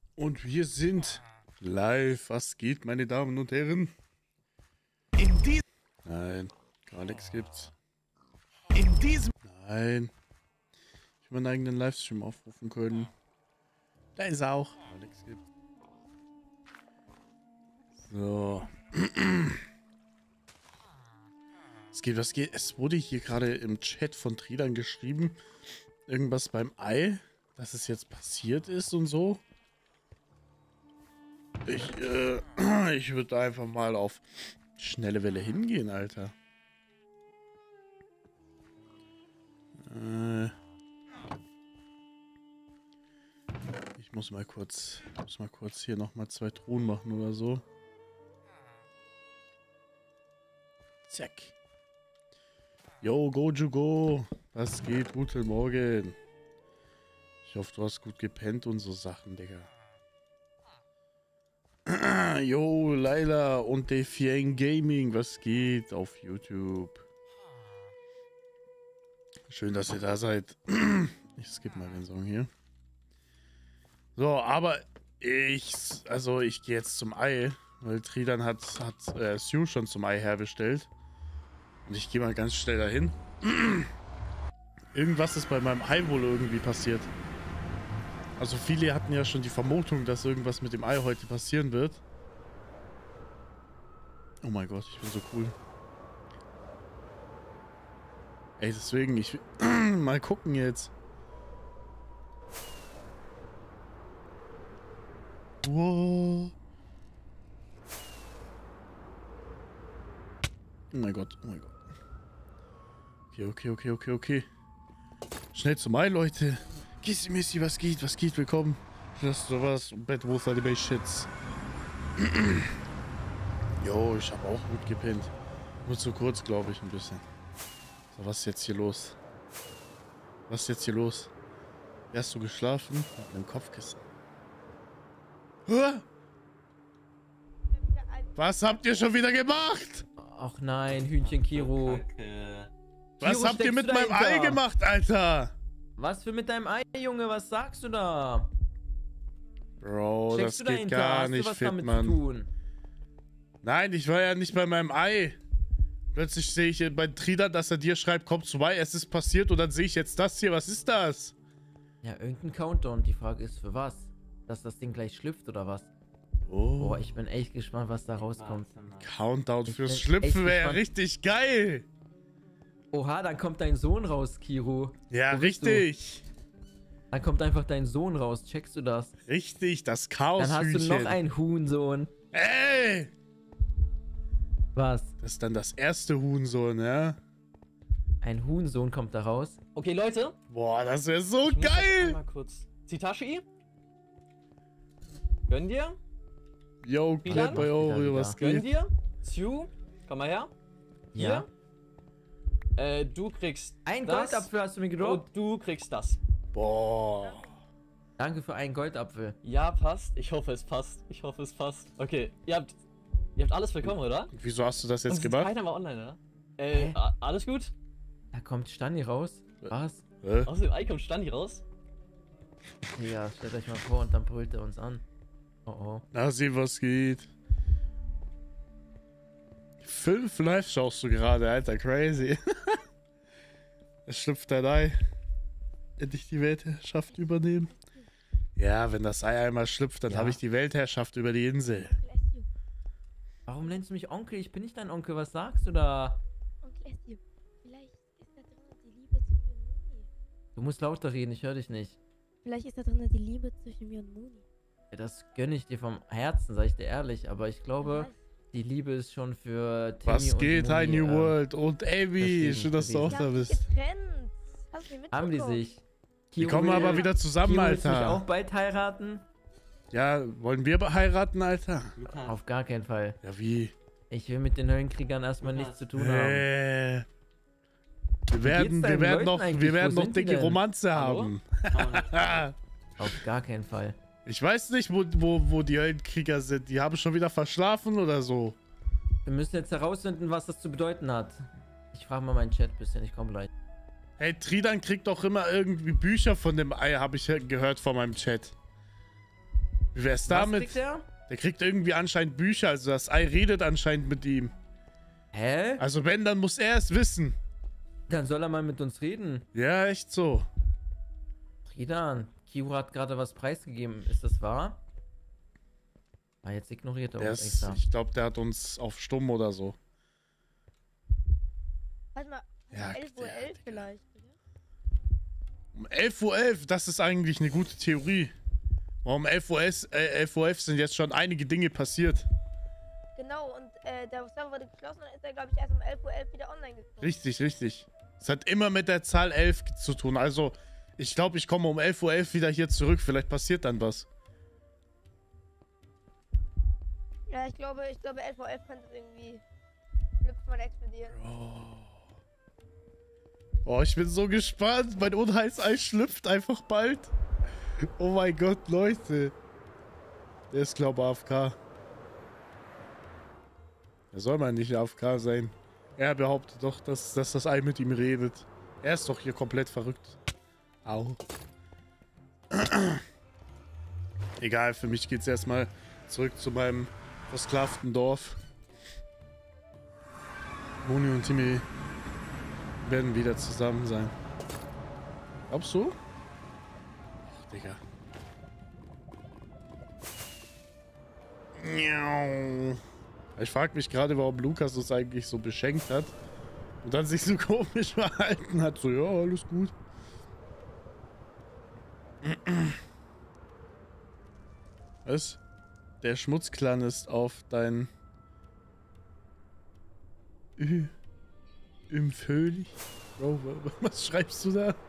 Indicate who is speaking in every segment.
Speaker 1: Und wir sind live. Was geht, meine Damen und Herren? Nein, gar nichts gibt's. Nein. Ich will meinen eigenen Livestream aufrufen können. Da ist er auch. Gar nichts gibt's. So. Was geht? Es wurde hier gerade im Chat von Tridan geschrieben. Irgendwas beim Ei, dass es jetzt passiert ist und so. Ich würde einfach mal auf schnelle Welle hingehen, Alter. Ich muss mal kurz hier nochmal 2 Truhen machen oder so. Zack. Yo, Goju Go. Was geht? Guten Morgen. Ich hoffe, du hast gut gepennt und so Sachen, Digga. Yo, Laila und Defiant Gaming. Was geht auf YouTube? Schön, dass ihr da seid. Ich skippe mal den Song hier. So, aber ich gehe jetzt zum Ei, weil Tridan hat Sue schon zum Ei herbestellt. Und ich gehe mal ganz schnell dahin. Irgendwas ist bei meinem Ei wohl irgendwie passiert. Also viele hatten ja schon die Vermutung, dass irgendwas mit dem Ei heute passieren wird. Oh mein Gott, ich bin so cool. Ey, deswegen, ich will mal gucken jetzt. Wow. Oh mein Gott, oh mein Gott. Okay. Schnell zum Ei, Leute. Kissy Missy, was geht, willkommen. Das ist sowas. Bad Wolf Animations. Jo, ich habe auch gut gepennt. Nur zu kurz, glaube ich, ein bisschen. So, was ist jetzt hier los? Wie hast du geschlafen? Mit einem Kopfkissen. Was habt ihr schon wieder gemacht?
Speaker 2: Ach nein, Hühnchen Kiro.
Speaker 1: Was habt ihr mit meinem Ei gemacht, Alter?
Speaker 2: Was für mit deinem Ei, Junge? Was sagst du da?
Speaker 1: Bro, das geht gar nicht fit, Mann. Nein, ich war ja nicht bei meinem Ei. Plötzlich sehe ich bei Tridan, dass er dir schreibt, komm zu Ei, es ist passiert und dann sehe ich jetzt das hier. Was ist das?
Speaker 2: Ja, irgendein Countdown. Die Frage ist, für was? Dass das Ding gleich schlüpft oder was?
Speaker 1: Oh.
Speaker 2: Boah, ich bin echt gespannt, was da rauskommt.
Speaker 1: Countdown fürs Schlüpfen wäre ja richtig geil.
Speaker 2: Oha, dann kommt dein Sohn raus, Kiro.
Speaker 1: Ja, richtig.
Speaker 2: Dann kommt einfach dein Sohn raus. Checkst du das?
Speaker 1: Richtig, das Chaos.
Speaker 2: Dann hast du noch einen Huhnsohn.
Speaker 1: Ey!
Speaker 2: Was?
Speaker 1: Das ist dann das erste Huhnsohn, ja?
Speaker 2: Ein Huhnsohn kommt da raus.
Speaker 3: Okay, Leute.
Speaker 1: Boah, das wäre so geil.
Speaker 3: Mal kurz. Zitashi? Gönn dir?
Speaker 1: Yo, Clip bei Oreo, was
Speaker 3: Gönn
Speaker 1: geht?
Speaker 3: dir? Sue, komm mal her.
Speaker 2: Ja.
Speaker 3: Hier. Du kriegst
Speaker 2: ein
Speaker 3: das.
Speaker 2: Goldapfel hast du mir gedroppt.
Speaker 3: Und du kriegst das.
Speaker 1: Boah.
Speaker 2: Danke für einen Goldapfel.
Speaker 3: Ja, passt. Ich hoffe, es passt. Okay, ihr habt alles bekommen, oder?
Speaker 1: Wieso hast du das jetzt
Speaker 3: Und
Speaker 1: gemacht?
Speaker 3: keiner war online, oder?
Speaker 2: Hä?
Speaker 3: Alles gut?
Speaker 2: Da kommt Stani raus. Was?
Speaker 3: Aus dem Ei kommt Stani raus.
Speaker 2: Ja, stellt euch mal vor und dann brüllt er uns an. Oh oh.
Speaker 1: Na, sieh, was geht. 5 Live schaust du gerade, Alter, crazy. Es schlüpft dein Ei. Endlich die Weltherrschaft übernehmen. Ja, wenn das Ei einmal schlüpft, dann habe ich die Weltherrschaft über die Insel.
Speaker 2: Warum nennst du mich Onkel? Ich bin nicht dein Onkel. Was sagst du da?
Speaker 4: Onkel Essie, vielleicht ist da drin die Liebe zwischen mir und Moni.
Speaker 2: Du musst lauter reden, ich höre dich nicht.
Speaker 4: Vielleicht ist da drin die Liebe zwischen mir und Moni.
Speaker 2: Ja, das gönne ich dir vom Herzen, sag ich dir ehrlich. Aber ich glaube, die Liebe ist schon für Timmy
Speaker 1: Was geht,
Speaker 2: und Moni,
Speaker 1: Hi New World und Abby? Schön, dass du auch da bist.
Speaker 4: Getrennt. Hast du nicht
Speaker 2: haben die
Speaker 4: mitbekommen?
Speaker 2: sich.
Speaker 1: Die kommen aber wieder zusammen,
Speaker 2: Kiro, willst du mich
Speaker 1: Alter.
Speaker 2: auch bald heiraten?
Speaker 1: Ja, wollen wir heiraten, Alter?
Speaker 2: Auf gar keinen Fall.
Speaker 1: Ja, wie?
Speaker 2: Ich will mit den Höllenkriegern erstmal nichts zu tun haben.
Speaker 1: Wir werden
Speaker 2: deinen
Speaker 1: noch
Speaker 2: Leuten eigentlich? Wo sind die
Speaker 1: dicke
Speaker 2: denn?
Speaker 1: Romanze
Speaker 3: Hallo?
Speaker 1: haben.
Speaker 2: Auf gar keinen Fall.
Speaker 1: Ich weiß nicht, wo die Höllenkrieger sind. Die haben schon wieder verschlafen oder so.
Speaker 2: Wir müssen jetzt herausfinden, was das zu bedeuten hat. Ich frage mal meinen Chat ein bisschen, ich komme gleich.
Speaker 1: Hey, Tridan kriegt doch immer irgendwie Bücher von dem Ei, habe ich gehört von meinem Chat. Wie wär's
Speaker 2: Was
Speaker 1: damit?
Speaker 2: kriegt er?
Speaker 1: Der kriegt irgendwie anscheinend Bücher, also das Ei redet anscheinend mit ihm.
Speaker 2: Hä?
Speaker 1: Also wenn, dann muss er es wissen.
Speaker 2: Dann soll er mal mit uns reden.
Speaker 1: Ja, echt so.
Speaker 2: Ridan, Kiro hat gerade was preisgegeben. Ist das wahr? Ah, jetzt ignoriert er
Speaker 1: Der
Speaker 2: uns
Speaker 1: ist,
Speaker 2: extra.
Speaker 1: ich glaube, der hat uns auf Stumm oder so.
Speaker 4: Warte mal,
Speaker 1: Ja,
Speaker 4: 11:11 Uhr
Speaker 1: der-
Speaker 4: vielleicht, oder?
Speaker 1: Um 11:11 Uhr, das ist eigentlich eine gute Theorie. Warum 11:11 Uhr sind jetzt schon einige Dinge passiert.
Speaker 4: Genau, und der Server wurde geschlossen und ist er, glaube ich, erst um 11:11 Uhr wieder online gekommen.
Speaker 1: Richtig, richtig. Es hat immer mit der Zahl 11 zu tun. Also, ich glaube, ich komme um 11:11 Uhr wieder hier zurück. Vielleicht passiert dann was.
Speaker 4: Ja, ich glaube 11:11 Uhr könnte es irgendwie schlüpfen oder explodieren.
Speaker 1: Oh, ich bin so gespannt. Mein Unheilsei schlüpft einfach bald. Oh mein Gott, Leute. Der ist, glaube ich, AFK. Der soll mal nicht AFK sein. Er behauptet doch, dass das Ei mit ihm redet. Er ist doch hier komplett verrückt. Au. Egal, für mich geht's erstmal zurück zu meinem versklavten Dorf. Moni und Timmy werden wieder zusammen sein. Glaubst du? Ach, Digga. Miau. Ich frage mich gerade, warum Lukas uns eigentlich so beschenkt hat und dann sich so komisch verhalten hat. So, ja, alles gut. Was? Der Schmutzclan ist auf dein... Im Vögel? Bro, was schreibst du da?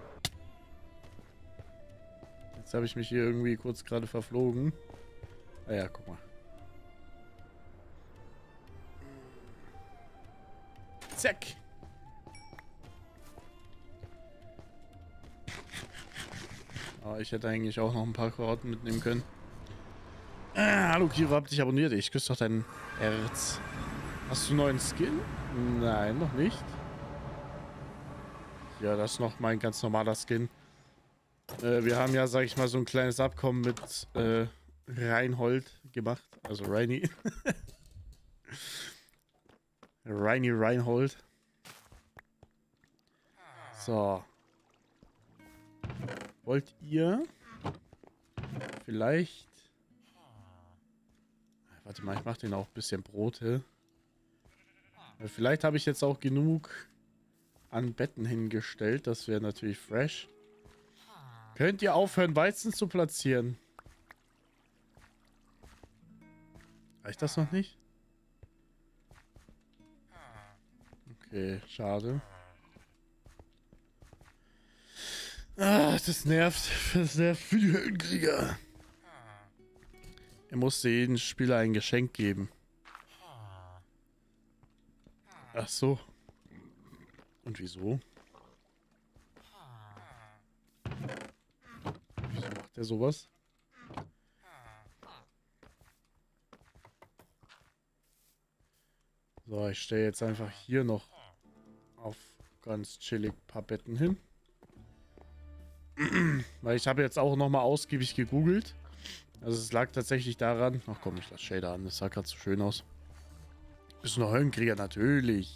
Speaker 1: Jetzt habe ich mich hier irgendwie kurz gerade verflogen. Ah ja, guck mal. Zack. Aber ich hätte eigentlich auch noch ein paar Karotten mitnehmen können. Hallo Kiro, hab dich abonniert. Ich küsse doch dein Herz. Hast du einen neuen Skin? Nein, noch nicht. Ja, das ist noch mein ganz normaler Skin. Wir haben ja, sag ich mal, so ein kleines Abkommen mit Reinhold gemacht. Also Reini. Reinhold. So. Wollt ihr vielleicht... Warte mal, ich mache den auch ein bisschen Brote. Vielleicht habe ich jetzt auch genug an Betten hingestellt. Das wäre natürlich fresh. Könnt ihr aufhören, Weizen zu platzieren? Reicht das noch nicht? Okay, schade. Ah, das nervt. Das nervt für die Höhlenkrieger. Er musste jedem Spieler ein Geschenk geben. Ach so. Und wieso? Wieso macht er sowas? So, ich stelle jetzt einfach hier noch auf ganz chillig ein paar Betten hin. Weil ich habe jetzt auch nochmal ausgiebig gegoogelt. Also es lag tatsächlich daran... Ach komm, ich lasse Shader an. Das sah gerade so schön aus. Bist du noch Höllenkrieger? Natürlich.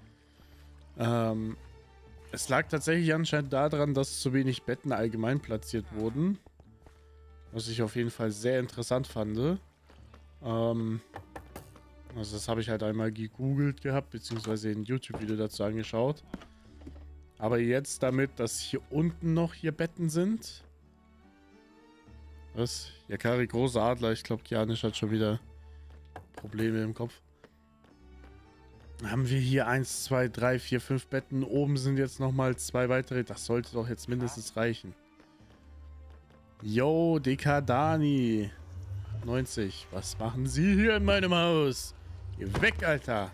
Speaker 1: Es lag tatsächlich anscheinend daran, dass zu wenig Betten allgemein platziert wurden. Was ich auf jeden Fall sehr interessant fand. Also das habe ich halt einmal gegoogelt gehabt, beziehungsweise ein YouTube-Video dazu angeschaut. Aber jetzt damit, dass hier unten noch hier Betten sind. Was? Yakari, großer Adler. Ich glaube, Kianisch hat schon wieder Probleme im Kopf. Haben wir hier 1, 2, 3, 4, 5 Betten. Oben sind jetzt nochmal 2 weitere. Das sollte doch jetzt mindestens reichen. Yo, Dekadani. 90. Was machen Sie hier in meinem Haus? Geh weg, Alter.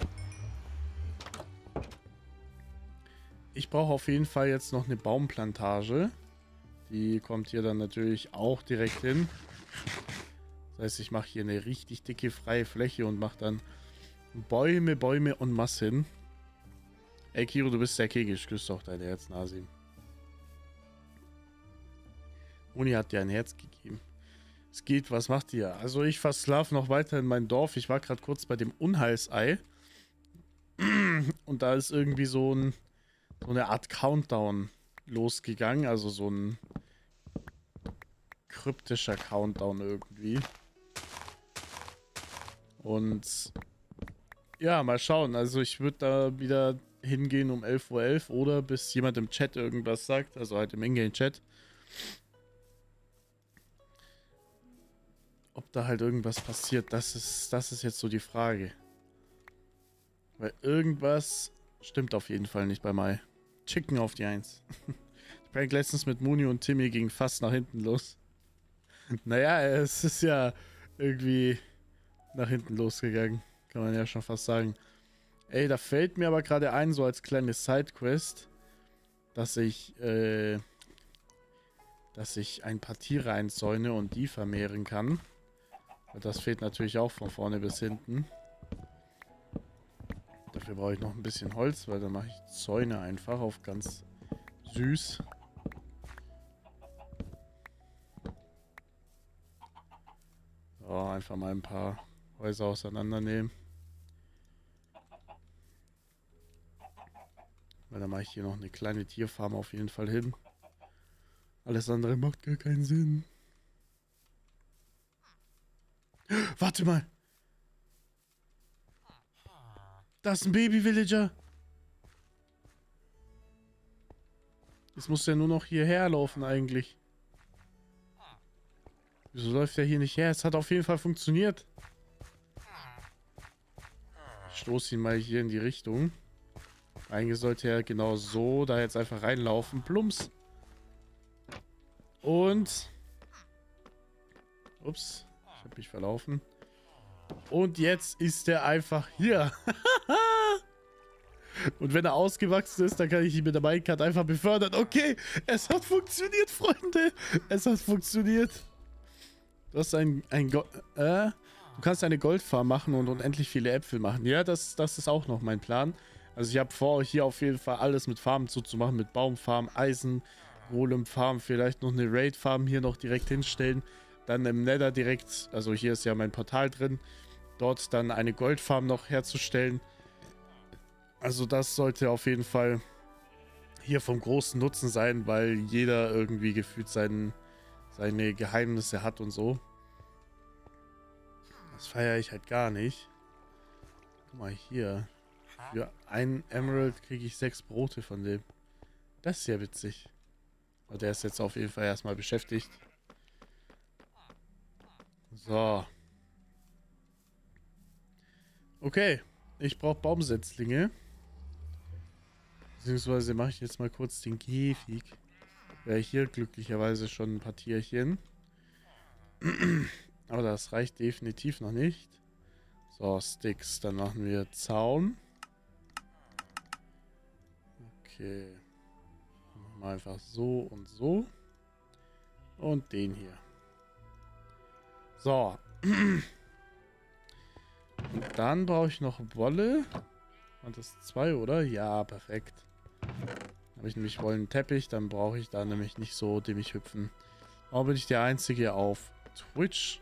Speaker 1: Ich brauche auf jeden Fall jetzt noch eine Baumplantage. Die kommt hier dann natürlich auch direkt hin. Das heißt, ich mache hier eine richtig dicke freie Fläche und mache dann Bäume, Bäume und Massen. Ey, Kiro, du bist sehr kegisch. Küss doch dein Herz, Nasim. Uni hat dir ein Herz gegeben. Es geht, was macht ihr? Also ich versklave noch weiter in mein Dorf. Ich war gerade kurz bei dem Unheilsei. Und da ist irgendwie so eine Art Countdown losgegangen. Also so ein kryptischer Countdown irgendwie. Und ja, mal schauen. Also ich würde da wieder hingehen um 11:11 Uhr oder bis jemand im Chat irgendwas sagt. Also halt im Ingame-Chat. Ob da halt irgendwas passiert, das ist jetzt so die Frage. Weil irgendwas stimmt auf jeden Fall nicht bei Mai. Chicken auf die 1. Ich prank letztens mit Muni und Timmy ging fast nach hinten los. Naja, es ist ja irgendwie nach hinten losgegangen. Kann man ja schon fast sagen. Ey, da fällt mir aber gerade ein, so als kleine Sidequest, dass ich ein paar Tiere einzäune und die vermehren kann. Das fehlt natürlich auch von vorne bis hinten. Dafür brauche ich noch ein bisschen Holz, weil dann mache ich Zäune einfach auf ganz süß. So, einfach mal ein paar Häuser auseinandernehmen. Weil dann mache ich hier noch eine kleine Tierfarm auf jeden Fall hin. Alles andere macht gar keinen Sinn. Warte mal. Das ist ein Baby-Villager. Jetzt muss der nur noch hierher laufen eigentlich. Wieso läuft der hier nicht her? Es hat auf jeden Fall funktioniert. Ich stoße ihn mal hier in die Richtung. Eigentlich sollte er genau so da jetzt einfach reinlaufen. Plumps. Und... Ups. Ich habe mich verlaufen. Und jetzt ist er einfach hier. Und wenn er ausgewachsen ist, dann kann ich ihn mit der Minecart einfach befördern. Okay, es hat funktioniert, Freunde. Es hat funktioniert. Du hast du kannst eine Goldfarm machen und unendlich viele Äpfel machen. Ja, das ist auch noch mein Plan. Also ich habe vor, hier auf jeden Fall alles mit Farmen zuzumachen. Mit Baumfarm, Eisen, Golem-Farm, vielleicht noch eine Raid-Farm hier noch direkt hinstellen. Dann im Nether direkt, also hier ist ja mein Portal drin, dort dann eine Goldfarm noch herzustellen. Also das sollte auf jeden Fall hier vom großen Nutzen sein, weil jeder irgendwie gefühlt seine Geheimnisse hat und so. Das feiere ich halt gar nicht. Guck mal hier. Für einen Emerald kriege ich 6 Brote von dem. Das ist ja witzig. Aber der ist jetzt auf jeden Fall erstmal beschäftigt. So. Okay. Ich brauche Baumsetzlinge. Beziehungsweise mache ich jetzt mal kurz den Käfig. Ja, hier glücklicherweise schon ein paar Tierchen. Aber das reicht definitiv noch nicht. So, Sticks. Dann machen wir Zaun. Okay. Machen wir einfach so und so. Und den hier. So. Und dann brauche ich noch Wolle. Und das 2, oder? Ja, perfekt. Habe ich nämlich Wollenteppich, dann brauche ich da nämlich nicht so dämlich hüpfen. Warum bin ich der Einzige auf Twitch?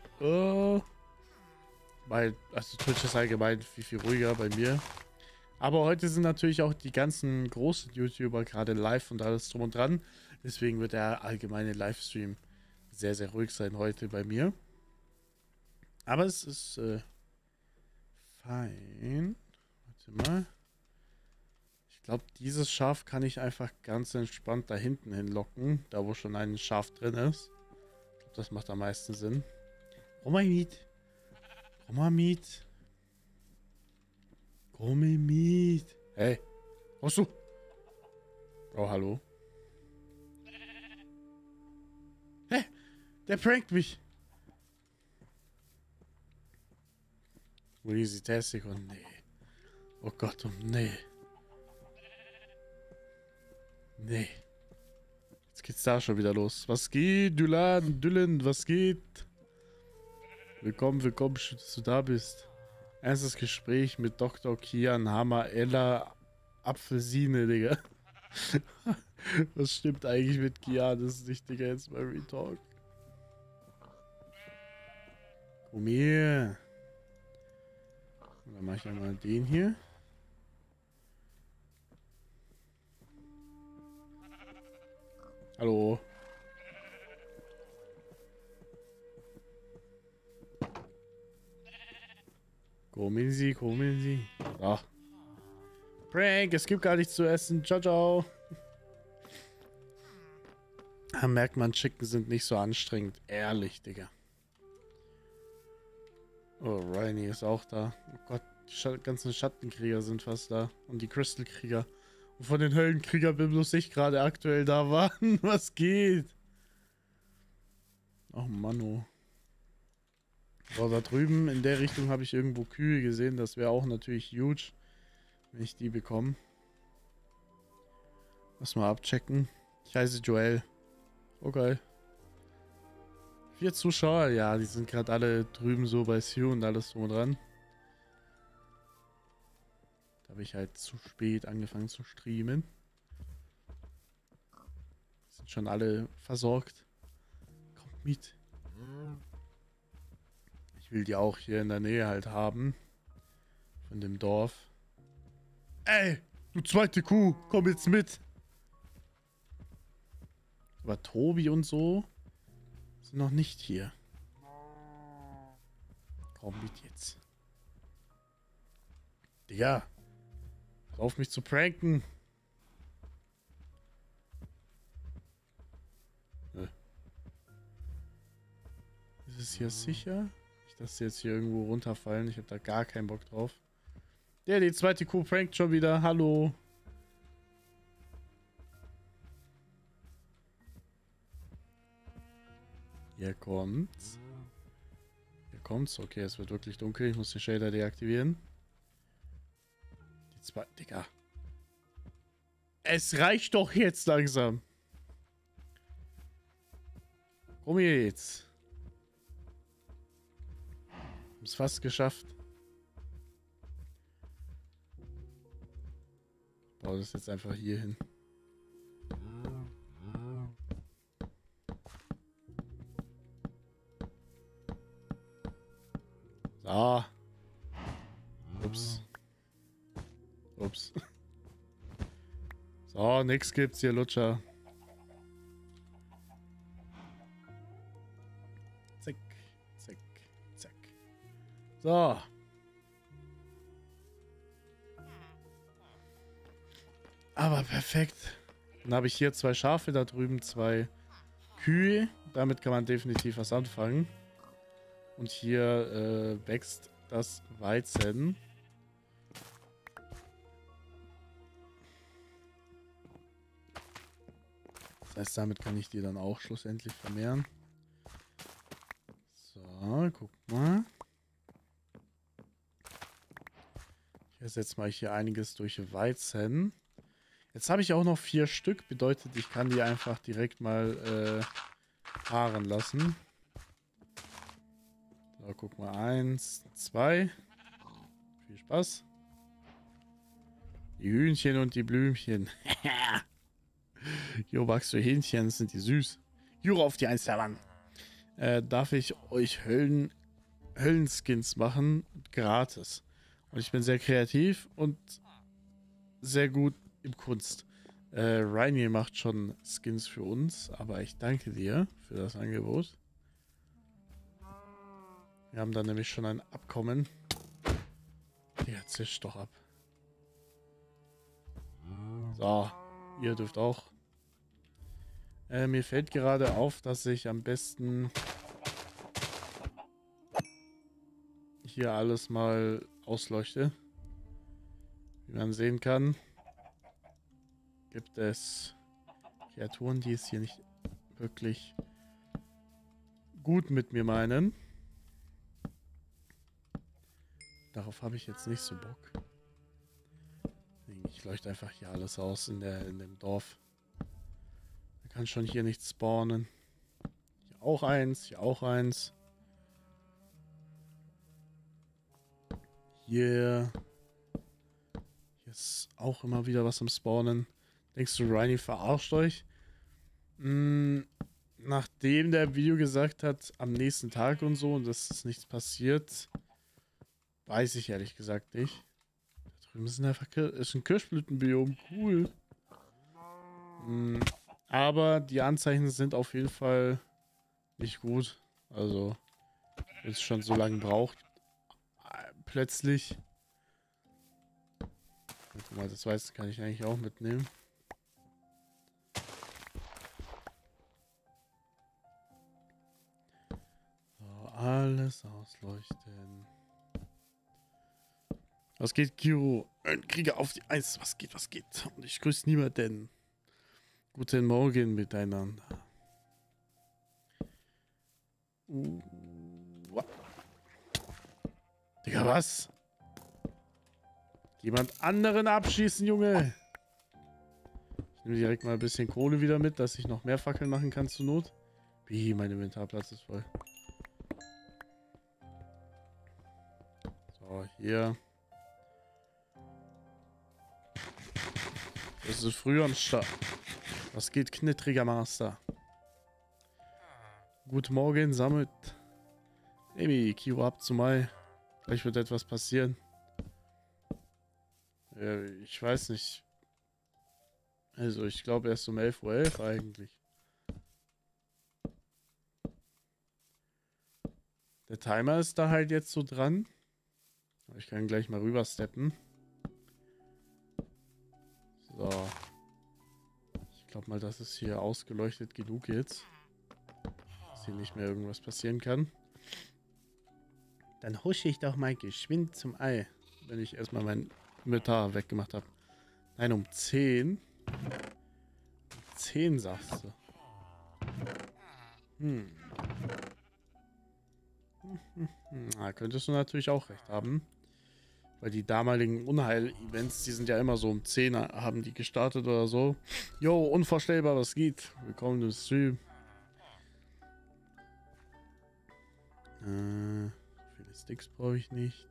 Speaker 1: Weil, also Twitch ist allgemein viel ruhiger bei mir. Aber heute sind natürlich auch die ganzen großen YouTuber gerade live und alles drum und dran. Deswegen wird der allgemeine Livestream sehr, sehr ruhig sein heute bei mir. Aber es ist fein. Warte mal. Ich glaube, dieses Schaf kann ich einfach ganz entspannt da hinten hinlocken. Da, wo schon ein Schaf drin ist. Ich glaube, das macht am meisten Sinn. Romamit. Romamit. Romamit. Hey. Was du? Oh, hallo. Hä? Der prankt mich. Easy Tastic. Oh, nee. Oh Gott, oh, nee. Nee. Jetzt geht's da schon wieder los. Was geht, Dylan, was geht? Willkommen, schön, dass du da bist. Erstes Gespräch mit Dr. Kian, Hammer, Ella, Apfelsine, Digga. Was stimmt eigentlich mit Kian? Das ist nicht, Digga, jetzt mal Retalk. Komm her. Und dann mache ich einmal den hier. Hallo. Kommen Sie, kommen Sie. So. Prank, es gibt gar nichts zu essen. Ciao, ciao. Da merkt man, Chicken sind nicht so anstrengend. Ehrlich, Digga. Oh, Ryan ist auch da. Oh Gott, die ganzen Schattenkrieger sind fast da. Und die Crystal-Krieger. Und von den Höllenkrieger bin bloß ich gerade aktuell da war. Was geht? Oh Mann, oh. So, da drüben in der Richtung habe ich irgendwo Kühe gesehen. Das wäre auch natürlich huge, wenn ich die bekomme. Lass mal abchecken. Ich heiße Joel. Okay. 4 Zuschauer. Ja, die sind gerade alle drüben so bei Sue und alles drum und dran. Da habe ich halt zu spät angefangen zu streamen. Sind schon alle versorgt. Kommt mit. Ich will die auch hier in der Nähe halt haben. Von dem Dorf. Ey, du zweite Kuh, komm jetzt mit. Aber Tobi und so sind noch nicht hier. Komm mit jetzt. Digga. Hör auf mich zu pranken. Ist es hier sicher? Nicht, dass sie jetzt hier irgendwo runterfallen. Ich habe da gar keinen Bock drauf. Der, die zweite Kuh prankt schon wieder. Hallo. Hier kommt's. Hier kommt's. Okay, es wird wirklich dunkel. Ich muss den Shader deaktivieren. Die zwei... Digga. Es reicht doch jetzt langsam. Komm hier jetzt. Hab's fast geschafft. Ich baue das jetzt einfach hier hin. So. Ups. Ups. So, nix gibt's hier, Lutscher. Zack, zack, zack. So. Aber perfekt. Dann habe ich hier 2 Schafe, da drüben 2 Kühe. Damit kann man definitiv was anfangen. Und hier wächst das Weizen. Das heißt, damit kann ich die dann auch schlussendlich vermehren. So, guck mal. Ich ersetze mal hier einiges durch Weizen. Jetzt habe ich auch noch 4 Stück. Bedeutet, ich kann die einfach direkt mal fahren lassen. So, guck mal. 1, 2. Viel Spaß. Die Hühnchen und die Blümchen. Jo, magst du Hähnchen? Sind die süß. Jura auf die 1 heran. Darf ich euch Höllenskins machen? Gratis. Und ich bin sehr kreativ und sehr gut im Kunst. Rainier macht schon Skins für uns, aber ich danke dir für das Angebot. Wir haben da nämlich schon ein Abkommen. Der zischt doch ab. So, ihr dürft auch. Mir fällt gerade auf, dass ich am besten hier alles mal ausleuchte. Wie man sehen kann, gibt es Kreaturen, die es hier nicht wirklich gut mit mir meinen. Darauf habe ich jetzt nicht so Bock. Ich leuchte einfach hier alles aus in dem Dorf. Da kann schon hier nichts spawnen. Hier auch eins, hier auch eins. Hier ist auch immer wieder was am Spawnen. Denkst du, Rainy verarscht euch? Nee, nachdem der Video gesagt hat, am nächsten Tag und so, und dass ist nichts passiert, weiß ich ehrlich gesagt nicht. Da drüben ist ist ein Kirschblütenbiom, cool. Aber die Anzeichen sind auf jeden Fall nicht gut. Also, wenn es schon so lange braucht, plötzlich. Guck mal, das Weiße kann ich eigentlich auch mitnehmen. So, alles ausleuchten. Was geht, Kiro? Ein Krieger auf die Eins. Was geht, was geht? Und ich grüße niemanden. Guten Morgen miteinander. Digga, was? Jemand anderen abschießen, Junge. Ich nehme direkt mal ein bisschen Kohle wieder mit, dass ich noch mehr Fackeln machen kann zur Not. Wie, mein Inventarplatz ist voll. So, hier. Das ist früher am Start. Was geht, knittriger Master? Guten Morgen, sammelt. Amy, Kiro ab zu Mai. Gleich wird etwas passieren. Ich weiß nicht. Also, ich glaube erst um 11:11 Uhr eigentlich. Der Timer ist da halt jetzt so dran. Ich kann gleich mal rübersteppen. So. Ich glaube mal, das ist hier ausgeleuchtet genug jetzt. Dass hier nicht mehr irgendwas passieren kann. Dann husche ich doch mal geschwind zum Ei. Wenn ich erstmal mein Inventar weggemacht habe. Nein, um 10. Um 10 sagst du. Könntest du natürlich auch recht haben. Weil die damaligen Unheil-Events, die sind ja immer so um 10 haben die gestartet oder so. Jo, unvorstellbar, was geht? Willkommen im Stream. Viele Sticks brauche ich nicht.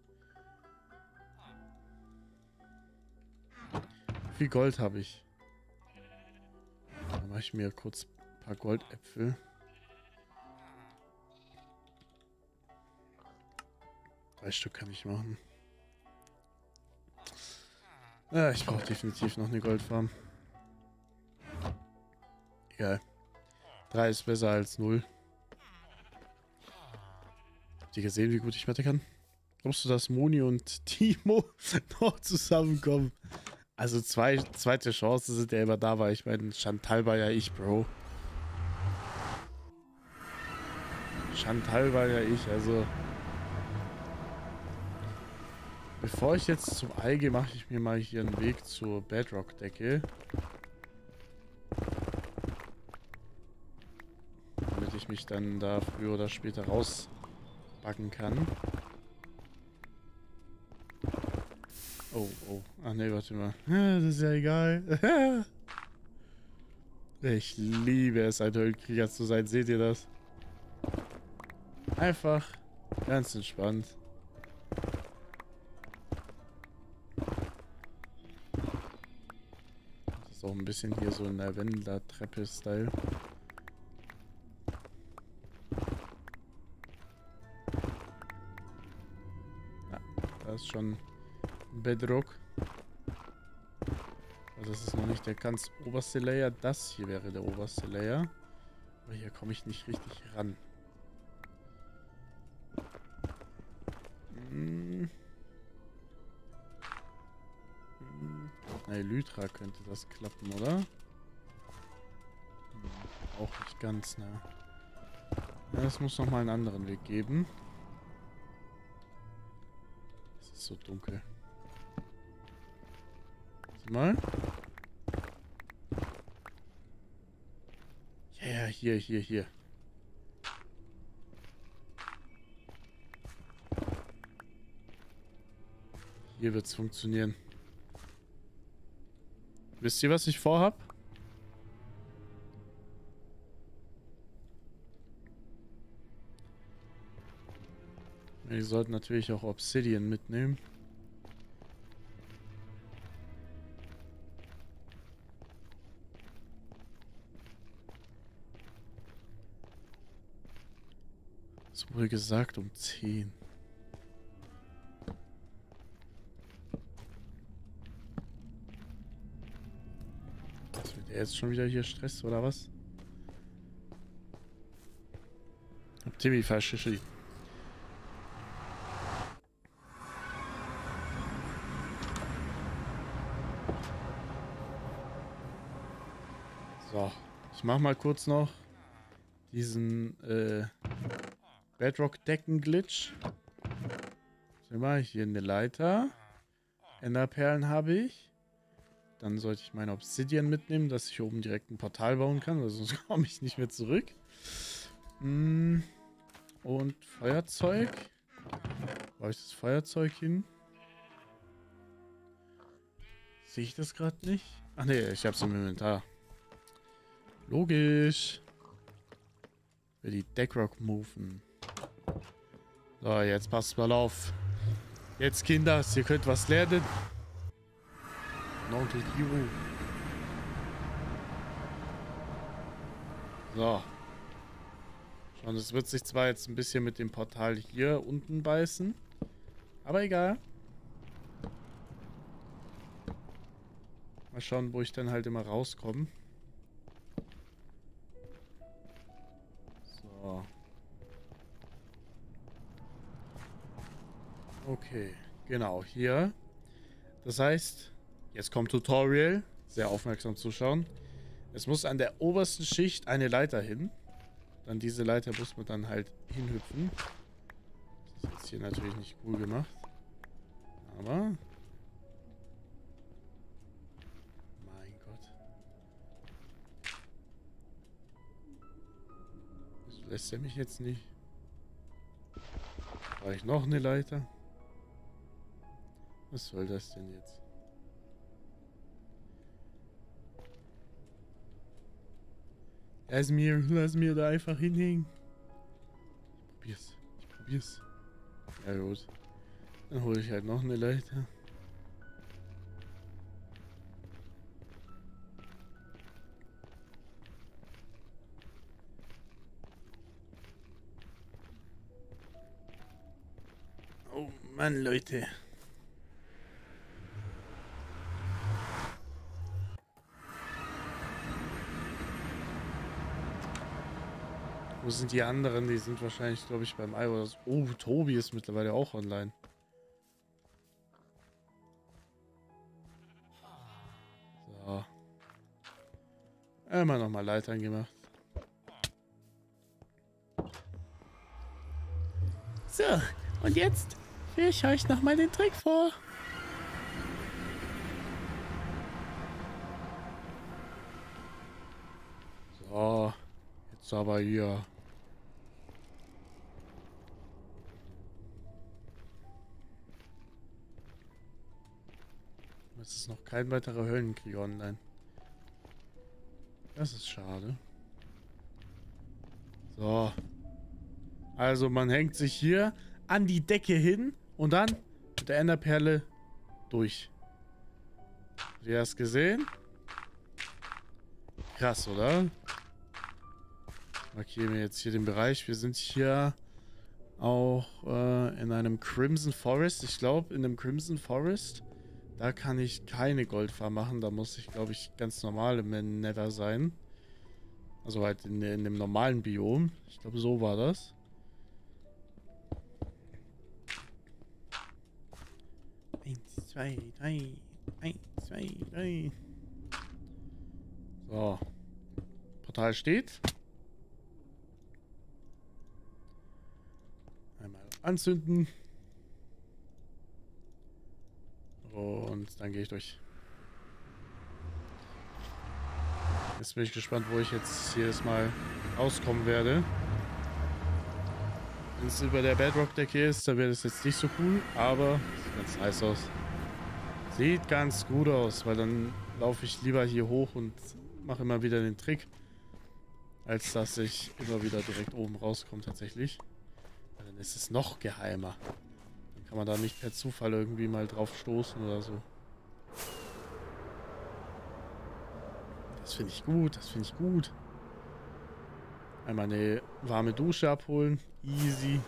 Speaker 1: Wie viel Gold habe ich? Dann mache ich mir kurz ein paar Goldäpfel. Drei Stück kann ich machen. Ja, ich brauche definitiv noch eine Goldfarm. Egal. 3 ist besser als 0. Habt ihr gesehen, wie gut ich Mathe kann? Glaubst du, dass Moni und Timo noch zusammenkommen? Also zweite Chance sind ja immer da, weil ich meine, Chantal war ja ich, Bro. Chantal war ja ich, also. Bevor ich jetzt zum Ei gehe, mache ich mir mal hier einen Weg zur Bedrock-Decke. Damit ich mich dann da früher oder später rausbacken kann. Oh, oh. Ach nee, warte mal. Das ist ja egal. Ich liebe es, ein Höhlenkrieger zu sein. Seht ihr das? Einfach ganz entspannt. Das ist auch ein bisschen hier so in der Wendler-Treppe-Style. Ja, da ist schon Bedrock. Also das ist noch nicht der ganz oberste Layer. Das hier wäre der oberste Layer. Aber hier komme ich nicht richtig ran. Elytra könnte das klappen, oder? Auch nicht ganz, ne? Ja, es muss noch mal einen anderen Weg geben. Es ist so dunkel. Warte mal. Ja, hier. Hier wird's funktionieren. Wisst ihr, was ich vorhab? Wir sollten natürlich auch Obsidian mitnehmen. Wurde gesagt um 10. Was wird der jetzt schon wieder hier Stress oder was? Timmy verschissen. So, ich mach mal kurz noch diesen Bedrock-Decken-Glitch. Sehen wir hier eine Leiter. Enderperlen habe ich. Dann sollte ich meine Obsidian mitnehmen, dass ich oben direkt ein Portal bauen kann, weil sonst komme ich nicht mehr zurück. Und Feuerzeug. Wo habe ich das Feuerzeug hin? Sehe ich das gerade nicht? Ach nee, ich habe es im Inventar. Logisch. Für die Deckrock moven. So, jetzt passt mal auf. Jetzt, Kinder, ihr könnt was lernen. Onkel Kiro. So. Schon, es wird sich zwar jetzt ein bisschen mit dem Portal hier unten beißen. Aber egal. Mal schauen, wo ich dann halt immer rauskomme. So. Okay, genau, hier. Das heißt, jetzt kommt Tutorial. Sehr aufmerksam zuschauen. Es muss an der obersten Schicht eine Leiter hin. Dann diese Leiter muss man dann halt hinhüpfen. Das ist jetzt hier natürlich nicht cool gemacht. Aber... Mein Gott. Wieso lässt er mich jetzt nicht? Brauche ich noch eine Leiter? Was soll das denn jetzt? Lass mir da einfach hinhängen. Ich probier's. Ja gut. Dann hole ich halt noch eine Leiter. Oh Mann, Leute. Wo sind die anderen? Die sind wahrscheinlich, glaube ich, beim Ei oder so. Oh, Tobi ist mittlerweile auch online. So. Immer nochmal Leitern gemacht. So, und jetzt führe ich euch nochmal den Trick vor. So, jetzt aber hier. Es ist noch kein weiterer Höllenkrieg online. Das ist schade. So. Also man hängt sich hier an die Decke hin und dann mit der Enderperle durch. Habt ihr das gesehen? Krass, oder? Ich markiere mir jetzt hier den Bereich. Wir sind hier auch in einem Crimson Forest. Ich glaube, in einem Crimson Forest, da kann ich keine Goldfarm machen. Da muss ich, glaube ich, ganz normal im Nether sein. Also halt in dem normalen Biom. Ich glaube, so war das. Eins, zwei, drei. 1, 2, 3. So. Portal steht. Einmal anzünden. Und dann gehe ich durch. Jetzt bin ich gespannt, wo ich jetzt jedes Mal rauskommen werde. Wenn es über der Bedrock-Decke ist, dann wäre das jetzt nicht so cool, aber sieht ganz nice aus. Sieht ganz gut aus, weil dann laufe ich lieber hier hoch und mache immer wieder den Trick, als dass ich immer wieder direkt oben rauskomme tatsächlich. Weil dann ist es noch geheimer. Dann kann man da nicht per Zufall irgendwie mal drauf stoßen oder so. Das finde ich gut, das finde ich gut. Einmal eine warme Dusche abholen. Easy.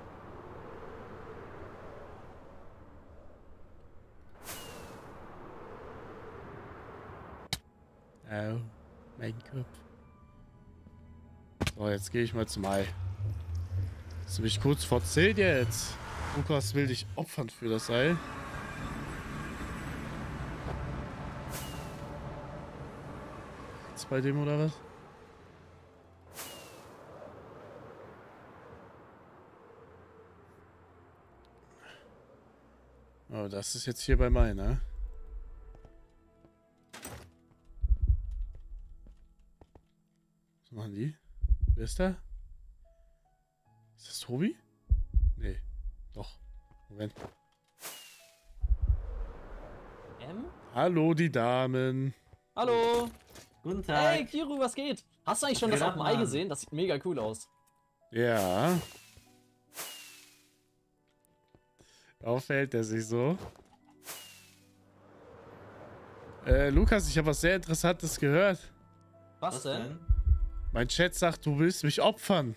Speaker 1: Oh, mein Kopf. So, jetzt gehe ich mal zum Ei. Hast du mich kurz verzählt jetzt? Lukas will dich opfern für das Ei. Ist bei dem oder was? Oh, das ist jetzt hier bei meiner. Was machen die? Wer ist da? Ist das Tobi? Nee. Doch. Moment. Hallo, die Damen.
Speaker 3: Hallo.
Speaker 5: Guten Tag.
Speaker 3: Hey, Kiru, was geht? Hast du eigentlich schon das auf dem Ei gesehen? Das sieht mega cool aus.
Speaker 1: Ja. Auffällt er sich so. Lukas, ich habe was sehr Interessantes gehört.
Speaker 3: Was denn?
Speaker 1: Mein Chat sagt, du willst mich opfern.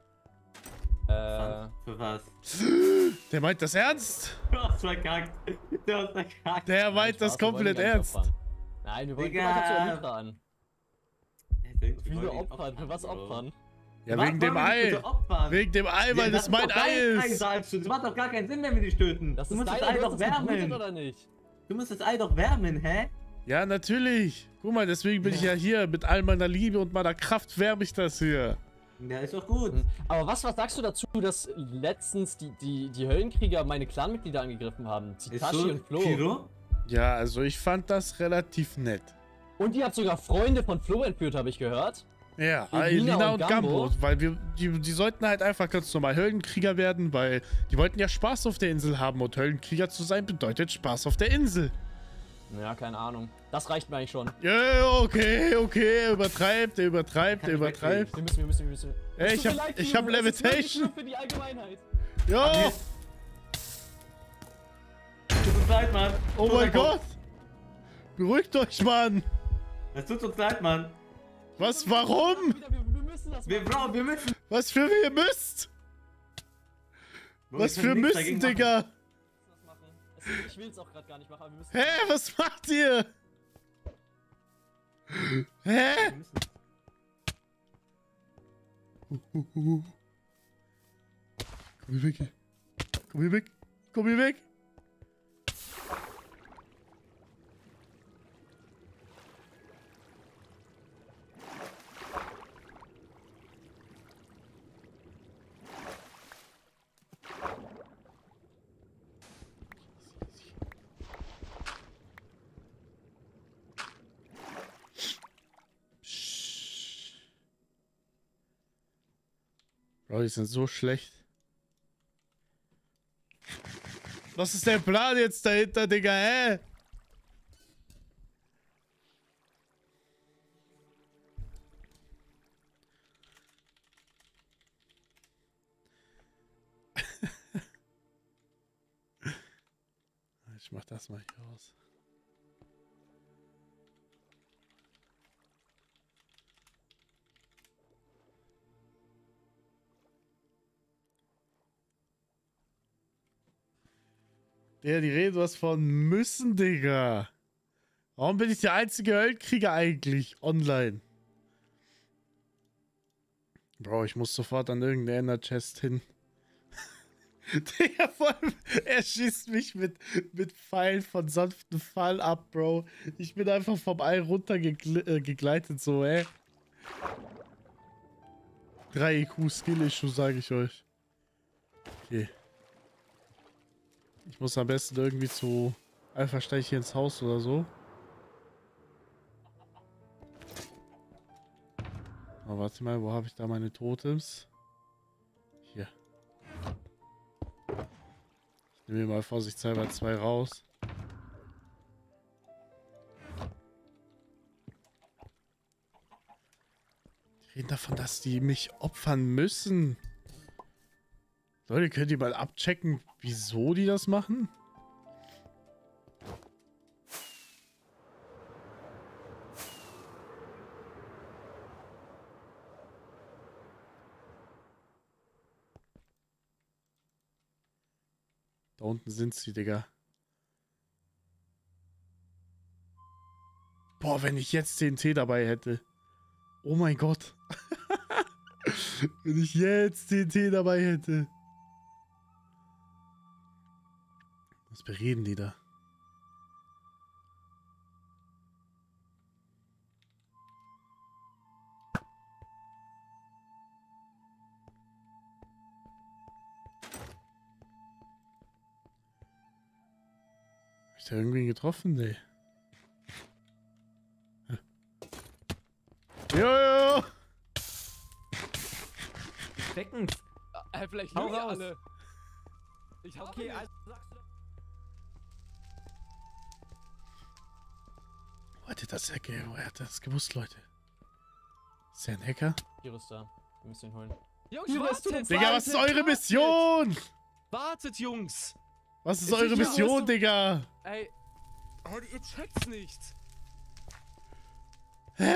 Speaker 5: Für was?
Speaker 1: Der meint das ernst.
Speaker 5: Du hast verkackt. Du hast verkackt.
Speaker 1: Der meint das komplett ernst.
Speaker 3: Nein, wir wollen
Speaker 5: Digga.
Speaker 3: zu Elytra an. Viele opfern, für was opfern?
Speaker 1: Ja, wegen dem Ei. Wegen dem Ei, weil das mein Ei ist.
Speaker 5: Das macht doch gar keinen Sinn, wenn wir dich töten.
Speaker 3: Das
Speaker 5: Du
Speaker 3: ist
Speaker 5: musst das
Speaker 3: deine
Speaker 5: Ei
Speaker 3: Welt,
Speaker 5: doch
Speaker 3: ist geblutet
Speaker 5: wärmen.
Speaker 3: oder nicht?
Speaker 5: Du musst das Ei doch wärmen, hä?
Speaker 1: Ja, natürlich. Guck mal, deswegen bin ich ja hier. Mit all meiner Liebe und meiner Kraft wärme ich das hier.
Speaker 5: Ja, ist doch gut.
Speaker 3: Aber was sagst du dazu, dass letztens die Höllenkrieger meine Clanmitglieder angegriffen haben?
Speaker 5: Ist
Speaker 3: Titashi
Speaker 5: so,
Speaker 3: und Flo.
Speaker 5: Kiro?
Speaker 1: Ja, also ich fand das relativ nett.
Speaker 3: Und ihr habt sogar Freunde von Flo entführt, habe ich gehört.
Speaker 1: Ja,
Speaker 3: Lina
Speaker 1: Lina
Speaker 3: und
Speaker 1: und
Speaker 3: Gambo.
Speaker 1: Gambo, weil die sollten halt einfach ganz normal Höllenkrieger werden, weil die wollten ja Spaß auf der Insel haben und Höllenkrieger zu sein bedeutet Spaß auf der Insel.
Speaker 3: Ja, keine Ahnung. Das reicht mir eigentlich schon.
Speaker 1: Ja, okay, der übertreibt.
Speaker 3: Wir müssen.
Speaker 1: Ey,
Speaker 3: Es tut mir leid,
Speaker 1: ich
Speaker 3: Kiro,
Speaker 1: hab
Speaker 3: es ist wirklich
Speaker 1: Levitation.
Speaker 3: nur für die Allgemeinheit.
Speaker 1: Jo,
Speaker 5: Tut uns leid, Mann.
Speaker 1: oh mein Gott. Beruhigt euch, Mann.
Speaker 5: Es tut uns leid, Mann.
Speaker 1: Was, warum?
Speaker 3: Wir müssen das machen.
Speaker 5: Wir müssen.
Speaker 1: Was für ihr müsst? Was für müssen, Digga?
Speaker 3: Das machen. Ich will es auch gerade gar nicht machen, aber wir müssen.
Speaker 1: Hä, was macht ihr? Hä? Komm hier weg. Komm hier weg. Komm hier weg. Bro, die sind so schlecht. Was ist der Plan jetzt dahinter, Digga, hä? Ich mach das mal hier aus. Ja, die reden was von müssen, Digga. Warum bin ich der einzige Höllenkrieger eigentlich online? Bro, ich muss sofort an irgendeine Ender-Chest hin. Digga, vor allem, er schießt mich mit Pfeilen von sanftem Fall ab, Bro. Ich bin einfach vom Ei runter gegleitet, so, ey. 3 IQ Skill-Issue, sage ich euch. Okay. Ich muss am besten irgendwie zu Alpha steige ich hier ins Haus oder so. Aber warte mal, wo habe ich da meine Totems? Hier. Ich nehme mir mal vorsichtshalber 2 raus. Die reden davon, dass die mich opfern müssen. Leute, könnt ihr mal abchecken, wieso die das machen? Da unten sind sie, Digga. Boah, wenn ich jetzt TNT dabei hätte. Oh mein Gott. Wenn ich jetzt TNT dabei hätte. Was bereden die da? Hab ich da irgendwen getroffen? Nee. Jojo!
Speaker 2: Beckens.
Speaker 6: Vielleicht
Speaker 2: Hau
Speaker 6: lügen wir
Speaker 2: raus.
Speaker 6: alle. Ich hab
Speaker 2: Okay,
Speaker 6: nicht.
Speaker 2: also sagst du.
Speaker 1: Wo hat das Woher hat das gewusst, Leute? Ist der ein Hacker?
Speaker 3: Hier ist da. Wir müssen ihn holen.
Speaker 6: Jungs,
Speaker 3: Hier, was du denn
Speaker 6: wartet!
Speaker 1: Digga, was ist eure Mission?
Speaker 6: Wartet, Jungs!
Speaker 1: Was ist
Speaker 6: Ist
Speaker 1: eure
Speaker 6: sicher,
Speaker 1: Mission,
Speaker 6: weißt du-
Speaker 1: Digga?
Speaker 6: Ey, ihr checkt's nicht.
Speaker 1: Hä?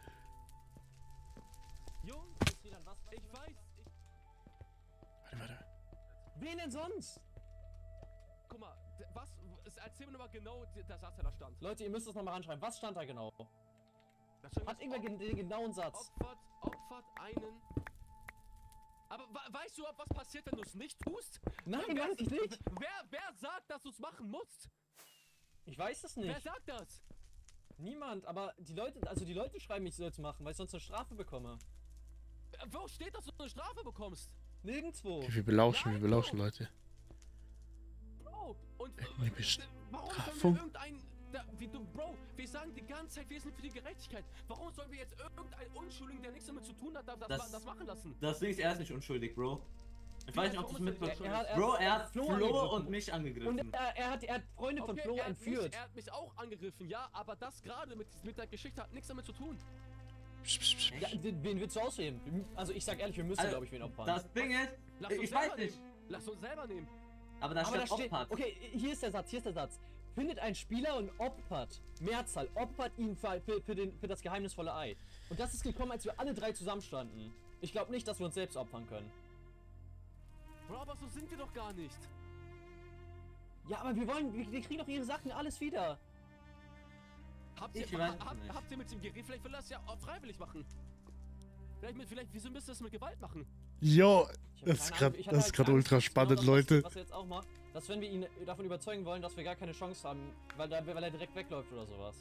Speaker 6: Jungs, ich weiß.
Speaker 1: Warte.
Speaker 3: Wen denn sonst?
Speaker 6: Guck mal, erzähl mir nochmal genau der Satz, der da stand.
Speaker 3: Leute, ihr müsst das nochmal ranschreiben. Was stand da genau?
Speaker 6: Da stand
Speaker 3: Hat irgendwer den genauen Satz?
Speaker 6: opfert einen. Aber weißt du, was passiert, wenn du es nicht tust?
Speaker 3: Nein, weiß ich nicht.
Speaker 6: Wer sagt, dass du es machen musst?
Speaker 3: Ich weiß es
Speaker 6: Wer
Speaker 3: nicht.
Speaker 6: sagt das?
Speaker 3: Niemand, aber die Leute schreiben, ich soll es machen, weil ich sonst eine Strafe bekomme.
Speaker 6: Wo steht, dass du eine Strafe bekommst?
Speaker 3: Nirgendwo.
Speaker 1: Okay, wir belauschen, Leute.
Speaker 6: Bro, und
Speaker 1: Eine
Speaker 6: warum
Speaker 1: Bestrafung?
Speaker 6: sollen wir Bro, wir sagen die ganze Zeit, wir sind für die Gerechtigkeit. Warum sollen wir jetzt irgendeinen Unschuldigen, der nichts damit zu tun hat, das machen lassen?
Speaker 5: Das Ding ist, er ist nicht unschuldig, Bro. Ich weiß nicht, ob du es mitbekommen
Speaker 3: Er hat-
Speaker 5: hast. Bro, er hat
Speaker 3: Flo
Speaker 5: Flo
Speaker 3: angegriffen.
Speaker 5: und mich angegriffen.
Speaker 3: Und er hat Freunde von Flo entführt.
Speaker 6: Er hat mich auch angegriffen, ja, aber das gerade mit der Geschichte hat nichts damit zu tun.
Speaker 3: Ja, wen willst du ausheben? Also ich sag ehrlich, wir müssen,
Speaker 5: Also,
Speaker 3: glaube ich, wen opfern.
Speaker 5: Das Ding ist,
Speaker 6: Lass uns
Speaker 5: ich
Speaker 6: selber
Speaker 5: weiß nicht.
Speaker 6: nehmen. Lass uns selber nehmen.
Speaker 5: Aber da
Speaker 3: Aber da
Speaker 5: steht
Speaker 3: steht,
Speaker 5: opfert.
Speaker 3: okay, hier ist der Satz. Findet einen Spieler und opfert, Mehrzahl, opfert ihn für das geheimnisvolle Ei. Und das ist gekommen, als wir alle drei zusammenstanden. Ich glaube nicht, dass wir uns selbst opfern können.
Speaker 6: Bro, aber so sind wir doch gar nicht.
Speaker 3: Ja, aber wir kriegen doch ihre Sachen alles wieder.
Speaker 6: Habt
Speaker 5: Ich
Speaker 6: ihr,
Speaker 5: weiß es nicht.
Speaker 6: habt ihr mit dem Gerät, vielleicht will er das ja auch freiwillig machen. Wieso müsst ihr das mit Gewalt machen?
Speaker 1: Jo,
Speaker 3: Ich hab
Speaker 1: das ist
Speaker 3: keine
Speaker 1: grad-
Speaker 3: Ahnung, ich hatte
Speaker 1: das ist
Speaker 3: halt
Speaker 1: grad
Speaker 3: Angst,
Speaker 1: ultra
Speaker 3: dass
Speaker 1: spannend,
Speaker 3: das,
Speaker 1: Leute.
Speaker 3: Was er jetzt auch macht, dass wenn wir ihn davon überzeugen wollen, dass wir gar keine Chance haben, weil er direkt wegläuft oder sowas.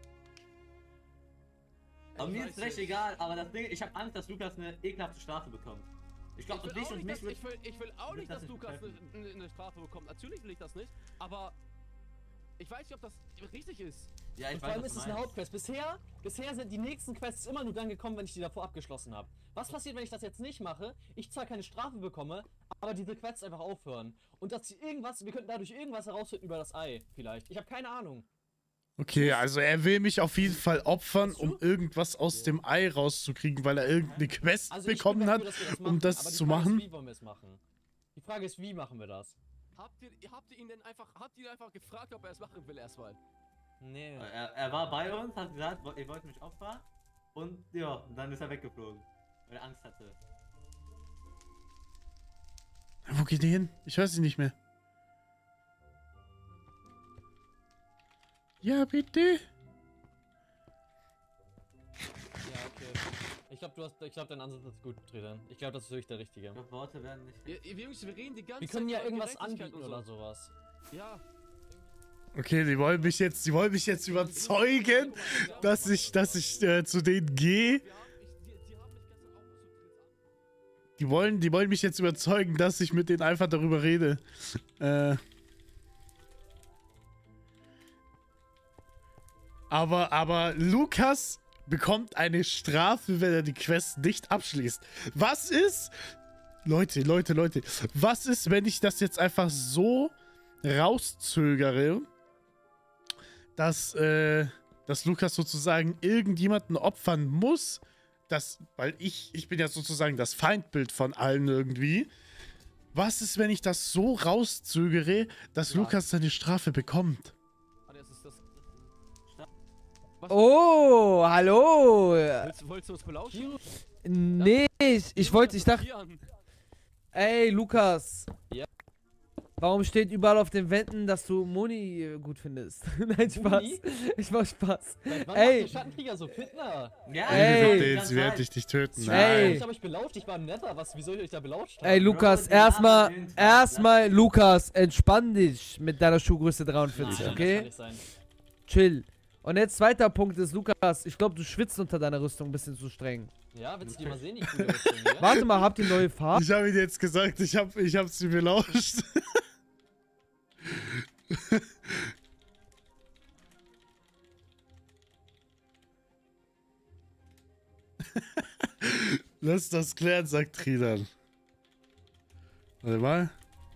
Speaker 5: Aber
Speaker 6: Ich
Speaker 5: mir
Speaker 6: weiß
Speaker 5: ist recht
Speaker 6: nicht.
Speaker 5: egal, aber das Ding, ich habe Angst, dass Lukas eine ekelhafte Strafe bekommt. Ich glaube, dich und mich wird...
Speaker 6: Ich will auch
Speaker 5: wird
Speaker 6: nicht,
Speaker 5: das
Speaker 6: dass
Speaker 5: nicht
Speaker 6: Lukas
Speaker 5: treffen.
Speaker 6: eine Strafe bekommt. Natürlich will ich das nicht, aber ich weiß nicht, ob das richtig ist.
Speaker 5: Ja, ich
Speaker 3: Und vor allem
Speaker 5: weiß,
Speaker 3: ist
Speaker 5: was
Speaker 3: es
Speaker 5: du
Speaker 3: eine
Speaker 5: meinst.
Speaker 3: Hauptquest. Bisher sind die nächsten Quests immer nur dann gekommen, wenn ich die davor abgeschlossen habe. Was passiert, wenn ich das jetzt nicht mache? Ich zwar keine Strafe bekomme, aber diese Quests einfach aufhören. Und dass wir könnten dadurch irgendwas herausfinden über das Ei, vielleicht. Ich habe keine Ahnung.
Speaker 1: Okay, also er will mich auf jeden Fall opfern, um irgendwas aus dem Ei rauszukriegen, weil er irgendeine Quest
Speaker 3: Also ich
Speaker 1: bekommen
Speaker 3: bin
Speaker 1: hat,
Speaker 3: dafür, dass wir das
Speaker 1: um
Speaker 3: machen,
Speaker 1: das
Speaker 3: aber die
Speaker 1: zu
Speaker 3: Frage
Speaker 1: machen.
Speaker 3: Ist, wie wollen wir es machen? Die Frage ist, wie machen wir das?
Speaker 6: Habt ihr ihn denn einfach gefragt, ob er es machen will erstmal?
Speaker 3: Nee.
Speaker 5: Er war bei uns, hat gesagt, ihr wollt mich opfern. Und ja, dann ist er weggeflogen. Weil er Angst hatte.
Speaker 1: Wo geht die hin? Ich weiß sie nicht mehr. Ja, bitte.
Speaker 3: Ja, okay. Ich glaube, dein Ansatz ist gut, Tridan. Ich glaube, das ist wirklich der richtige.
Speaker 5: Ich glaub, Worte werden nicht...
Speaker 6: Wir reden die ganze
Speaker 3: Wir können ja
Speaker 6: Zeit über
Speaker 3: irgendwas
Speaker 6: Gerechtigkeit
Speaker 3: anbieten
Speaker 6: und so.
Speaker 3: oder sowas.
Speaker 6: Ja.
Speaker 1: Okay, die wollen mich jetzt überzeugen, dass ich zu denen gehe.
Speaker 6: Die haben mich gestern auch so
Speaker 1: Die wollen mich jetzt überzeugen, dass ich mit denen einfach darüber rede. Aber Lukas bekommt eine Strafe, wenn er die Quest nicht abschließt. Was ist? Leute, was ist, wenn ich das jetzt einfach so rauszögere, dass Lukas sozusagen irgendjemanden opfern muss, weil ich bin ja sozusagen das Feindbild von allen irgendwie. Was ist, wenn ich das so rauszögere, dass
Speaker 3: Ja.
Speaker 1: Lukas seine Strafe bekommt?
Speaker 6: das ist das.
Speaker 2: Oh, hallo.
Speaker 6: Wolltest du uns belauschen?
Speaker 2: Nee, ich dachte,
Speaker 6: Hier an.
Speaker 2: ey, Lukas.
Speaker 3: Ja.
Speaker 7: Warum steht überall auf den Wänden, dass du Moni gut findest? Nein, Spaß.
Speaker 3: Moni?
Speaker 7: Ich mach Spaß.
Speaker 3: Wann macht
Speaker 7: Ey.
Speaker 3: der Schattenkrieger so Fitner?
Speaker 5: Ja,
Speaker 7: Ey.
Speaker 1: Sie werde ich dich töten.
Speaker 7: Ey.
Speaker 3: Ich hab euch belauscht, ich war im Nether. Wie soll ich euch da belauscht haben?
Speaker 7: Ey, Lukas,
Speaker 5: Bro, die Namen
Speaker 7: erstmal,
Speaker 5: sind-
Speaker 7: Lukas, entspann dich mit deiner Schuhgröße 43,
Speaker 3: Nein, das
Speaker 7: okay?
Speaker 3: kann nicht sein.
Speaker 7: Chill. Und jetzt zweiter Punkt ist, Lukas, ich glaube, du schwitzt unter deiner Rüstung ein bisschen zu streng.
Speaker 3: Ja, willst du die mal sehen, die coole Rüstung hier?
Speaker 7: Warte mal, habt ihr neue Farben?
Speaker 1: Ich habe ihn jetzt gesagt, ich hab sie belauscht. Lass das klären, sagt Tridan. Warte mal.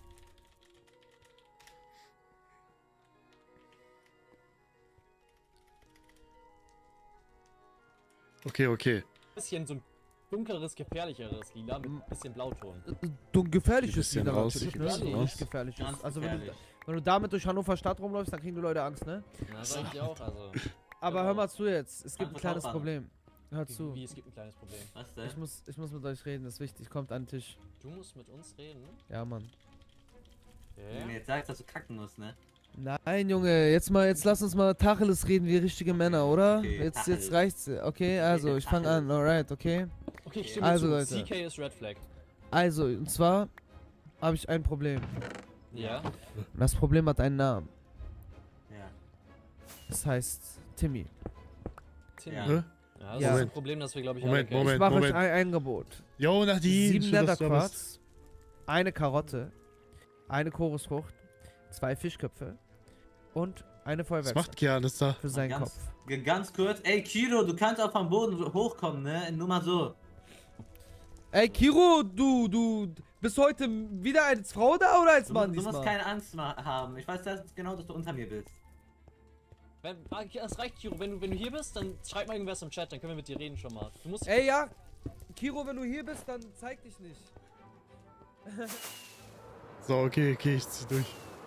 Speaker 1: Okay.
Speaker 3: Bisschen so ein dunkleres, gefährlicheres Lila mit ein bisschen Blauton.
Speaker 7: Du ein gefährliches
Speaker 1: Bisschen
Speaker 7: Lieder
Speaker 1: raus,
Speaker 7: natürlich,
Speaker 1: ein
Speaker 7: ne?
Speaker 3: bisschen
Speaker 7: Nicht
Speaker 1: raus.
Speaker 7: gefährliches.
Speaker 5: Ganz
Speaker 7: Also
Speaker 5: gefährlich.
Speaker 7: wenn du damit durch Hannover Stadt rumläufst, dann kriegen die Leute Angst, ne?
Speaker 3: Na, sag ich auch, also.
Speaker 7: Aber hör mal zu jetzt, es gibt ein
Speaker 5: Antwort
Speaker 7: kleines
Speaker 5: auch an.
Speaker 7: Problem. Hör zu.
Speaker 3: Wie, es gibt ein kleines Problem.
Speaker 5: Was denn?
Speaker 7: Ich muss mit euch reden, ist wichtig. Kommt an den Tisch.
Speaker 3: Du musst mit uns reden.
Speaker 7: Ja, Mann.
Speaker 5: Wenn du
Speaker 3: Okay.
Speaker 5: mir jetzt sagst, dass du kacken musst, ne?
Speaker 7: Nein, Junge, jetzt lass uns mal Tacheles reden wie richtige Männer, oder?
Speaker 5: Okay,
Speaker 7: Jetzt
Speaker 5: Tacheles.
Speaker 7: reicht's. Okay, also ich fange an, alright, okay?
Speaker 3: Okay, ich stimme
Speaker 7: Also,
Speaker 3: zu.
Speaker 7: Leute.
Speaker 3: CK ist Red Flag.
Speaker 7: Also, und zwar habe ich ein Problem.
Speaker 3: Ja.
Speaker 7: Und das Problem hat einen Namen.
Speaker 5: Ja.
Speaker 7: Das heißt Timmy.
Speaker 3: Tim.
Speaker 5: Ja.
Speaker 1: Hä?
Speaker 3: Ja, das
Speaker 7: Ja.
Speaker 3: ist ein Problem, das wir, glaube ich,
Speaker 1: Moment,
Speaker 3: alle kennen.
Speaker 7: Ich
Speaker 1: Moment.
Speaker 7: mache euch ein Angebot.
Speaker 1: Jo, Nadine.
Speaker 7: 7
Speaker 1: schön, dass du da bist.
Speaker 7: Netherquarz, eine Karotte, eine Chorusfrucht, 2 Fischköpfe und eine
Speaker 1: Was
Speaker 7: Feuerwerkskugel
Speaker 1: macht Kianis da?
Speaker 7: für seinen
Speaker 5: ganz,
Speaker 7: Kopf.
Speaker 5: Ganz kurz, ey Kiro, du kannst auch vom Boden hochkommen, ne? Nur mal so.
Speaker 7: Ey, Kiro, du bist heute wieder als Frau da oder als
Speaker 5: Du,
Speaker 7: Mann
Speaker 5: du musst
Speaker 7: diesmal?
Speaker 5: keine Angst haben. Ich weiß genau, dass du unter mir bist.
Speaker 3: Das reicht, Kiro. Wenn du hier bist, dann schreib mal irgendwas im Chat, dann können wir mit dir reden schon mal. Du musst.
Speaker 7: Ey, ja, Kiro, wenn du hier bist, dann zeig dich nicht.
Speaker 1: So, okay, ich zieh durch.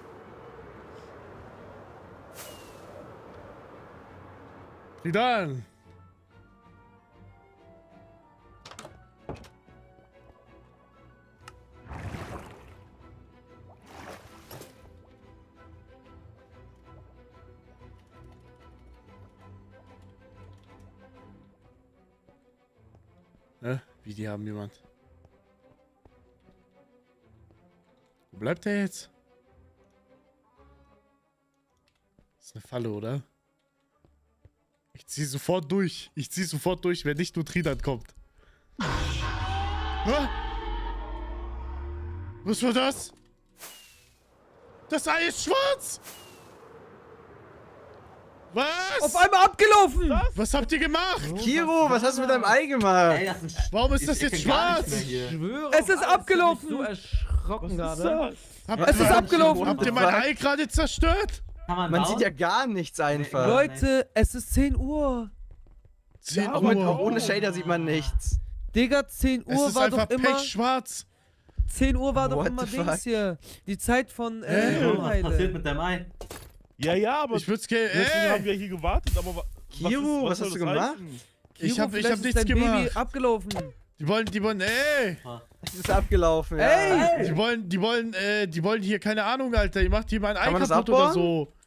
Speaker 1: Tridan! Wie, die haben jemand? Wo bleibt der jetzt? Das ist eine Falle, oder? Ich zieh sofort durch. Wenn nicht nur Tridan kommt. Hä? Was war das? Das Ei ist schwarz! Was?
Speaker 7: Auf einmal abgelaufen!
Speaker 1: Was habt ihr gemacht?
Speaker 8: Kiro, was hast du mit deinem Ei gemacht?
Speaker 5: Ey, das ist ein
Speaker 1: Warum ist das
Speaker 5: ich
Speaker 1: jetzt
Speaker 5: kenn gar nichts
Speaker 1: schwarz?
Speaker 5: mehr hier.
Speaker 2: Schwöre
Speaker 7: Es
Speaker 2: auf
Speaker 7: ist
Speaker 2: alles,
Speaker 7: abgelaufen.
Speaker 2: Ich bin so erschrocken gerade.
Speaker 7: Es ist abgelaufen!
Speaker 1: Habt ihr mein Ei gerade zerstört?
Speaker 5: Kann man
Speaker 8: Man
Speaker 5: bauen?
Speaker 8: sieht ja gar nichts einfach.
Speaker 7: Leute, es ist 10 Uhr.
Speaker 1: 10
Speaker 8: Auch ohne Shader sieht man nichts.
Speaker 7: Digga, 10
Speaker 1: Es
Speaker 7: Uhr
Speaker 1: ist
Speaker 7: war
Speaker 1: einfach
Speaker 7: doch immer.
Speaker 1: pechschwarz.
Speaker 7: 10 Uhr war doch
Speaker 8: What
Speaker 7: immer
Speaker 8: the
Speaker 7: Dings
Speaker 8: fuck?
Speaker 7: hier. Die Zeit von
Speaker 5: Was passiert
Speaker 7: Heile.
Speaker 5: mit deinem Ei?
Speaker 9: Ja, aber
Speaker 1: Ich würd's gerne.
Speaker 9: deswegen haben wir hier gewartet, aber
Speaker 8: Kiro, was
Speaker 9: soll
Speaker 8: hast du
Speaker 9: das
Speaker 8: gemacht?
Speaker 9: heißen?
Speaker 1: Ich hab
Speaker 7: vielleicht ist
Speaker 1: nichts
Speaker 7: dein Baby
Speaker 1: gemacht.
Speaker 7: abgelaufen.
Speaker 1: Die wollen, ey!
Speaker 8: Es ist abgelaufen, ja.
Speaker 7: Ey!
Speaker 1: Die wollen hier, keine Ahnung, Alter. Ihr macht hier mein Ei
Speaker 8: Kann man das
Speaker 1: kaputt oder
Speaker 8: abbauen?
Speaker 1: so.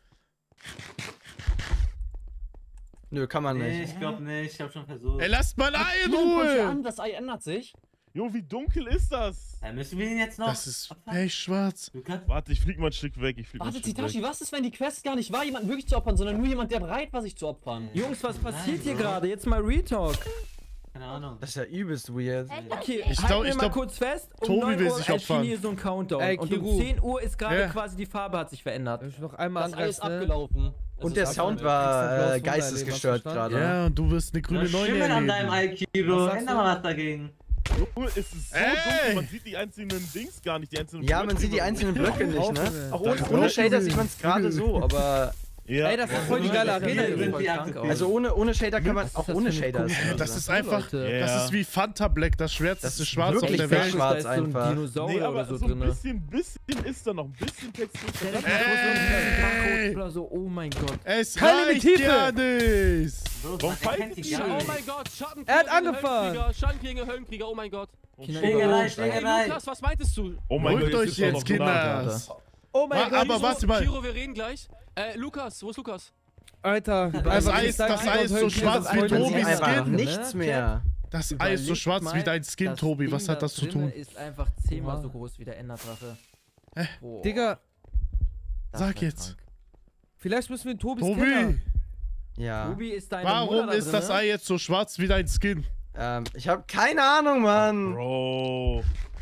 Speaker 8: Nö, kann man
Speaker 5: Nee,
Speaker 8: nicht.
Speaker 5: ich glaube nicht. Ich habe schon versucht.
Speaker 1: Ey, lasst mein Ei in
Speaker 3: Guck dir
Speaker 1: Ruhe!
Speaker 3: an, das Ei ändert sich.
Speaker 9: Jo, wie dunkel ist das?
Speaker 5: Dann müssen wir ihn jetzt noch.
Speaker 1: Das ist pechschwarz.
Speaker 5: Lukas?
Speaker 9: Warte, ich flieg mal ein Stück weg.
Speaker 3: Warte, Titachi, was ist, wenn die Quest gar nicht war, jemanden wirklich zu opfern, sondern nur jemand, der bereit war, sich zu opfern?
Speaker 2: Jungs, was passiert hier
Speaker 5: Bro.
Speaker 2: gerade? Jetzt mal Retalk.
Speaker 5: Keine Ahnung.
Speaker 8: Das ist ja übelst weird.
Speaker 2: Okay,
Speaker 1: Ich
Speaker 2: halten
Speaker 1: glaub-
Speaker 2: wir
Speaker 1: ich
Speaker 2: mal
Speaker 1: glaub,
Speaker 2: kurz fest. Um
Speaker 1: Tobi
Speaker 2: 9
Speaker 1: will
Speaker 2: Uhr
Speaker 1: sich
Speaker 2: erschien
Speaker 1: opfern.
Speaker 2: hier so ein Countdown.
Speaker 7: Ey,
Speaker 2: und
Speaker 7: Kiru.
Speaker 2: um 10 Uhr ist gerade
Speaker 1: Ja.
Speaker 2: quasi die Farbe hat sich verändert.
Speaker 7: Wenn ich noch einmal
Speaker 3: Das Ei ist
Speaker 7: angreife, ne?
Speaker 3: abgelaufen. Es
Speaker 8: Und
Speaker 3: ist
Speaker 8: der
Speaker 3: abgelaufen.
Speaker 8: Sound war
Speaker 7: Extra Blaus
Speaker 8: geistesgestört
Speaker 7: Wunderleben,
Speaker 8: gerade.
Speaker 1: Ja, und du wirst eine grüne
Speaker 5: Das
Speaker 1: Neune
Speaker 5: Schimmel an deinem
Speaker 1: erleben.
Speaker 5: Ei, Kiro.
Speaker 7: Was sagst
Speaker 5: Änder
Speaker 7: du?
Speaker 5: mal was dagegen.
Speaker 9: Junge, es ist so
Speaker 1: Ey!
Speaker 9: dunkel, man sieht die einzelnen Dings gar nicht, die einzelnen
Speaker 8: Ja,
Speaker 9: Blöcke
Speaker 8: man sieht die
Speaker 9: immer.
Speaker 8: einzelnen Blöcke nicht, ne?
Speaker 7: Junge.
Speaker 8: Auch
Speaker 1: Das ist
Speaker 8: ohne
Speaker 1: auch
Speaker 8: Shader
Speaker 1: übel.
Speaker 8: sieht man es gerade so, aber...
Speaker 9: Ja.
Speaker 7: Ey, das ist voll die geile Arena.
Speaker 5: Wir
Speaker 7: hier.
Speaker 5: sind
Speaker 2: voll
Speaker 5: die
Speaker 2: krank
Speaker 5: Akte-
Speaker 2: aus.
Speaker 8: Also ohne Shader kann man...
Speaker 2: Was ist
Speaker 8: Auch
Speaker 2: das
Speaker 8: ohne
Speaker 2: für eine
Speaker 8: Shader ist
Speaker 2: komische-
Speaker 1: Das ist einfach,
Speaker 2: Leute.
Speaker 9: Ja.
Speaker 1: das ist wie Fanta Black, das
Speaker 8: Das
Speaker 1: schwärzeste
Speaker 8: ist
Speaker 1: Schwarz auf
Speaker 8: wirklich
Speaker 1: der
Speaker 8: fett
Speaker 1: Welt.
Speaker 8: schwarz
Speaker 2: Da ist so ein
Speaker 8: einfach.
Speaker 2: Dinosaurier
Speaker 9: Nee, aber
Speaker 2: oder so
Speaker 9: so ein
Speaker 2: drin.
Speaker 9: bisschen ist da noch, ein bisschen Textur.
Speaker 1: Ey!
Speaker 2: Oder so, oh mein Gott.
Speaker 1: Es
Speaker 7: Keine
Speaker 1: reicht
Speaker 7: Tiefe.
Speaker 1: ja nicht.
Speaker 5: So,
Speaker 9: Warum
Speaker 5: man erkennt
Speaker 9: fightet
Speaker 5: die
Speaker 9: ihr?
Speaker 5: gar
Speaker 6: Oh
Speaker 5: nicht.
Speaker 6: mein Gott, Schattenkrieger.
Speaker 7: Er hat
Speaker 6: gegen
Speaker 7: angefahren.
Speaker 6: Höllenkrieger, Schattenkrieger, Höllenkrieger, oh mein Gott.
Speaker 2: Kinder
Speaker 5: Schlägerei,
Speaker 2: überall.
Speaker 5: Schlägerei.
Speaker 6: Ey, Lukas, was meintest du?
Speaker 9: Oh mein
Speaker 1: Beruhigt
Speaker 9: Gott,
Speaker 1: euch
Speaker 9: ist doch
Speaker 1: jetzt,
Speaker 9: noch so nah.
Speaker 1: Kinder.
Speaker 7: Oh mein Gott.
Speaker 1: Aber warte mal.
Speaker 6: Kiro, wir reden gleich. Lukas, wo ist Lukas?
Speaker 7: Alter.
Speaker 1: Das Eis ist so schwarz wie Tobis
Speaker 8: einfach
Speaker 1: Skin.
Speaker 8: nichts mehr.
Speaker 1: Das Eis ist so schwarz wie dein Skin, Tobi. Was hat das zu tun?
Speaker 2: Ist einfach 10-mal so groß wie der Enderdrache. Boah.
Speaker 7: Digga,
Speaker 2: Das
Speaker 1: Sag
Speaker 2: wär
Speaker 1: jetzt.
Speaker 2: krank.
Speaker 7: vielleicht müssen wir in Tobis Keller.
Speaker 1: Tobi,
Speaker 8: Ja.
Speaker 2: Tobi, ist deine
Speaker 1: warum
Speaker 2: Mutter da
Speaker 1: ist das
Speaker 2: drinne?
Speaker 1: Ei jetzt so schwarz wie dein Skin?
Speaker 8: Ich habe keine Ahnung, Mann.
Speaker 9: Bro.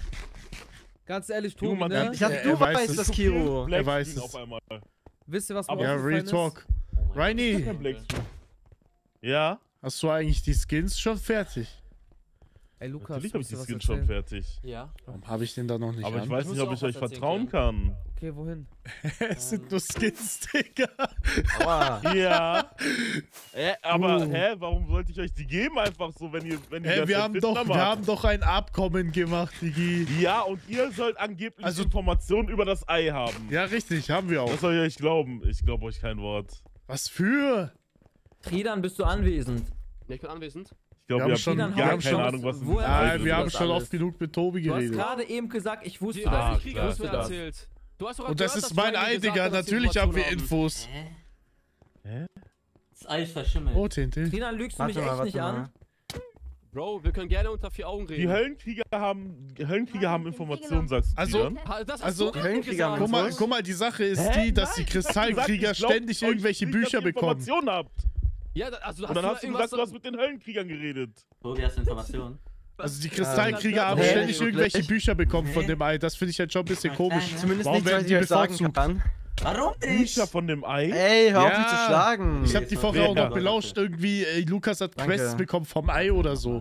Speaker 7: Ganz ehrlich, Tobi,
Speaker 9: Junge,
Speaker 7: ne?
Speaker 8: Ich dachte,
Speaker 1: Er
Speaker 8: du
Speaker 1: weiß
Speaker 8: weißt
Speaker 1: es.
Speaker 8: das, Kiro.
Speaker 1: Er weiß
Speaker 9: Blackscreen
Speaker 1: es.
Speaker 9: auf einmal.
Speaker 7: Wisst ihr, was mir
Speaker 9: Aber-
Speaker 1: Ja,
Speaker 7: aufgefallen
Speaker 1: Real
Speaker 7: ist?
Speaker 1: Talk. Reini,
Speaker 9: Kein Blackscreen. Ja,
Speaker 1: hast du eigentlich die Skins schon fertig?
Speaker 7: Ey, Lukas,
Speaker 9: natürlich habe ich die
Speaker 7: musst du
Speaker 9: Skins
Speaker 7: was
Speaker 9: schon
Speaker 7: erzählen?
Speaker 9: fertig.
Speaker 3: Ja.
Speaker 1: Warum habe ich den da noch nicht
Speaker 9: Aber ich
Speaker 1: an?
Speaker 9: weiß
Speaker 3: Ich
Speaker 9: nicht,
Speaker 3: muss
Speaker 9: ob ich
Speaker 3: auch
Speaker 9: euch
Speaker 3: was erzählen
Speaker 9: vertrauen kann.
Speaker 7: Okay, wohin?
Speaker 1: Es sind nur Skins, Digga.
Speaker 8: Aua.
Speaker 9: Ja. Aber, warum sollte ich euch die geben einfach so, wenn ihr das
Speaker 1: Wir haben doch ein Abkommen gemacht, Digi.
Speaker 9: Ja, und ihr sollt angeblich
Speaker 1: Also-
Speaker 9: Informationen über das Ei haben.
Speaker 1: Ja, richtig, haben wir auch.
Speaker 9: Das soll ich euch glauben. Ich glaube euch kein Wort.
Speaker 1: Was für?
Speaker 2: Tridan, bist du anwesend?
Speaker 6: Ja, ich bin anwesend.
Speaker 9: Ich glaube,
Speaker 1: Wir
Speaker 9: ihr
Speaker 1: haben schon-
Speaker 9: habt
Speaker 1: wir
Speaker 9: gar
Speaker 1: haben
Speaker 9: keine
Speaker 1: schon-
Speaker 9: Ahnung, was
Speaker 2: woher
Speaker 9: Ei
Speaker 2: weißt
Speaker 9: ist.
Speaker 2: du
Speaker 1: Wir haben
Speaker 2: das
Speaker 1: schon
Speaker 2: alles?
Speaker 1: oft genug mit Tobi
Speaker 2: Du hast
Speaker 1: geredet.
Speaker 2: gerade eben gesagt, ich wusste
Speaker 6: Die
Speaker 2: das.
Speaker 9: Ah,
Speaker 6: Krieger
Speaker 9: klar.
Speaker 6: hast mir
Speaker 2: Wusste das.
Speaker 6: erzählt. Du hast doch
Speaker 1: Und das
Speaker 6: gehört,
Speaker 1: ist
Speaker 6: dass
Speaker 1: mein
Speaker 6: Ryan
Speaker 1: Ei,
Speaker 6: gesagt
Speaker 1: Digga.
Speaker 6: hat, dass die
Speaker 1: Natürlich haben wir
Speaker 6: Informationen
Speaker 1: Infos.
Speaker 5: Das Eis verschimmelt.
Speaker 1: Oh, Tintin.
Speaker 2: Tridan, lügst du mich
Speaker 8: Warte mal,
Speaker 2: echt
Speaker 8: warte
Speaker 2: nicht
Speaker 8: mal.
Speaker 2: an?
Speaker 6: haben. Bro, wir können gerne unter 4 Augen reden.
Speaker 9: Die Höllenkrieger haben Informationen, sagst du.
Speaker 1: Also-
Speaker 9: Tiran?
Speaker 6: Das hast
Speaker 1: Also,
Speaker 6: du
Speaker 8: Höllenkrieger
Speaker 6: gesagt.
Speaker 8: haben
Speaker 1: Guck mal, die Sache ist die, dass die Kristallkrieger
Speaker 9: Ich glaub
Speaker 1: ständig
Speaker 9: euch
Speaker 1: irgendwelche
Speaker 9: nicht, dass
Speaker 1: Bücher
Speaker 9: ihr
Speaker 1: bekommen.
Speaker 9: Informationen habt.
Speaker 6: Ja, also
Speaker 9: Und dann hast du
Speaker 6: irgendwas
Speaker 9: gesagt, du hast mit den Höllenkriegern geredet.
Speaker 5: Tobi, hast du Informationen?
Speaker 1: Also die Kristallkrieger haben
Speaker 8: Nee,
Speaker 1: ständig
Speaker 8: nicht
Speaker 1: irgendwelche
Speaker 8: wirklich.
Speaker 1: Bücher bekommen von
Speaker 5: Nee.
Speaker 1: dem Ei. Das finde ich halt schon ein bisschen komisch.
Speaker 8: Zumindest
Speaker 1: Warum
Speaker 8: nichts,
Speaker 1: werden
Speaker 8: was
Speaker 1: die
Speaker 8: ich euch sagen
Speaker 1: bevorzugt?
Speaker 8: kann.
Speaker 5: Warum nicht?
Speaker 9: Bücher von dem Ei?
Speaker 8: Ey, hör auf
Speaker 1: Ja.
Speaker 8: mich zu schlagen.
Speaker 1: Ich habe die vorher auch
Speaker 9: Ja.
Speaker 1: noch belauscht. Irgendwie, Lukas hat
Speaker 8: Danke.
Speaker 1: Quests bekommen vom Ei oder so.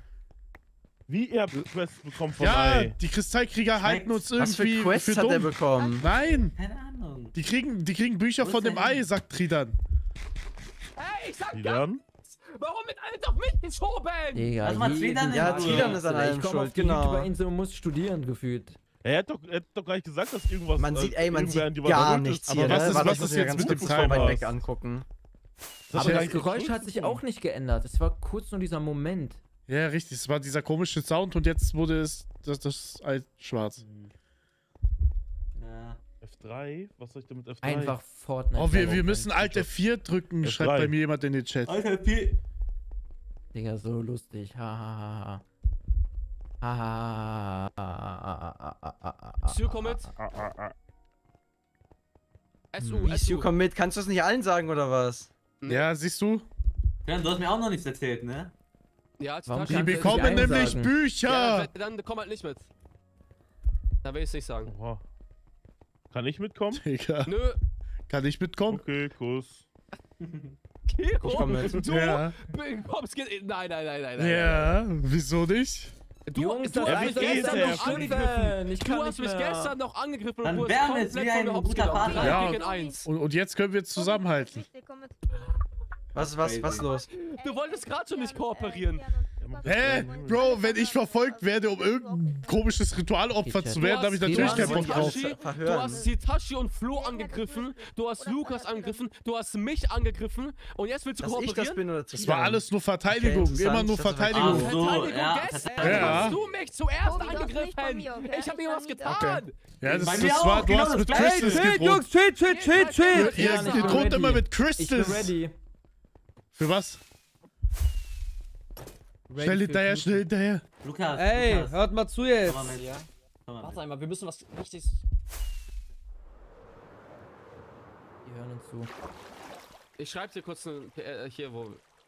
Speaker 9: Wie ihr habt Quests bekommen von
Speaker 1: Ja,
Speaker 9: Ei?
Speaker 1: die Kristallkrieger halten uns
Speaker 8: Was für
Speaker 1: irgendwie
Speaker 8: Quests
Speaker 1: für
Speaker 8: hat er
Speaker 1: dumm.
Speaker 8: bekommen?
Speaker 1: Nein,
Speaker 5: Keine Ahnung.
Speaker 1: die kriegen Bücher
Speaker 5: Wo
Speaker 1: von
Speaker 5: ist
Speaker 1: dem
Speaker 5: der
Speaker 1: Ei,
Speaker 5: hin?
Speaker 1: sagt Tridan.
Speaker 6: Hey, ich sag
Speaker 9: Die
Speaker 6: gar
Speaker 9: dann?
Speaker 6: Warum mit alles auf mich geschoben?
Speaker 2: Digga,
Speaker 5: Lass mal
Speaker 2: jeden
Speaker 5: Tridan in
Speaker 8: Ja,
Speaker 2: Tag.
Speaker 5: Ruhe.
Speaker 8: Tridan ist an allem
Speaker 2: Ich komme
Speaker 8: schuld,
Speaker 2: auf die
Speaker 8: genau.
Speaker 2: YouTuberinsel und muss studieren, gefühlt.
Speaker 9: Er hat doch gar nicht gesagt, dass irgendwas.
Speaker 8: Man sieht, ey, man
Speaker 9: irgendwer
Speaker 8: sieht
Speaker 9: in die
Speaker 8: gar
Speaker 9: Wand
Speaker 8: nichts
Speaker 9: ist.
Speaker 8: hier,
Speaker 1: Aber was
Speaker 8: ne?
Speaker 1: ist-
Speaker 8: Warte,
Speaker 1: was
Speaker 8: ich muss
Speaker 1: ist
Speaker 8: mir
Speaker 1: jetzt
Speaker 8: ganz
Speaker 1: mit
Speaker 8: kurz
Speaker 1: dem
Speaker 8: von weit
Speaker 9: Timer?
Speaker 8: weg angucken.
Speaker 9: Das
Speaker 2: Aber
Speaker 9: ist
Speaker 2: das
Speaker 9: ja
Speaker 2: Geräusch hat sich auch nicht geändert. Es war kurz nur dieser Moment.
Speaker 1: Ja, richtig. Es war dieser komische Sound und jetzt wurde es das Ei schwarz.
Speaker 5: Ja.
Speaker 9: F3? Was soll ich denn mit F3?
Speaker 2: Einfach Fortnite.
Speaker 1: Oh, wir müssen Alt F4 drücken,
Speaker 9: F3.
Speaker 1: schreibt bei mir jemand in den Chat.
Speaker 5: Alter, viel.
Speaker 2: Digga, so lustig. Ha, ha, ha. Ha, ha, ha, ha, ha, ha, ha.
Speaker 6: Stu, komm mit. SU,
Speaker 8: Wie, Stu, komm mit. Kannst du das nicht allen sagen, oder was?
Speaker 1: Ja, siehst du?
Speaker 5: Ja, du hast mir auch noch nichts erzählt, ne?
Speaker 6: Ja,
Speaker 2: Warum
Speaker 1: Die
Speaker 2: kannst du es
Speaker 1: bekommen
Speaker 2: nicht
Speaker 1: nämlich
Speaker 2: einsagen?
Speaker 1: Bücher.
Speaker 6: Ja, dann komm halt nicht mit. Da will ich es nicht sagen.
Speaker 9: Oha. Kann ich mitkommen?
Speaker 1: Digga,
Speaker 6: Nö,
Speaker 1: kann ich mitkommen?
Speaker 9: Okay, Kuss.
Speaker 6: Kiro,
Speaker 8: Ich komm mit.
Speaker 6: du
Speaker 1: Ja.
Speaker 6: bekommst... Nein.
Speaker 1: Ja, wieso nicht?
Speaker 2: Jungs, das
Speaker 9: Ja,
Speaker 2: Ei
Speaker 9: wie
Speaker 2: soll
Speaker 9: geht's
Speaker 2: gestern
Speaker 9: denn?
Speaker 2: noch schlüpfen. Ich
Speaker 6: Du
Speaker 2: kann
Speaker 6: hast
Speaker 2: nicht
Speaker 6: mich
Speaker 2: mehr.
Speaker 6: gestern noch angegriffen
Speaker 5: Dann
Speaker 6: und du
Speaker 5: wärm
Speaker 6: hast
Speaker 5: jetzt wie
Speaker 6: komplett von
Speaker 5: ein
Speaker 6: mir hops
Speaker 5: guter
Speaker 6: genommen.
Speaker 5: Vater.
Speaker 6: 3
Speaker 1: Ja.
Speaker 6: gegen 1.
Speaker 1: Und jetzt können wir zusammenhalten.
Speaker 4: Richtig, komm mit.
Speaker 8: Was ist los?
Speaker 6: Du wolltest gerade schon nicht kooperieren.
Speaker 1: Hä? Bro, wenn ich verfolgt werde, um irgendein komisches Ritualopfer zu werden, habe ich natürlich keinen Bock drauf.
Speaker 6: Du hast Hitachi und Flo angegriffen, du hast Lukas angegriffen, du hast mich angegriffen und jetzt willst du
Speaker 8: Dass ich das
Speaker 6: kooperieren?
Speaker 8: bin oder
Speaker 1: Das war alles nur Verteidigung,
Speaker 8: Okay,
Speaker 1: immer nur
Speaker 8: interessant.
Speaker 1: Verteidigung.
Speaker 5: Ach so,
Speaker 6: Verteidigung,
Speaker 5: ja,
Speaker 6: gestern
Speaker 1: Ja.
Speaker 6: hast du mich zuerst
Speaker 4: Tobi, du hast nicht
Speaker 6: angegriffen.
Speaker 4: von mir, okay?
Speaker 6: Ich hab dir was
Speaker 4: Ich
Speaker 6: getan.
Speaker 1: Ja, das
Speaker 5: Bei
Speaker 1: war,
Speaker 5: mir auch,
Speaker 1: du
Speaker 5: genau
Speaker 1: hast mit
Speaker 5: das Gleiche.
Speaker 1: Crystals
Speaker 7: Chill,
Speaker 1: gedroht.
Speaker 7: Jungs, chill.
Speaker 1: Ihr
Speaker 2: Ja, ich bin
Speaker 1: droht
Speaker 2: ready.
Speaker 1: immer mit
Speaker 2: Ich bin
Speaker 1: Crystals.
Speaker 2: ready.
Speaker 1: Für was? Schnell hinterher.
Speaker 5: Lukas,
Speaker 7: Ey,
Speaker 5: Lukas.
Speaker 7: hört mal zu jetzt.
Speaker 5: Komm mal mit. Komm mal
Speaker 3: Warte
Speaker 5: mit.
Speaker 3: einmal, wir müssen was richtig.
Speaker 2: Die hören uns zu.
Speaker 6: Ich schreib dir kurz hier, wo...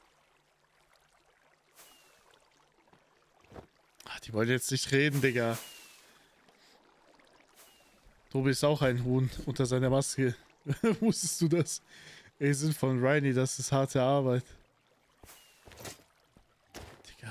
Speaker 1: Ach, die wollen jetzt nicht reden, Digga. Tobi ist auch ein Huhn unter seiner Maske. Wusstest du das? Ey, sind von Reini, das ist harte Arbeit. Digga.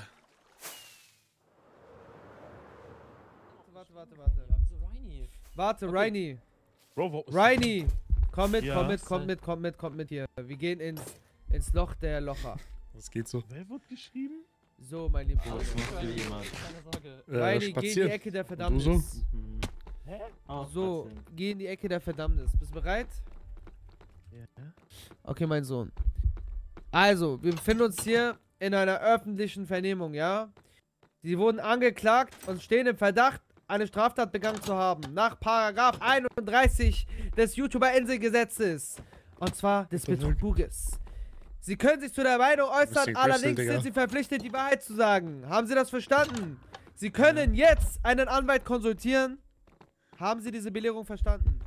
Speaker 7: Warte.
Speaker 3: Ja, wieso Reini?
Speaker 7: Warte,
Speaker 3: Okay.
Speaker 7: Reini.
Speaker 9: Bro, wo ist
Speaker 7: Reini. Komm mit,
Speaker 9: Ja.
Speaker 7: kommt mit hier. Wir gehen ins Loch der Locher.
Speaker 1: Das geht so.
Speaker 9: Wer wird geschrieben?
Speaker 7: So, mein Lieber.
Speaker 5: Das muss dir jemand.
Speaker 3: Keine Sorge.
Speaker 7: Reini, geh in die
Speaker 1: spazieren.
Speaker 7: Ecke der
Speaker 1: Und du
Speaker 7: Verdammnis.
Speaker 1: so?
Speaker 5: Mhm. Oh,
Speaker 7: So,
Speaker 5: trotzdem.
Speaker 7: geh in die Ecke der Verdammnis. Bist du bereit?
Speaker 9: Ja.
Speaker 7: Okay, mein Sohn. Also, wir befinden uns hier in einer öffentlichen Vernehmung, ja? Die wurden angeklagt und stehen im Verdacht, eine Straftat begangen zu haben. Nach Paragraph 31 des YouTuber-Inselgesetzes. Und zwar des Betruges. Sie können sich zu der Meinung äußern,
Speaker 1: Bisschen
Speaker 7: allerdings
Speaker 1: Digga.
Speaker 7: sind Sie verpflichtet, die Wahrheit zu sagen. Haben Sie das verstanden? Sie können jetzt einen Anwalt konsultieren. Haben Sie diese Belehrung verstanden?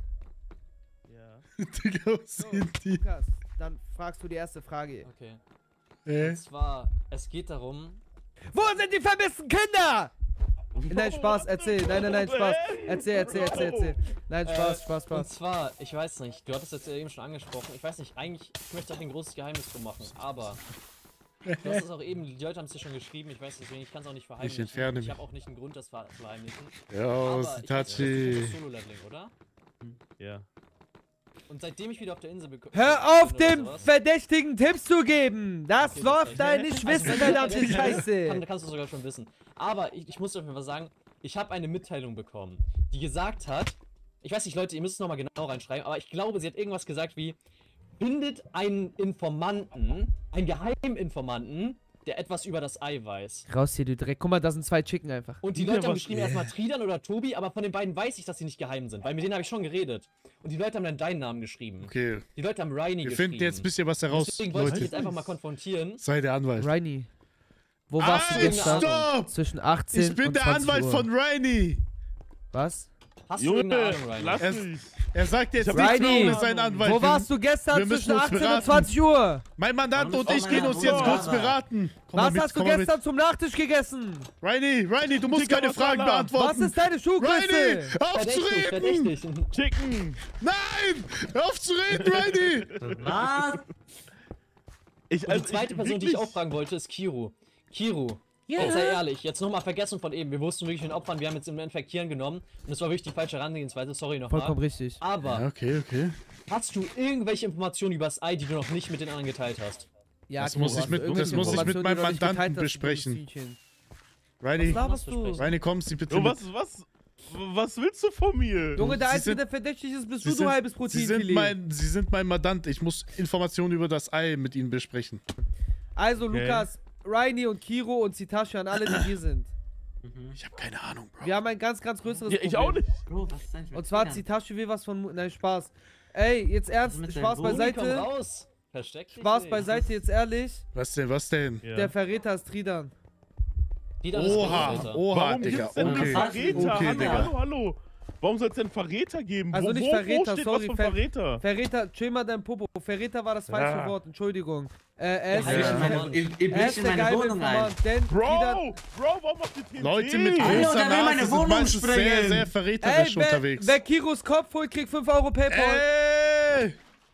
Speaker 9: Ja.
Speaker 1: Digga, was
Speaker 7: So,
Speaker 1: sind die?
Speaker 7: Lukas, dann fragst du die erste Frage.
Speaker 3: Okay.
Speaker 1: Hä?
Speaker 3: Und zwar, es geht darum.
Speaker 7: Wo sind die vermissten Kinder? Nein, Spaß, erzähl. Nein, Spaß. Erzähl. Nein, Spaß.
Speaker 3: Und zwar, ich weiß nicht, du hattest jetzt ja eben schon angesprochen. Ich weiß nicht, eigentlich, ich möchte auch ein großes Geheimnis drum machen, aber. Du hast es auch eben, die Leute haben es dir schon geschrieben, ich weiß deswegen, ich kann es auch nicht verheimlichen.
Speaker 1: entferne
Speaker 3: Ich
Speaker 1: mich.
Speaker 3: habe auch nicht einen Grund, das zu verheimlichen.
Speaker 1: Ja,
Speaker 3: Aber ich weiß,
Speaker 1: Tachi.
Speaker 3: Solo-Leveling, oder?
Speaker 9: Ja.
Speaker 3: Und seitdem ich wieder auf der Insel bekomme.
Speaker 7: Hör auf, dem Verdächtigen Tipps zu geben. Das
Speaker 3: Okay,
Speaker 7: läuft
Speaker 3: das
Speaker 7: dein
Speaker 3: reicht.
Speaker 7: nicht
Speaker 3: Also,
Speaker 7: wissen,
Speaker 3: wenn du-
Speaker 7: verdammte Scheiße.
Speaker 3: Kannst du sogar schon wissen. Aber ich muss auf jeden Fall sagen, ich habe eine Mitteilung bekommen, die gesagt hat, ich weiß nicht, Leute, ihr müsst es nochmal genau reinschreiben, aber ich glaube, sie hat irgendwas gesagt wie, findet einen Informanten, einen Geheiminformanten, der etwas über das Ei weiß.
Speaker 7: Raus hier, du Dreck. Guck mal, da sind 2 Chicken einfach.
Speaker 3: Und die Leute haben geschrieben erstmal Tridan oder Tobi, aber von den beiden weiß ich, dass sie nicht geheim sind, weil mit denen habe ich schon geredet. Und die Leute haben dann deinen Namen geschrieben.
Speaker 1: Okay,
Speaker 3: Die Leute haben Rainy
Speaker 1: wir
Speaker 3: geschrieben.
Speaker 1: finden jetzt ein bisschen was heraus,
Speaker 3: Deswegen wollte ich dich
Speaker 1: Leute.
Speaker 3: jetzt einfach mal konfrontieren.
Speaker 1: Sei der Anwalt.
Speaker 7: Rainy. Wo warst du
Speaker 1: Halt,
Speaker 7: gestern?
Speaker 1: stopp!
Speaker 7: Zwischen 18
Speaker 1: Ich bin
Speaker 7: und
Speaker 1: der
Speaker 7: 20
Speaker 1: Anwalt
Speaker 7: Uhr.
Speaker 1: von Rainy.
Speaker 7: Was?
Speaker 3: Hast du irgendeine
Speaker 9: Junge,
Speaker 3: Ahnung, Rainy?
Speaker 9: lass
Speaker 1: Er-
Speaker 9: mich.
Speaker 1: Er sagt jetzt nicht,
Speaker 7: Rainy,
Speaker 1: warum ist sein Anwalt.
Speaker 7: Wo warst du gestern
Speaker 1: wir müssen
Speaker 7: zwischen
Speaker 1: uns
Speaker 7: 18 und
Speaker 1: beraten.
Speaker 7: 20 Uhr?
Speaker 1: Mein Mandant
Speaker 5: Warum
Speaker 1: und
Speaker 5: ist
Speaker 1: ich
Speaker 5: auch
Speaker 1: gehen
Speaker 5: mein
Speaker 1: uns jetzt
Speaker 5: Bruder?
Speaker 1: kurz beraten. Komm mal
Speaker 7: Was
Speaker 1: mit,
Speaker 7: hast du
Speaker 1: komm mal mit.
Speaker 7: gestern zum Nachtisch gegessen?
Speaker 1: Rainy, du musst
Speaker 9: Digga,
Speaker 1: keine
Speaker 9: was
Speaker 1: Fragen
Speaker 9: soll er?
Speaker 1: beantworten.
Speaker 7: Was ist deine
Speaker 1: Rainy,
Speaker 7: Schuhgröße?
Speaker 1: hör auf zu reden!
Speaker 3: Verdächtig.
Speaker 9: Chicken.
Speaker 1: Nein! Hör auf zu reden, Rainy!
Speaker 5: Was?
Speaker 3: Und die zweite Person, die ich auch fragen wollte, ist Kiru. Kiru, sei ehrlich, jetzt nochmal Vergessen von eben. Wir wussten wirklich den Opfern, wir haben jetzt im Endeffekt Kieren genommen. Und das war wirklich die falsche Herangehensweise, sorry nochmal.
Speaker 7: Vollkommen richtig.
Speaker 3: Aber
Speaker 1: Ja, okay.
Speaker 3: hast du irgendwelche Informationen über das Ei, die du noch nicht mit den anderen geteilt hast?
Speaker 7: Ja,
Speaker 1: Das muss
Speaker 7: Kiro,
Speaker 1: ich mit-
Speaker 7: hast du
Speaker 1: das muss ich mit
Speaker 7: irgendwelche
Speaker 1: meinem
Speaker 7: Informationen, die du noch nicht
Speaker 1: Mandanten
Speaker 7: geteilt hast, du
Speaker 1: besprechen.
Speaker 7: dummes Viehchen?
Speaker 1: Rainy,
Speaker 7: Was laberst du?
Speaker 3: besprechen?
Speaker 1: Rainy, komm Sie bitte
Speaker 9: So,
Speaker 1: mit.
Speaker 9: was willst du von mir?
Speaker 7: Junge, der
Speaker 1: Sie
Speaker 7: Einzige,
Speaker 1: sind-
Speaker 7: der verdächtig ist, bist
Speaker 1: Sie
Speaker 7: du halbes
Speaker 1: Sie sind,
Speaker 7: Proteinfilet.
Speaker 1: Sie sind mein Mandant. Ich muss Informationen über das Ei mit Ihnen besprechen.
Speaker 7: Also,
Speaker 9: Okay.
Speaker 7: Lukas, Rainy und Kiro und Zitashi an alle, die hier sind.
Speaker 1: Ich habe keine Ahnung, Bro.
Speaker 7: Wir haben ein ganz größeres
Speaker 9: Ja, ich auch
Speaker 7: Problem.
Speaker 9: nicht.
Speaker 5: Bro, was ist eigentlich mit
Speaker 7: Und zwar
Speaker 5: Kindern?
Speaker 7: Zitashi will was von... Nein, Spaß. Ey, jetzt ernst,
Speaker 5: mit
Speaker 7: Spaß
Speaker 5: deinem
Speaker 3: Komm
Speaker 7: beiseite.
Speaker 3: raus! Versteck dich
Speaker 7: Spaß
Speaker 3: nicht.
Speaker 7: beiseite, jetzt ehrlich.
Speaker 1: Was denn?
Speaker 9: Ja.
Speaker 7: Der Verräter ist Tridan.
Speaker 3: Die da ist
Speaker 1: Oha,
Speaker 3: Alter.
Speaker 1: oha,
Speaker 9: Warum
Speaker 1: Digga.
Speaker 9: gibt's denn
Speaker 1: Okay.
Speaker 5: das?
Speaker 9: Verräter?
Speaker 1: Okay,
Speaker 9: hallo,
Speaker 1: Digga.
Speaker 9: hallo. Warum soll es denn Verräter geben?
Speaker 7: Also
Speaker 9: wo,
Speaker 7: nicht
Speaker 9: wo,
Speaker 7: Verräter,
Speaker 9: wo steht
Speaker 7: sorry,
Speaker 9: was von Verräter?
Speaker 7: Verräter, chill mal dein Popo. Verräter war das falsche
Speaker 9: Ja.
Speaker 7: Wort, Entschuldigung. Er ist,
Speaker 3: Ja,
Speaker 5: Ihr
Speaker 3: ja,
Speaker 5: bricht
Speaker 3: ja.
Speaker 5: meine- ihr
Speaker 7: er
Speaker 5: bricht
Speaker 7: ist
Speaker 5: in
Speaker 7: der
Speaker 5: meine
Speaker 7: geheime
Speaker 5: Wohnung ein.
Speaker 7: Informant, denn Tridan...
Speaker 9: Bro, warum macht ihr TNT?
Speaker 1: Leute mit
Speaker 5: Hallo,
Speaker 1: großer
Speaker 5: der will meine
Speaker 1: Nase sind
Speaker 5: Wohnung
Speaker 1: meistens sehr,
Speaker 5: sprengen.
Speaker 1: sehr
Speaker 7: Ey,
Speaker 1: verräterisch unterwegs.
Speaker 7: wer Kiros Kopf holt, kriegt 5 Euro Paypal.
Speaker 1: Ey!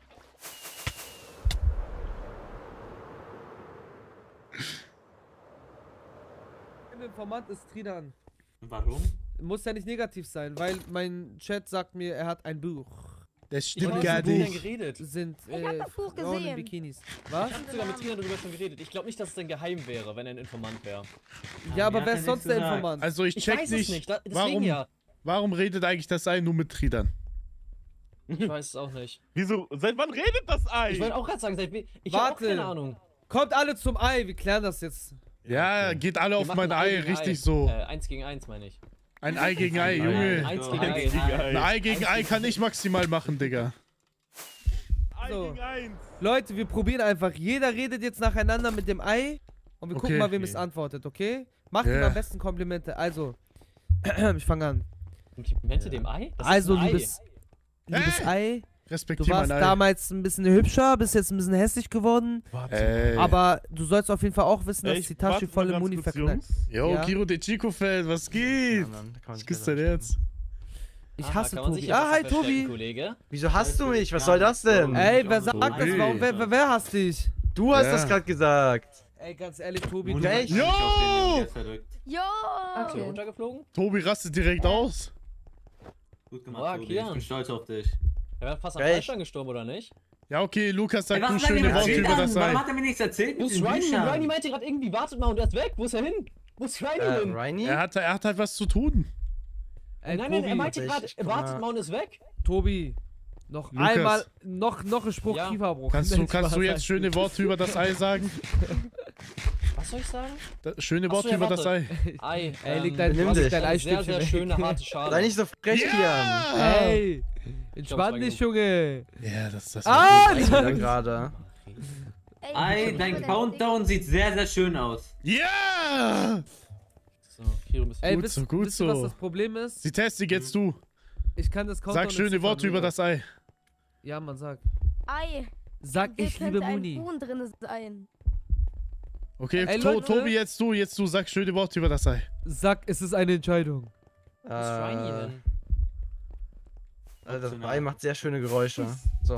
Speaker 7: Der Informant ist Tridan.
Speaker 5: Warum?
Speaker 7: Muss ja nicht negativ sein, weil mein Chat sagt mir, er hat ein Buch.
Speaker 1: Das
Speaker 3: Ich
Speaker 1: stimmt
Speaker 3: habe
Speaker 1: gar
Speaker 3: mit Kindern
Speaker 1: nicht.
Speaker 3: geredet.
Speaker 7: Sind
Speaker 4: Ich hab das Buch
Speaker 7: Frauen in
Speaker 4: gesehen.
Speaker 7: Bikinis. Was?
Speaker 3: Ich habe sogar mit Tina darüber schon geredet. Ich glaube nicht, dass es denn geheim wäre, wenn er ein Informant wäre.
Speaker 7: Ja, aber
Speaker 5: mir
Speaker 7: wer
Speaker 5: hat
Speaker 7: ist
Speaker 5: er
Speaker 7: sonst
Speaker 5: nichts
Speaker 7: der
Speaker 5: gesagt.
Speaker 7: Informant?
Speaker 1: Also ich
Speaker 3: Ich
Speaker 1: check
Speaker 3: weiß
Speaker 1: nicht,
Speaker 3: es nicht. Deswegen ja.
Speaker 1: warum redet eigentlich das Ei nur mit Tridan?
Speaker 3: Ich weiß es auch nicht.
Speaker 9: Wieso? Seit wann redet das Ei?
Speaker 3: Ich wollte auch gerade sagen, ich habe auch
Speaker 7: Warte.
Speaker 3: keine Ahnung.
Speaker 7: Kommt alle zum Ei, wir klären das jetzt.
Speaker 1: Ja, geht alle
Speaker 3: Wir
Speaker 1: auf
Speaker 3: machen
Speaker 1: mein
Speaker 3: ein
Speaker 1: Ei,
Speaker 3: gegen
Speaker 1: richtig
Speaker 3: Ei.
Speaker 1: so.
Speaker 3: 1 gegen 1 meine ich.
Speaker 1: Ein Ei gegen Ei,
Speaker 5: Ein
Speaker 1: Junge.
Speaker 3: 1 gegen
Speaker 5: Eins
Speaker 3: 1.
Speaker 5: gegen
Speaker 1: Ein Ei gegen Ei kann ich maximal machen, Digga.
Speaker 9: Ei
Speaker 7: So.
Speaker 9: gegen eins.
Speaker 7: Leute, wir probieren einfach. Jeder redet jetzt nacheinander mit dem Ei. Und wir gucken
Speaker 1: Okay.
Speaker 7: mal, wem es antwortet, okay? Macht
Speaker 1: Ja.
Speaker 7: ihm am besten Komplimente. Also, ich fange an.
Speaker 3: Komplimente dem Ei? Das
Speaker 7: Also,
Speaker 3: ist ein Ei.
Speaker 7: liebes Ei, du
Speaker 1: Respektier
Speaker 7: warst
Speaker 1: mein Ei.
Speaker 7: damals ein bisschen hübscher, bist jetzt ein bisschen hässlich geworden.
Speaker 1: Ey.
Speaker 7: Aber du sollst auf jeden Fall auch wissen, dass
Speaker 9: Echt?
Speaker 7: die Tasche
Speaker 9: Warte mal
Speaker 7: volle
Speaker 9: ganz
Speaker 7: Muni
Speaker 9: kurz,
Speaker 7: verknallt.
Speaker 9: Jungs.
Speaker 1: Yo,
Speaker 7: Ja.
Speaker 1: Kiro de Chico-Feld, was geht?
Speaker 8: Ja, Mann, da kann man
Speaker 1: Was
Speaker 8: sich
Speaker 1: ist
Speaker 8: selber
Speaker 1: denn jetzt?
Speaker 7: Ich
Speaker 3: Aha,
Speaker 7: hasse
Speaker 3: kann man
Speaker 7: Tobi.
Speaker 3: sich ja
Speaker 7: Ah,
Speaker 3: besser
Speaker 7: hi
Speaker 3: verstecken,
Speaker 7: Tobi.
Speaker 3: Kollege.
Speaker 8: Wieso hast du mich? Was soll das denn?
Speaker 7: Ey, wer
Speaker 5: Ich
Speaker 7: sagt
Speaker 5: auch
Speaker 7: das?
Speaker 1: Tobi.
Speaker 7: Warum, wer hasst dich?
Speaker 8: Du hast
Speaker 1: Ja.
Speaker 8: das gerade gesagt.
Speaker 7: Ey, ganz ehrlich, Tobi,
Speaker 5: Moni
Speaker 7: du...
Speaker 8: Echt?
Speaker 5: hat mich auf den
Speaker 1: Yo!
Speaker 5: Der ist verrückt.
Speaker 4: Jo!
Speaker 3: Ist der runtergeflogen?
Speaker 1: Tobi rastet direkt aus.
Speaker 5: Gut
Speaker 3: Boah,
Speaker 5: gemacht, Tobi.
Speaker 3: Kian.
Speaker 5: Ich bin stolz auf dich.
Speaker 3: Er wäre fast am
Speaker 8: Echt?
Speaker 3: Fallstand gestorben, oder nicht?
Speaker 1: Ja, okay, Lukas, sag
Speaker 5: Ey, was
Speaker 1: du
Speaker 5: hat er mir
Speaker 1: schöne Worte
Speaker 5: erzählt
Speaker 1: über
Speaker 5: dann?
Speaker 1: das
Speaker 5: Warum
Speaker 1: Ei.
Speaker 5: hat er mir nichts erzählt?
Speaker 3: Wo ist
Speaker 5: mit den
Speaker 3: Riley?
Speaker 5: Büchern?
Speaker 3: Riley meinte gerade irgendwie, wartet mal und er ist weg. Wo ist er hin? Wo ist Riley hin?
Speaker 8: Rainy?
Speaker 1: Er hat halt was zu tun.
Speaker 7: Ey,
Speaker 3: Nein,
Speaker 7: Tobi,
Speaker 3: er meinte
Speaker 8: ich-
Speaker 3: gerade,
Speaker 8: ich guck
Speaker 3: wartet
Speaker 8: mal.
Speaker 3: mal und ist weg.
Speaker 7: Tobi, noch
Speaker 1: Lukas.
Speaker 7: einmal, noch ein Spruch
Speaker 3: Ja.
Speaker 7: Kieferbruch.
Speaker 1: Kannst
Speaker 7: Nein,
Speaker 1: du
Speaker 7: Spaß,
Speaker 1: jetzt schöne Worte über das Ei sagen?
Speaker 3: Was Was soll ich sagen?
Speaker 1: Schöne
Speaker 3: Ach so,
Speaker 1: Worte
Speaker 3: ja,
Speaker 1: über das Ei.
Speaker 3: warte. Ei.
Speaker 7: Ey, leg
Speaker 3: du
Speaker 7: dein
Speaker 8: Benimm
Speaker 3: hast
Speaker 8: dich.
Speaker 3: eine sehr,
Speaker 7: Eistückchen
Speaker 3: sehr
Speaker 7: weg.
Speaker 3: schöne, harte Schale.
Speaker 8: Sei nicht so frech, Kian.
Speaker 7: Ey, entspann
Speaker 3: war
Speaker 7: dich,
Speaker 3: genug.
Speaker 7: Junge.
Speaker 1: Ja, das
Speaker 7: Ah,
Speaker 8: Was ist denn gerade?
Speaker 4: Ey,
Speaker 5: Ei,
Speaker 4: ich
Speaker 5: dein
Speaker 4: bin
Speaker 5: Countdown sieht sehr, sehr schön aus.
Speaker 1: Ja!
Speaker 3: So, Kiro, bist du
Speaker 7: Ey,
Speaker 1: Gut
Speaker 7: wisst,
Speaker 1: so, gut
Speaker 7: wisst ihr, was
Speaker 1: so.
Speaker 7: das Problem ist?
Speaker 1: Die Testik jetzt du.
Speaker 7: Ich kann das Countdown
Speaker 1: Sag schöne
Speaker 7: nicht
Speaker 1: Worte über das Ei.
Speaker 7: Ja, man, sag.
Speaker 4: Ei.
Speaker 7: Sag,
Speaker 4: Hier
Speaker 7: ich liebe
Speaker 4: könnte ein
Speaker 7: Muni.
Speaker 4: Huhn drin sein.
Speaker 1: Okay,
Speaker 7: Ey, Leute.
Speaker 1: Tobi, jetzt du, sag schöne Worte über das Ei.
Speaker 7: Sag, es ist eine Entscheidung.
Speaker 3: Wo ist Shiny
Speaker 8: Äh,
Speaker 3: hin?
Speaker 8: das Ei macht sehr schöne Geräusche. So.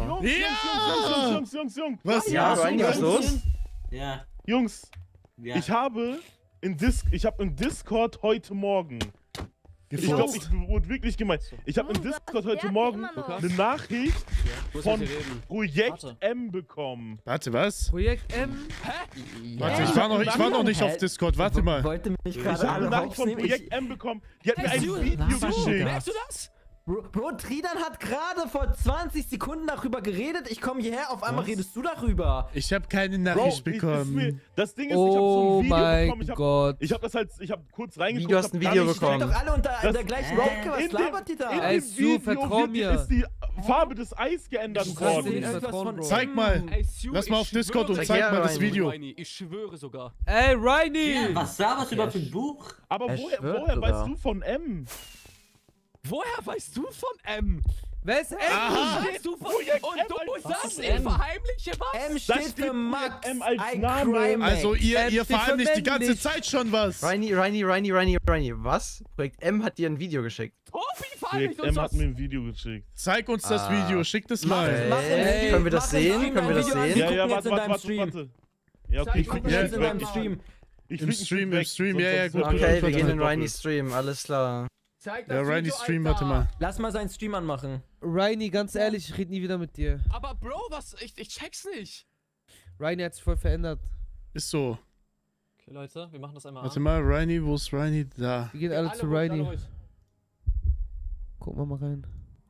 Speaker 9: Jungs.
Speaker 1: Was?
Speaker 8: Ja, Ryan, was ist los?
Speaker 5: Ja.
Speaker 9: Jungs,
Speaker 5: Ja.
Speaker 9: ich habe in Discord heute Morgen. Ich glaube, ich wurde wirklich gemeint. Ich habe in Discord heute Morgen eine Nachricht von Projekt
Speaker 3: Warte.
Speaker 9: M bekommen.
Speaker 1: Warte, was?
Speaker 7: Projekt M.
Speaker 1: Warte, ich war noch nicht auf Discord, warte mal.
Speaker 10: Wollte mich
Speaker 9: Ich
Speaker 10: gerade
Speaker 9: habe eine
Speaker 10: alle
Speaker 9: Nachricht von
Speaker 10: rausnehmen.
Speaker 9: Projekt M bekommen. Die hat mir ein
Speaker 6: Sul,
Speaker 9: Video geschickt.
Speaker 6: Merkst du das?
Speaker 10: Bro, Tridan hat gerade vor 20 Sekunden darüber geredet. Ich komme hierher, auf einmal redest du darüber.
Speaker 1: Ich habe keine
Speaker 9: Bro,
Speaker 1: Nachricht bekommen.
Speaker 9: das Ding ist, ich habe so
Speaker 7: Oh
Speaker 9: ein Video
Speaker 7: mein
Speaker 9: bekommen.
Speaker 7: Gott.
Speaker 9: Ich habe kurz reingeguckt.
Speaker 8: Du hast ein
Speaker 9: hab
Speaker 8: Video
Speaker 9: gar nicht-
Speaker 8: bekommen.
Speaker 10: Seid doch alle unter
Speaker 9: Das-
Speaker 10: der gleichen
Speaker 5: Bro,
Speaker 10: Decke. Was
Speaker 9: in dem-
Speaker 10: labert ihr da?
Speaker 9: In
Speaker 7: Ey,
Speaker 9: dem
Speaker 7: Su,
Speaker 9: Video
Speaker 7: vertrau mir.
Speaker 9: ist die Farbe des Eis geändert
Speaker 7: Du kannst
Speaker 9: worden.
Speaker 7: dir nicht
Speaker 10: Irgendwas
Speaker 7: vertrauen,
Speaker 10: von-
Speaker 7: Bro.
Speaker 1: Zeig mal.
Speaker 6: Ey, Stu,
Speaker 1: Lass mal
Speaker 6: ich
Speaker 1: auf Discord und
Speaker 6: schwöre,
Speaker 1: zeig mal das
Speaker 8: Ryan.
Speaker 1: Video.
Speaker 6: Reini, ich schwöre sogar.
Speaker 7: Ey, Reini!
Speaker 5: Ja, was laberst du überhaupt für ein Buch?
Speaker 9: Aber
Speaker 10: Er
Speaker 9: woher
Speaker 10: schwört
Speaker 9: weißt
Speaker 10: sogar.
Speaker 9: du von M?
Speaker 6: Woher weißt du von M?
Speaker 7: Wer ist M?
Speaker 6: Steht du von
Speaker 9: Projekt
Speaker 6: und
Speaker 9: M
Speaker 6: du
Speaker 9: als-
Speaker 6: sagst,
Speaker 3: Was ist
Speaker 6: ich
Speaker 3: M?
Speaker 6: verheimliche was?
Speaker 10: M
Speaker 9: Da
Speaker 10: steht
Speaker 9: steht
Speaker 10: für Max.
Speaker 9: Projekt M als
Speaker 10: I
Speaker 9: Name.
Speaker 10: cry Max.
Speaker 1: Also ihr
Speaker 7: steht für
Speaker 1: verheimlicht die ganze
Speaker 7: männlich.
Speaker 1: Zeit schon was.
Speaker 8: Reini, was? Projekt M hat dir ein Video geschickt.
Speaker 6: Tobi
Speaker 9: Projekt
Speaker 6: verheimlicht uns
Speaker 9: M
Speaker 6: was.
Speaker 9: hat mir ein Video geschickt.
Speaker 1: Zeig uns das Video, schick das mal.
Speaker 7: Ey,
Speaker 8: Können wir das sehen? Können wir das sehen?
Speaker 9: Ja,
Speaker 10: Warte.
Speaker 9: warte. Ja, okay, ich
Speaker 10: Gucken
Speaker 9: flieg
Speaker 10: wir
Speaker 1: Ja,
Speaker 10: jetzt in deinem
Speaker 9: weg.
Speaker 10: Stream.
Speaker 9: Ich
Speaker 1: Im
Speaker 9: flieg
Speaker 1: Stream,
Speaker 9: weg,
Speaker 1: im Stream,
Speaker 9: sonst-
Speaker 1: ja, ja,
Speaker 9: sonst-
Speaker 1: gut.
Speaker 9: sonst-
Speaker 8: Okay, wir
Speaker 9: sonst-
Speaker 8: gehen in
Speaker 9: sonst-
Speaker 8: Rainis Stream, alles klar.
Speaker 6: Zeig
Speaker 1: Der
Speaker 6: das
Speaker 1: Reini
Speaker 6: Video,
Speaker 1: Stream,
Speaker 6: Alter.
Speaker 1: warte mal.
Speaker 10: Lass mal seinen Stream anmachen.
Speaker 7: Reini, ganz ehrlich, ich rede nie wieder mit dir.
Speaker 6: Aber Bro, was? Ich check's nicht.
Speaker 7: Reini hat sich voll verändert.
Speaker 1: Ist so.
Speaker 3: Okay, Leute, wir machen das einmal
Speaker 1: Warte
Speaker 3: an.
Speaker 1: mal, Reini, wo ist Reini? Da.
Speaker 7: Wir gehen alle zu
Speaker 6: ruhig, alle
Speaker 7: Reini.
Speaker 6: ruhig.
Speaker 7: Gucken wir mal rein.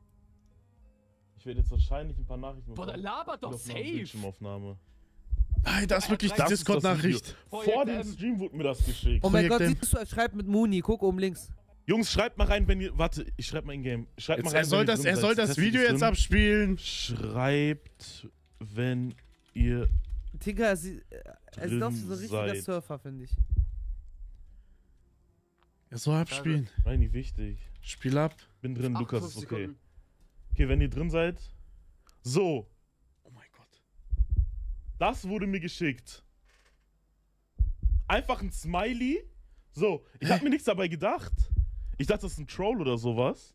Speaker 9: Ich werde jetzt wahrscheinlich ein paar Nachrichten
Speaker 6: Boah, der
Speaker 9: bekommen.
Speaker 6: labert doch
Speaker 9: Auf einer
Speaker 6: safe.
Speaker 9: Bildschirmaufnahme.
Speaker 1: Nein, das ist wirklich die
Speaker 9: Das ist das
Speaker 1: Discord-Nachricht.
Speaker 9: Video. Vor dem Stream wurde mir das geschickt.
Speaker 7: Oh mein
Speaker 1: Projekt
Speaker 7: Gott,
Speaker 1: M.
Speaker 7: siehst du, er schreibt mit Muni. Guck oben links.
Speaker 9: Jungs, schreibt mal rein, wenn ihr. Warte, ich schreib mal in Game. Schreibt mal
Speaker 1: Jetzt,
Speaker 9: rein,
Speaker 1: er soll
Speaker 9: wenn ihr
Speaker 1: das,
Speaker 9: drin
Speaker 1: er
Speaker 9: seid.
Speaker 1: soll das
Speaker 9: Testet
Speaker 1: Video
Speaker 9: ist
Speaker 1: jetzt
Speaker 9: drin.
Speaker 1: abspielen.
Speaker 9: Schreibt, wenn ihr.
Speaker 7: Digga, er sieht aus wie so ein richtiger
Speaker 9: seid.
Speaker 7: Surfer, finde ich.
Speaker 1: Er soll abspielen.
Speaker 9: Reini, wichtig.
Speaker 1: Spiel ab.
Speaker 9: Bin drin, Lukas
Speaker 6: 58
Speaker 9: ist okay.
Speaker 6: Sekunden.
Speaker 9: Okay, wenn ihr drin seid. So,
Speaker 1: Oh mein Gott.
Speaker 9: das wurde mir geschickt. Einfach ein Smiley. So, ich habe mir nichts dabei gedacht. Ich dachte, das ist ein Troll oder sowas.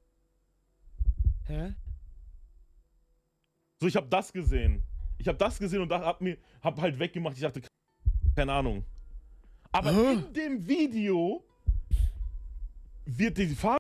Speaker 7: Hä?
Speaker 9: So, ich habe das gesehen. Ich habe das gesehen und hab halt weggemacht. Ich dachte, keine Ahnung. Aber
Speaker 1: Hä?
Speaker 9: in dem Video wird die Farbe.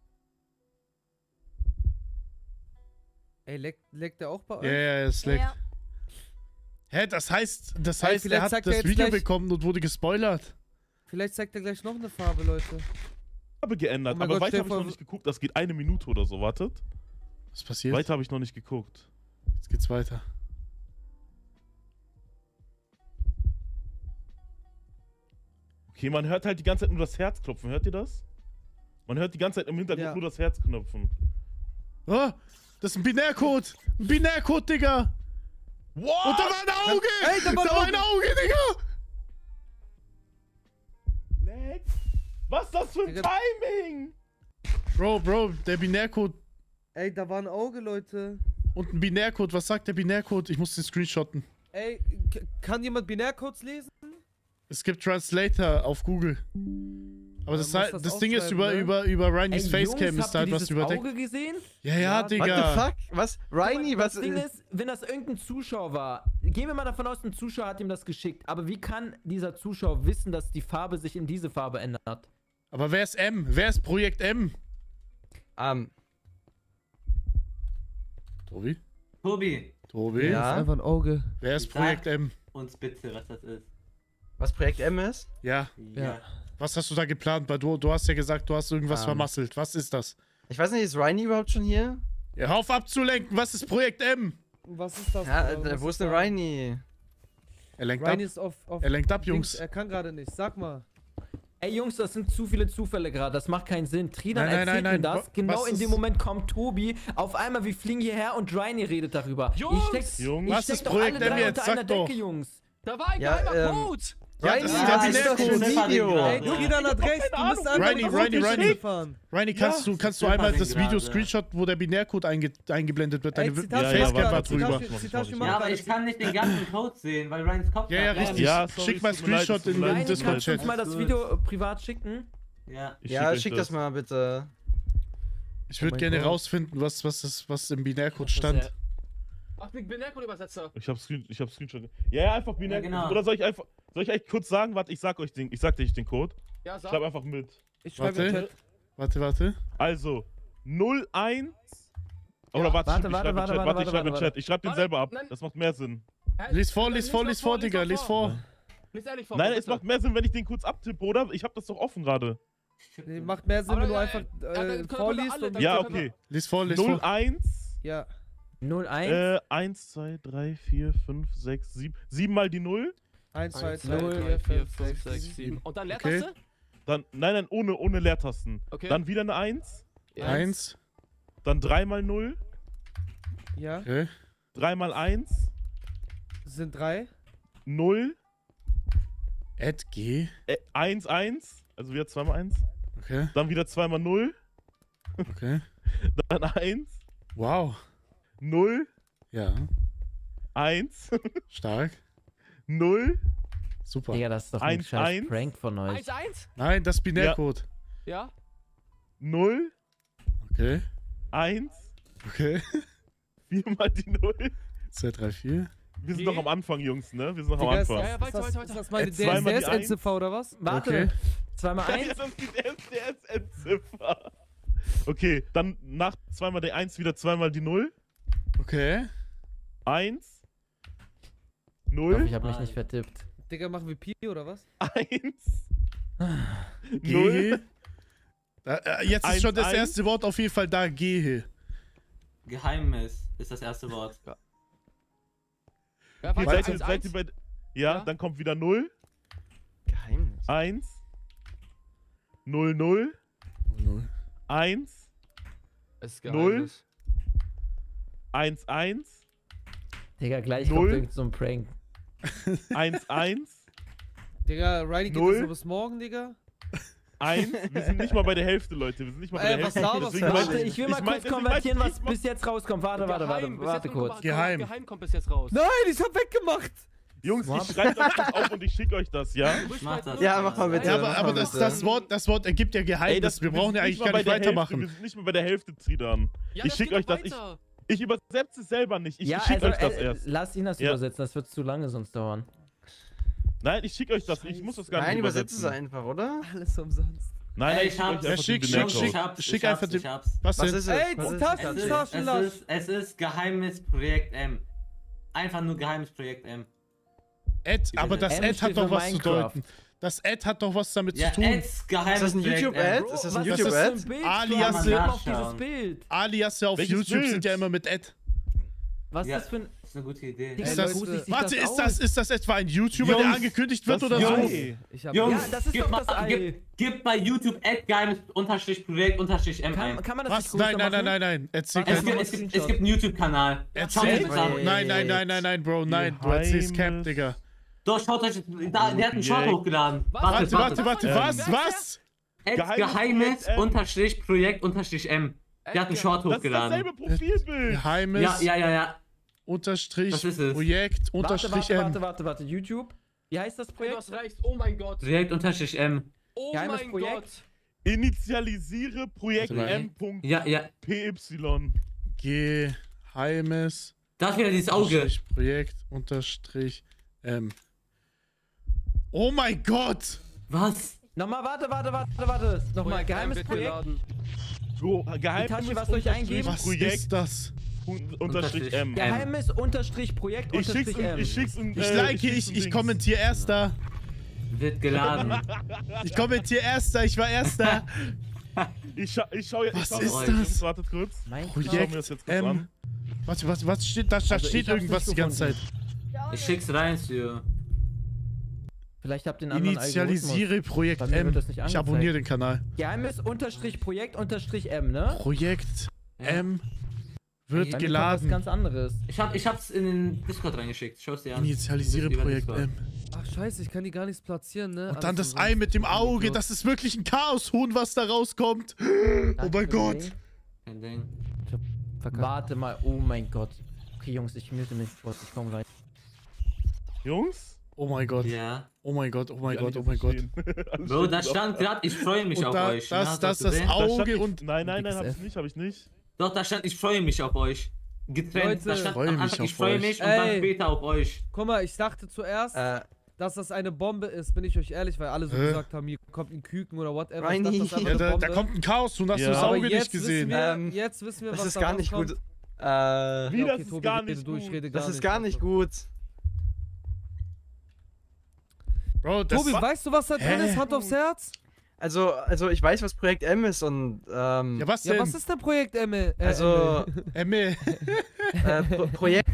Speaker 7: Ey, leckt der auch bei euch?
Speaker 1: Ja, ja, es leckt.
Speaker 4: Ja.
Speaker 1: Hä, das heißt,
Speaker 7: Ey, vielleicht
Speaker 1: er hat
Speaker 7: sagt er
Speaker 1: das
Speaker 7: jetzt
Speaker 1: Video
Speaker 7: gleich-
Speaker 1: bekommen und wurde gespoilert.
Speaker 7: Vielleicht zeigt er gleich noch eine Farbe, Leute.
Speaker 9: Geändert,
Speaker 7: Oh mein
Speaker 9: aber
Speaker 7: Gott,
Speaker 9: weiter
Speaker 7: stell
Speaker 9: habe ich
Speaker 7: vor-
Speaker 9: noch nicht geguckt. Das geht 1 Minute oder so, wartet.
Speaker 1: Was passiert?
Speaker 9: Weiter habe ich noch nicht geguckt.
Speaker 1: Jetzt geht's weiter.
Speaker 9: Okay, man hört halt die ganze Zeit nur das Herz klopfen. Hört ihr das? Man hört die ganze Zeit im Hintergrund
Speaker 7: Ja.
Speaker 9: nur das Herz knopfen.
Speaker 1: Oh, das ist ein Binärcode. Ein Binärcode, Digga.
Speaker 9: What?
Speaker 1: Und da war ein Auge.
Speaker 7: Ey, da war ein
Speaker 1: ein Auge, Digga.
Speaker 9: Lag? Was ist das für ein
Speaker 7: Digga.
Speaker 9: Timing?
Speaker 1: Bro, der Binärcode
Speaker 7: Ey, da war ein Auge, Leute.
Speaker 1: und ein Binärcode. Was sagt der Binärcode? Ich muss den screenshotten.
Speaker 7: Ey, kann jemand Binärcodes lesen?
Speaker 1: Es gibt Translator auf Google. Aber
Speaker 7: Man
Speaker 1: das,
Speaker 7: muss
Speaker 1: halt,
Speaker 7: das
Speaker 1: das Ding ist
Speaker 7: aufschreiben, ne?
Speaker 1: über Rainis
Speaker 10: Ey,
Speaker 1: Facecam
Speaker 10: Jungs,
Speaker 1: ist
Speaker 10: habt
Speaker 1: da
Speaker 10: ihr
Speaker 1: halt was
Speaker 10: dieses
Speaker 1: überdeckt.
Speaker 10: Auge gesehen?
Speaker 1: Ja,
Speaker 7: Ja,
Speaker 8: What the
Speaker 1: Digga.
Speaker 8: fuck? Was? Rainy,
Speaker 10: Guck mal,
Speaker 8: was?
Speaker 10: Das Ding ist, wenn das irgendein Zuschauer war, gehen wir mal davon aus, ein Zuschauer hat ihm das geschickt. Aber wie kann dieser Zuschauer wissen, dass die Farbe sich in diese Farbe ändert?
Speaker 1: Aber wer ist M? Wer ist Projekt M? Tobi?
Speaker 5: Tobi,
Speaker 8: Ja?
Speaker 7: Das ist einfach ein Auge.
Speaker 1: Wer ist Projekt M?
Speaker 5: uns bitte, was das ist.
Speaker 8: Was Projekt M ist?
Speaker 1: Ja.
Speaker 7: Ja.
Speaker 1: Was hast du da geplant? Weil du hast ja gesagt, du hast irgendwas vermasselt. Was ist das?
Speaker 8: Ich weiß nicht, ist Rainy überhaupt schon hier?
Speaker 1: Ja, hör auf abzulenken. Was ist Projekt M?
Speaker 7: Was ist das?
Speaker 8: Ja,
Speaker 7: Was
Speaker 8: wo ist
Speaker 7: da?
Speaker 8: denn Rainy?
Speaker 1: Er lenkt ab.
Speaker 7: Ryan ist auf
Speaker 1: Er lenkt ab,
Speaker 7: Dings,
Speaker 1: Jungs.
Speaker 7: Er kann gerade nicht. Sag mal.
Speaker 10: Ey Jungs, das sind zu viele Zufälle gerade, das macht keinen Sinn. Tridan
Speaker 1: Nein,
Speaker 10: erzählt mir das,
Speaker 1: Was
Speaker 10: genau in
Speaker 1: ist-
Speaker 10: dem Moment kommt Tobi, auf einmal wir fliegen hierher und Ryan redet darüber.
Speaker 6: Jungs!
Speaker 1: Was
Speaker 10: steck
Speaker 1: ist
Speaker 10: doch
Speaker 1: Projekt
Speaker 10: alle
Speaker 1: M
Speaker 10: drei
Speaker 1: jetzt?
Speaker 10: unter einer
Speaker 1: Sag doch.
Speaker 10: Decke, Jungs.
Speaker 6: Da war ein
Speaker 8: Ja,
Speaker 6: geheimer Code.
Speaker 1: Ja, das ist der
Speaker 8: ist doch schon
Speaker 1: Binärcode.
Speaker 8: Video.
Speaker 7: Ey, Tridan hat recht. Du musst einfach
Speaker 1: Reini.
Speaker 7: fahren.
Speaker 1: Reini, kannst du einmal das Video Screenshot, wo der Binärcode eingeblendet wird? Deine Facecam war drüber.
Speaker 5: Ja, aber ich kann nicht den ganzen Code sehen, weil Ryans Kopf.
Speaker 1: Ja, richtig.
Speaker 9: Ja, sorry,
Speaker 1: Schick mal
Speaker 9: es tut mir leid,
Speaker 1: Screenshot
Speaker 9: es tut
Speaker 1: in
Speaker 9: mir leid.
Speaker 1: den
Speaker 10: Ryan, kannst du uns
Speaker 1: Discord-Chat.
Speaker 10: mal das Video privat schicken?
Speaker 5: Ja.
Speaker 8: Ja, schick das mal bitte.
Speaker 1: Ich würde
Speaker 7: mein
Speaker 1: gerne
Speaker 7: Gott.
Speaker 1: rausfinden, was im Binärcode stand.
Speaker 6: Ach, den Binärcode-Übersetzer.
Speaker 9: Ich hab Screenshot. Ja, einfach Binär.
Speaker 5: Ja, genau.
Speaker 9: Oder soll ich eigentlich kurz sagen, warte, ich sag dir den Code.
Speaker 6: Ja, sag.
Speaker 9: Schreib einfach mit.
Speaker 7: Ich schreibe im Chat.
Speaker 1: Warte.
Speaker 9: Also, 01. Oder warte,
Speaker 10: Warte,
Speaker 9: ich schreibe im Chat. Ich schreibe den
Speaker 6: Warte,
Speaker 9: selber ab.
Speaker 6: nein.
Speaker 9: Das macht mehr Sinn.
Speaker 1: Lies vor, Digga, lies vor.
Speaker 6: Lies ehrlich vor.
Speaker 9: Nein,
Speaker 6: bitte.
Speaker 9: es macht mehr Sinn, wenn ich den kurz abtippe, oder? Ich hab das doch offen gerade.
Speaker 7: Nee, macht mehr Sinn,
Speaker 6: Aber
Speaker 7: wenn du
Speaker 6: dann,
Speaker 7: einfach
Speaker 6: dann können wir
Speaker 7: vorliest
Speaker 6: alle-
Speaker 7: und
Speaker 6: dann
Speaker 9: Ja,
Speaker 6: können wir-
Speaker 9: okay.
Speaker 1: Lies vor.
Speaker 9: 01.
Speaker 7: Ja.
Speaker 10: 01?
Speaker 9: 1, 2, 3, 4, 5, 6, 7. 7 mal die 0.
Speaker 7: 1, 2,
Speaker 6: 1,
Speaker 7: 3,
Speaker 6: 2,
Speaker 7: 4,
Speaker 6: 3, 4,
Speaker 7: 5,
Speaker 6: 5,
Speaker 7: 6,
Speaker 6: 6, 7. Und dann
Speaker 1: Okay.
Speaker 6: Leertaste?
Speaker 9: Dann, nein, ohne Leertasten.
Speaker 6: Okay.
Speaker 9: Dann wieder eine 1.
Speaker 1: 1.
Speaker 9: Dann 3 mal 0.
Speaker 7: Ja,
Speaker 1: Okay.
Speaker 9: 3 mal 1.
Speaker 7: sind 3.
Speaker 9: 0.
Speaker 1: G.
Speaker 9: 1, 1. Also wieder 2 mal 1.
Speaker 1: Okay.
Speaker 9: Dann wieder 2 mal 0.
Speaker 1: Okay.
Speaker 9: Dann 1.
Speaker 1: Wow.
Speaker 9: 0.
Speaker 1: Ja.
Speaker 9: 1.
Speaker 1: Stark.
Speaker 9: 0.
Speaker 1: Super.
Speaker 10: Digga, das ist doch ein
Speaker 9: 1,
Speaker 10: scheiß
Speaker 9: 1.
Speaker 10: Prank von euch.
Speaker 6: 1, 1?
Speaker 1: Nein, das Binärcode.
Speaker 6: Ja.
Speaker 9: 0.
Speaker 1: Okay.
Speaker 9: 1.
Speaker 1: Okay.
Speaker 9: 4 mal die 0.
Speaker 1: 2, 3, 4.
Speaker 9: Wir sind
Speaker 6: G.
Speaker 9: noch am Anfang, Jungs, ne? Wir sind noch am
Speaker 7: Digga, ist,
Speaker 9: Anfang.
Speaker 6: Ja,
Speaker 7: ist,
Speaker 6: weiter,
Speaker 7: das,
Speaker 6: weiter,
Speaker 7: ist das meine
Speaker 9: Zweimal die
Speaker 7: DSS-Endziffer oder was?
Speaker 10: Warte,
Speaker 1: Okay.
Speaker 10: 2 mal
Speaker 9: Ja,
Speaker 10: 1?
Speaker 9: das ist die SDS-Endziffer. Okay, dann nach 2 mal die 1 wieder 2 mal die 0.
Speaker 1: Okay.
Speaker 9: 1.
Speaker 10: Ich hoffe,
Speaker 9: 0.
Speaker 10: ich habe mich nicht vertippt.
Speaker 7: Digga, machen wir Pi oder was?
Speaker 9: 1.
Speaker 1: G.
Speaker 9: 0.
Speaker 1: Jetzt ist
Speaker 9: 1,
Speaker 1: schon das
Speaker 9: 1.
Speaker 1: erste Wort auf jeden Fall da. G.
Speaker 5: Geheimnis ist das erste Wort.
Speaker 6: Ja,
Speaker 9: Okay,
Speaker 6: weiter,
Speaker 9: seid
Speaker 6: 1,
Speaker 9: ihr
Speaker 6: 1.
Speaker 9: bei. Ja,
Speaker 6: Ja.
Speaker 9: dann kommt wieder 0.
Speaker 8: Geheimnis.
Speaker 9: 1. 0, 0.
Speaker 1: 0.
Speaker 9: 1.
Speaker 6: Es ist
Speaker 9: 0.
Speaker 6: Geheimnis.
Speaker 9: 1, 1.
Speaker 10: Digga, gleich
Speaker 9: 0.
Speaker 10: kommt irgend so ein Prank.
Speaker 9: 1, 1.
Speaker 7: Digga, Riley geht
Speaker 9: 0.
Speaker 7: das so bis morgen, Digga.
Speaker 9: 1. Wir sind nicht mal bei der Hälfte, Leute. Wir sind nicht mal bei der
Speaker 7: Was
Speaker 9: Hälfte.
Speaker 7: laberst
Speaker 9: Deswegen
Speaker 7: du?
Speaker 9: meinte
Speaker 10: Warte, ich will mal kurz
Speaker 9: deswegen
Speaker 10: konvertieren,
Speaker 9: meinte
Speaker 10: was
Speaker 9: ich mal-
Speaker 10: bis jetzt rauskommt. Warte
Speaker 6: Geheim, bis jetzt
Speaker 10: kurz.
Speaker 1: Geheim.
Speaker 6: Geheim kommt bis jetzt raus.
Speaker 7: Nein, ich hab weggemacht.
Speaker 9: Jungs, ich schreibe euch das auf und ich schicke euch das, ja?
Speaker 6: Du bist
Speaker 5: Mach
Speaker 6: bei
Speaker 5: das.
Speaker 8: Ja, mach mal bitte.
Speaker 1: Ja,
Speaker 8: mach
Speaker 1: aber
Speaker 8: mal
Speaker 1: das,
Speaker 8: bitte.
Speaker 1: das Wort ergibt ja Geheimnis. Wir brauchen ja eigentlich gar nicht weitermachen.
Speaker 9: Wir sind nicht mal bei der Hälfte, Tridan.
Speaker 6: Ja,
Speaker 9: Ich
Speaker 6: das
Speaker 9: schick
Speaker 6: geht
Speaker 9: euch
Speaker 6: doch
Speaker 9: das, ich-
Speaker 6: weiter.
Speaker 9: Ich übersetze es selber nicht. Ich
Speaker 10: Ja,
Speaker 9: schicke
Speaker 10: also,
Speaker 9: euch das erst.
Speaker 10: lass ihn das
Speaker 9: Ja.
Speaker 10: übersetzen, das wird zu lange sonst dauern.
Speaker 9: Nein, ich schicke euch das. Ich muss das gar nicht
Speaker 8: Nein, übersetzt es
Speaker 9: übersetzen.
Speaker 8: einfach, oder?
Speaker 7: Alles umsonst.
Speaker 9: Nein,
Speaker 5: Ey,
Speaker 9: ich schicke euch
Speaker 5: Ja,
Speaker 9: einfach
Speaker 1: schick,
Speaker 9: den
Speaker 1: schick,
Speaker 9: Binärcode.
Speaker 1: schick.
Speaker 5: Ich hab's,
Speaker 1: Schick
Speaker 5: ich hab's,
Speaker 1: einfach den-
Speaker 5: ich hab's.
Speaker 1: Was
Speaker 8: Was
Speaker 1: denn?
Speaker 8: ist es?
Speaker 7: Ey,
Speaker 8: Was ist
Speaker 7: Taschenlasch.
Speaker 5: Es ist Geheimnisprojekt M. Einfach nur Geheimnisprojekt M.
Speaker 1: Aber das
Speaker 10: M
Speaker 1: Ad
Speaker 10: steht
Speaker 1: hat doch
Speaker 10: für
Speaker 1: was zu
Speaker 10: Minecraft.
Speaker 1: deuten. Das Ad hat doch was damit
Speaker 5: Ja,
Speaker 1: zu tun.
Speaker 5: Ads
Speaker 8: Ist das ein
Speaker 5: Geheimnisprojekt
Speaker 8: YouTube-Ad?
Speaker 5: M.
Speaker 8: Ist das ein
Speaker 10: Was ist
Speaker 8: YouTube-Ad?
Speaker 10: das für ein Bild?
Speaker 1: Alias
Speaker 10: Alias
Speaker 5: ja-
Speaker 10: auf dieses
Speaker 5: nachschauen.
Speaker 10: Bild.
Speaker 1: Alias ja auf
Speaker 9: Welches
Speaker 1: YouTube
Speaker 9: Bild?
Speaker 1: sind ja immer mit Ad.
Speaker 10: Was
Speaker 5: Ja.
Speaker 10: ist das für ein...
Speaker 5: Das ist eine gute Idee.
Speaker 10: Digga,
Speaker 1: Ist
Speaker 10: wie
Speaker 1: das-
Speaker 10: gruselig sieht
Speaker 1: Warte,
Speaker 10: das
Speaker 1: ist das etwa ein YouTuber, der
Speaker 9: Jungs,
Speaker 1: angekündigt wird
Speaker 9: das
Speaker 1: oder so?
Speaker 9: Jungs.
Speaker 7: Ich hab
Speaker 5: Jungs,
Speaker 10: Ja, das ist
Speaker 5: gib
Speaker 10: doch
Speaker 5: mal-
Speaker 10: das Ei.
Speaker 5: Gib bei YouTube Geheimnis-Projekt-M ein.
Speaker 10: Kann man das
Speaker 1: Was?
Speaker 10: nicht größer
Speaker 1: Nein.
Speaker 10: machen?
Speaker 1: Erzähl
Speaker 10: Was?
Speaker 5: Es gibt, es gibt, es gibt einen YouTube-Kanal.
Speaker 1: Erzähl.
Speaker 5: Schaut euch das an.
Speaker 1: Nein, Bro, nein. Du erzählst Cap,
Speaker 9: Geheimnis.
Speaker 1: Digga.
Speaker 5: Doch, schaut euch, der hat einen Short
Speaker 9: Projekt.
Speaker 5: hochgeladen.
Speaker 1: Warte, was?
Speaker 5: Ads
Speaker 1: Was?
Speaker 5: Geheimnis-Projekt-M. Der hat einen Short
Speaker 9: Das ist
Speaker 5: hochgeladen.
Speaker 9: dasselbe Profilbild.
Speaker 1: Geheimes
Speaker 5: Ja.
Speaker 1: Unterstrich
Speaker 5: Das ist es.
Speaker 1: Projekt Unterstrich M.
Speaker 10: Warte. YouTube. Wie heißt das
Speaker 6: Ey, du
Speaker 10: Projekt?
Speaker 6: hast recht. Oh mein Gott.
Speaker 5: Projekt-M.
Speaker 6: Oh
Speaker 10: Geheimes
Speaker 6: mein
Speaker 10: Projekt?
Speaker 6: Gott.
Speaker 9: Initialisiere Projekt
Speaker 1: Warte
Speaker 9: M.PY.
Speaker 5: Ja.
Speaker 1: Geheimes
Speaker 5: Da ist wieder dieses Auge.
Speaker 1: Unterstrich Projekt Unterstrich M. Oh mein Gott!
Speaker 5: Was?
Speaker 10: Nochmal, warte. Nochmal, geheimes
Speaker 6: wird
Speaker 10: Projekt.
Speaker 6: geladen.
Speaker 10: Itachi, was soll ich eingeben?
Speaker 1: Was
Speaker 9: Projekt
Speaker 1: ist das?
Speaker 9: Unterstrich M.
Speaker 10: Geheimes Unterstrich Projekt
Speaker 9: Ich schick's
Speaker 10: Unterstrich M.
Speaker 9: ich schick's
Speaker 1: Ich like, ich kommentiere Erster.
Speaker 5: Wird geladen.
Speaker 1: Ich kommentiere Erster, ich war Erster.
Speaker 9: Ich schau jetzt.
Speaker 1: Was
Speaker 9: ich
Speaker 1: ist
Speaker 9: schau-
Speaker 1: das?
Speaker 9: Wartet kurz.
Speaker 10: Mein
Speaker 9: Ich schau mir
Speaker 1: Projekt
Speaker 9: das jetzt kurz
Speaker 1: M.
Speaker 9: an.
Speaker 1: Was steht da? Da
Speaker 10: Also,
Speaker 1: steht
Speaker 10: ich hab's
Speaker 1: irgendwas
Speaker 10: nicht
Speaker 1: die ganze Zeit.
Speaker 10: gefunden.
Speaker 5: Ich schick's rein, Sir.
Speaker 10: Vielleicht habt ihr einen anderen
Speaker 1: Initialisiere Projekt
Speaker 10: Bei mir
Speaker 1: M.
Speaker 10: wird das nicht
Speaker 1: Ich
Speaker 10: angezeigt.
Speaker 1: abonniere den Kanal.
Speaker 10: Geheimnis-Projekt-M, ne?
Speaker 1: Projekt M wird
Speaker 10: Bei mir kommt was
Speaker 1: geladen.
Speaker 10: ganz anderes.
Speaker 5: Ich hab's in den Discord reingeschickt. Schau's dir an.
Speaker 1: Initialisiere
Speaker 5: Über
Speaker 1: Projekt
Speaker 5: Discord.
Speaker 1: M.
Speaker 7: Ach scheiße, ich kann die gar nichts platzieren, ne?
Speaker 1: Und dann
Speaker 7: Alles
Speaker 1: das Ei mit dem Auge.
Speaker 7: umsonst.
Speaker 1: Das ist wirklich ein Chaoshuhn, was da rauskommt. Oh mein Gott.
Speaker 5: Kein Ding.
Speaker 10: Warte mal, oh mein Gott. Okay, Jungs, ich mute mich kurz, ich komm rein.
Speaker 9: Jungs?
Speaker 1: Oh mein Gott.
Speaker 5: Ja.
Speaker 1: Oh mein Gott, oh mein
Speaker 9: Die
Speaker 1: Gott, oh
Speaker 9: alle
Speaker 1: mein Gott.
Speaker 9: verstehen.
Speaker 5: Bro, da stand gerade, ich freue mich
Speaker 1: Und
Speaker 5: auf
Speaker 1: da,
Speaker 5: euch.
Speaker 1: das,
Speaker 5: ne? Hast
Speaker 1: das,
Speaker 5: du
Speaker 1: das
Speaker 5: gesehen?
Speaker 9: Da stand
Speaker 1: Auge
Speaker 9: ich-
Speaker 1: und...
Speaker 9: Nein, hab
Speaker 7: XF.
Speaker 9: ich nicht.
Speaker 5: Doch, da stand, ich freue mich auf euch. Getrennt.
Speaker 7: Leute,
Speaker 5: Da stand
Speaker 1: freu
Speaker 5: am
Speaker 1: mich
Speaker 5: Anfang, ich
Speaker 1: auf
Speaker 5: freue
Speaker 1: euch.
Speaker 5: mich und dann
Speaker 7: Ey.
Speaker 5: später auf euch.
Speaker 7: Guck mal, ich dachte zuerst, dass das eine Bombe ist, bin ich euch ehrlich, weil alle so
Speaker 1: Hä?
Speaker 7: gesagt haben, hier kommt ein Küken oder whatever.
Speaker 8: Reini.
Speaker 7: Ich dachte, das ist einfach
Speaker 1: Ja,
Speaker 7: eine
Speaker 1: da
Speaker 7: Bombe.
Speaker 1: kommt ein Chaoshuhn, hast
Speaker 9: Ja.
Speaker 1: du das
Speaker 7: Aber
Speaker 1: Auge nicht
Speaker 7: jetzt
Speaker 1: gesehen?
Speaker 7: Jetzt wissen wir,
Speaker 8: Das
Speaker 7: was
Speaker 8: ist
Speaker 7: da
Speaker 8: gar nicht
Speaker 7: rauskommt.
Speaker 8: gut.
Speaker 9: Wie,
Speaker 7: Ja, okay,
Speaker 9: das ist
Speaker 7: Tobi,
Speaker 9: gar
Speaker 7: rede
Speaker 9: nicht
Speaker 7: du, ich
Speaker 9: gut.
Speaker 7: rede gar
Speaker 8: Das ist
Speaker 7: nicht.
Speaker 8: gar nicht gut.
Speaker 1: Bro, das...
Speaker 7: Tobi, weißt du, was da drin
Speaker 1: Hä?
Speaker 7: ist? Hand aufs Herz?
Speaker 8: Also ich weiß, was Projekt M ist und
Speaker 1: Ja, was denn?
Speaker 7: Ja, was ist denn Projekt M?
Speaker 8: also
Speaker 1: Emme.
Speaker 8: Projekt.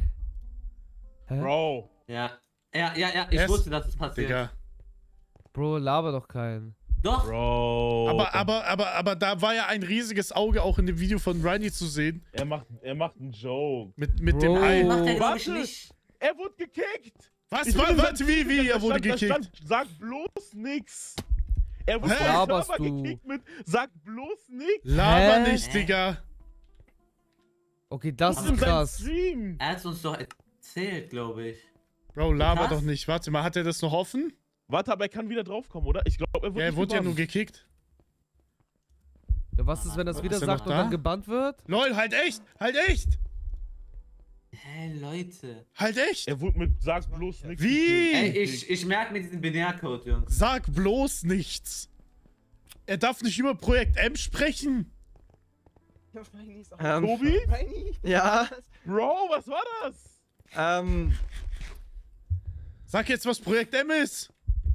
Speaker 9: Bro.
Speaker 5: Ja. Ja, ich
Speaker 1: Es-
Speaker 5: wusste, dass es passiert.
Speaker 1: Digga.
Speaker 7: Bro, laber doch keinen.
Speaker 5: Doch.
Speaker 9: Bro.
Speaker 1: Aber da war ja ein riesiges Auge auch in dem Video von Reini zu sehen.
Speaker 9: Er macht einen Joke.
Speaker 1: Mit
Speaker 7: Bro.
Speaker 1: dem Ei.
Speaker 5: Macht er, glaub ich,
Speaker 9: Warte.
Speaker 5: nicht.
Speaker 9: Er wurde gekickt.
Speaker 1: Was?
Speaker 9: Ich bin in
Speaker 1: Warte,
Speaker 9: seinem
Speaker 1: wie?
Speaker 9: Video,
Speaker 1: Er
Speaker 9: da
Speaker 1: wurde
Speaker 9: stand- da
Speaker 1: gekickt.
Speaker 9: stand, sag bloß nix. Er wurde
Speaker 1: Hä?
Speaker 9: vom
Speaker 7: Laberst
Speaker 9: Server
Speaker 7: du?
Speaker 9: gekickt mit, sag bloß nix.
Speaker 1: Laber
Speaker 7: Hä?
Speaker 1: nicht, Digga.
Speaker 7: Okay, das
Speaker 9: Das
Speaker 7: ist
Speaker 9: ist in seinem
Speaker 7: krass.
Speaker 9: Stream.
Speaker 5: Er hat uns doch erzählt, glaube ich.
Speaker 1: Bro, laber
Speaker 5: Was?
Speaker 1: doch nicht. Warte mal, hat er das noch offen?
Speaker 9: Warte, aber er kann wieder draufkommen, oder? Ich glaube, er wurde
Speaker 1: Ja, er
Speaker 9: nicht
Speaker 1: wurde ja nur
Speaker 9: gebannt.
Speaker 1: gekickt.
Speaker 7: Ja, was ist, wenn das
Speaker 1: Ist
Speaker 7: wieder
Speaker 1: er
Speaker 7: sagt
Speaker 1: noch
Speaker 7: und
Speaker 1: da?
Speaker 7: dann gebannt wird?
Speaker 1: Lol, halt echt! Halt echt!
Speaker 5: Hä, Leute.
Speaker 1: Halt echt!
Speaker 9: Er wurde mit sag bloß nix.
Speaker 1: Wie?
Speaker 5: Ey,
Speaker 9: gekickt.
Speaker 5: ich merke mir diesen Binärcode, Jungs.
Speaker 1: Sag bloß nichts! Er darf nicht über Projekt M sprechen!
Speaker 9: Tobi?
Speaker 8: Ja.
Speaker 9: Bro, was war das?
Speaker 1: Sag jetzt, was Projekt M ist!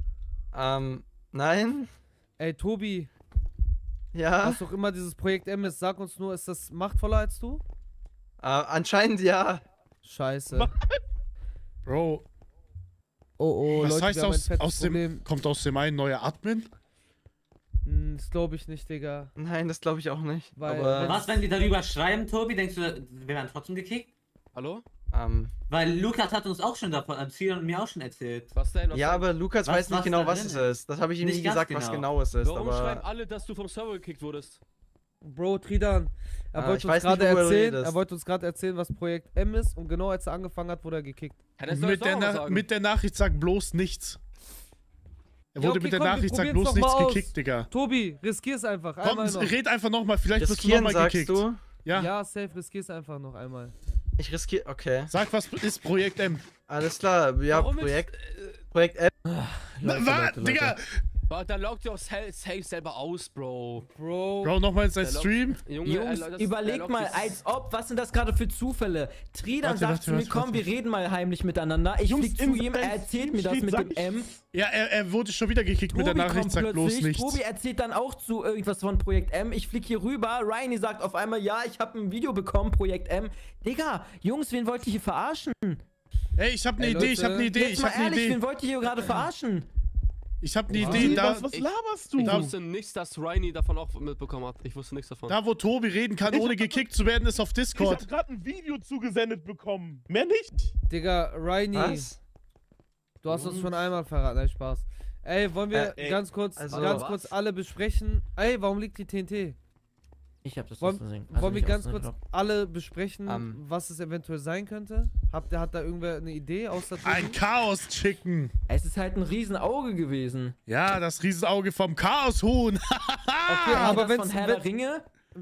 Speaker 8: Nein.
Speaker 7: Ey, Tobi,
Speaker 8: Ja.
Speaker 7: was doch immer dieses Projekt M ist, sag uns nur, ist das machtvoller als du?
Speaker 8: Anscheinend ja.
Speaker 7: Scheiße.
Speaker 1: Bro,
Speaker 7: Oh,
Speaker 1: was
Speaker 7: Leute,
Speaker 1: heißt
Speaker 7: wir haben ein
Speaker 1: aus
Speaker 7: fettes
Speaker 1: dem.
Speaker 7: Problem.
Speaker 1: Kommt aus dem einen neuer Admin?
Speaker 7: Das glaube ich nicht, Digga.
Speaker 8: Nein, das glaube ich auch nicht.
Speaker 7: Weil-
Speaker 8: Aber
Speaker 5: Was, wenn die darüber schreiben, Tobi? Denkst du, wir werden trotzdem gekickt?
Speaker 6: Hallo?
Speaker 5: Weil Lukas hat uns auch schon davon, Ziel und mir auch schon erzählt.
Speaker 6: Was denn? Was
Speaker 8: ja,
Speaker 6: denn?
Speaker 8: aber Lukas
Speaker 5: Was-
Speaker 8: weiß nicht
Speaker 5: was
Speaker 8: genau,
Speaker 5: da
Speaker 8: was
Speaker 5: drin
Speaker 8: es
Speaker 5: ist?
Speaker 8: ist. Das habe ich ihm
Speaker 5: Nicht
Speaker 8: nie
Speaker 5: ganz
Speaker 8: gesagt, was
Speaker 5: genau.
Speaker 8: genau es ist.
Speaker 6: Warum
Speaker 8: aber
Speaker 6: schreiben alle, dass du vom Server gekickt wurdest?
Speaker 7: Bro, Tridan, er
Speaker 8: ich
Speaker 7: wollte uns
Speaker 8: weiß nicht,
Speaker 7: gerade
Speaker 8: worüber du
Speaker 7: erzählen,
Speaker 8: redest.
Speaker 7: er wollte uns gerade erzählen, was Projekt M ist und genau als er angefangen hat, wurde er gekickt.
Speaker 6: Ja, das soll ich
Speaker 1: Mit
Speaker 6: doch
Speaker 1: der,
Speaker 6: auch was sagen.
Speaker 1: mit der Nachricht sag bloß nichts. Er
Speaker 7: Ja,
Speaker 1: wurde
Speaker 7: okay,
Speaker 1: mit der
Speaker 7: komm, wir
Speaker 1: Nachricht sag
Speaker 7: probieren's
Speaker 1: bloß
Speaker 7: noch
Speaker 1: nichts
Speaker 7: mal aus.
Speaker 1: gekickt, Digga.
Speaker 7: Tobi, riskier's einfach,
Speaker 1: Komm,
Speaker 7: einmal noch.
Speaker 1: red einfach nochmal, vielleicht wirst du
Speaker 8: riskieren,
Speaker 1: nochmal
Speaker 8: sagst
Speaker 1: gekickt.
Speaker 8: du?
Speaker 1: Ja.
Speaker 7: Ja, safe, riskier's einfach noch einmal.
Speaker 8: Ich riskiere. Okay.
Speaker 1: Sag, was ist Projekt M?
Speaker 8: Alles klar. Ja,
Speaker 6: Warum
Speaker 8: Projekt M.
Speaker 1: Digga!
Speaker 6: Warte, dann loggt ihr auch safe selber aus, Bro.
Speaker 1: Bro, nochmal in sein
Speaker 6: Der loggt-
Speaker 1: Stream.
Speaker 6: Junge,
Speaker 10: Jungs,
Speaker 6: das-
Speaker 10: überlegt
Speaker 6: loggt
Speaker 10: mal,
Speaker 6: sich-
Speaker 10: als ob, was sind das gerade für Zufälle? Tridan
Speaker 1: Warte,
Speaker 10: sagt
Speaker 1: warte,
Speaker 10: zu mir,
Speaker 1: warte,
Speaker 10: komm,
Speaker 1: warte.
Speaker 10: wir reden mal heimlich miteinander. Ich
Speaker 9: Jungs,
Speaker 10: flieg zu
Speaker 9: in
Speaker 10: ihm,
Speaker 9: seinem
Speaker 10: er erzählt mir
Speaker 9: Stream
Speaker 10: das mit
Speaker 9: steht,
Speaker 10: dem
Speaker 9: sag
Speaker 10: M.
Speaker 1: Ja, er wurde schon wieder gekickt mit der
Speaker 10: Tobi
Speaker 1: Nachricht,
Speaker 10: kommt
Speaker 1: sag bloß
Speaker 10: plötzlich,
Speaker 1: nichts.
Speaker 10: Tobi erzählt dann auch zu irgendwas von Projekt M. Ich flieg hier rüber, Reini sagt auf einmal, ja, ich habe ein Video bekommen, Projekt M. Digga, Jungs, wen wollt ihr hier verarschen?
Speaker 1: Ey, ich hab ne
Speaker 7: Ey,
Speaker 1: Idee, ich hab
Speaker 7: Leute,
Speaker 1: ne Idee,
Speaker 10: Jetzt
Speaker 1: ich
Speaker 10: mal
Speaker 1: hab ne
Speaker 10: ehrlich,
Speaker 1: Idee.
Speaker 10: wen wollt ihr hier gerade verarschen?
Speaker 1: Ich hab ne
Speaker 7: Wow.
Speaker 1: Idee, da,
Speaker 9: Was laberst du?
Speaker 6: Ich wusste nichts, dass Reini davon auch mitbekommen hat. Ich wusste nichts davon.
Speaker 1: da wo Tobi reden kann,
Speaker 9: Ich
Speaker 1: ohne
Speaker 9: hab-
Speaker 1: gekickt zu werden, ist auf
Speaker 9: Ich
Speaker 1: Discord.
Speaker 9: hab gerade ein Video zugesendet bekommen. Mehr nicht.
Speaker 7: Digga, Reini,
Speaker 8: Was?
Speaker 7: du hast uns schon einmal verraten, nein, Spaß. Ey, wollen wir
Speaker 9: Ey,
Speaker 7: ganz kurz
Speaker 8: also-
Speaker 7: kurz alle besprechen? Ey, warum liegt die TNT?
Speaker 10: Ich hab das
Speaker 7: Wollen,
Speaker 10: nicht gesehen.
Speaker 7: wollen wir
Speaker 10: nicht
Speaker 7: ganz
Speaker 10: aus-
Speaker 7: kurz alle besprechen, was es eventuell sein könnte? Hat da irgendwer eine Idee außer Tobi?
Speaker 1: Ein Chaos-Chicken.
Speaker 10: Es ist halt ein Riesenauge gewesen.
Speaker 1: Ja, das Riesenauge vom Chaoshuhn.
Speaker 7: Okay,
Speaker 10: Aber
Speaker 7: aber
Speaker 10: das von Herr der
Speaker 7: wenn's...
Speaker 10: Ringe,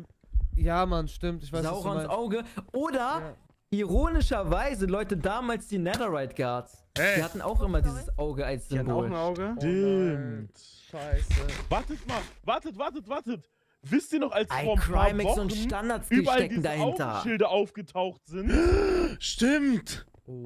Speaker 7: Ja, Mann, stimmt, ich weiß, was du
Speaker 10: Saurons
Speaker 7: meinst.
Speaker 10: Auge. Oder,
Speaker 7: Ja.
Speaker 10: ironischerweise, Leute, damals die Netherite Guards.
Speaker 1: Ey.
Speaker 10: Die hatten auch immer dieses Auge als
Speaker 8: Die hat auch
Speaker 10: Symbol.
Speaker 8: ein Auge.
Speaker 9: Stimmt.
Speaker 7: Scheiße.
Speaker 9: Wartet mal. Wartet. Wisst ihr noch, als
Speaker 10: Ein
Speaker 9: vor ein paar
Speaker 10: Crimex
Speaker 9: Wochen
Speaker 10: und Standards
Speaker 9: überall
Speaker 10: stecken
Speaker 9: diese
Speaker 10: dahinter.
Speaker 9: Augenschilder aufgetaucht sind?
Speaker 1: Stimmt.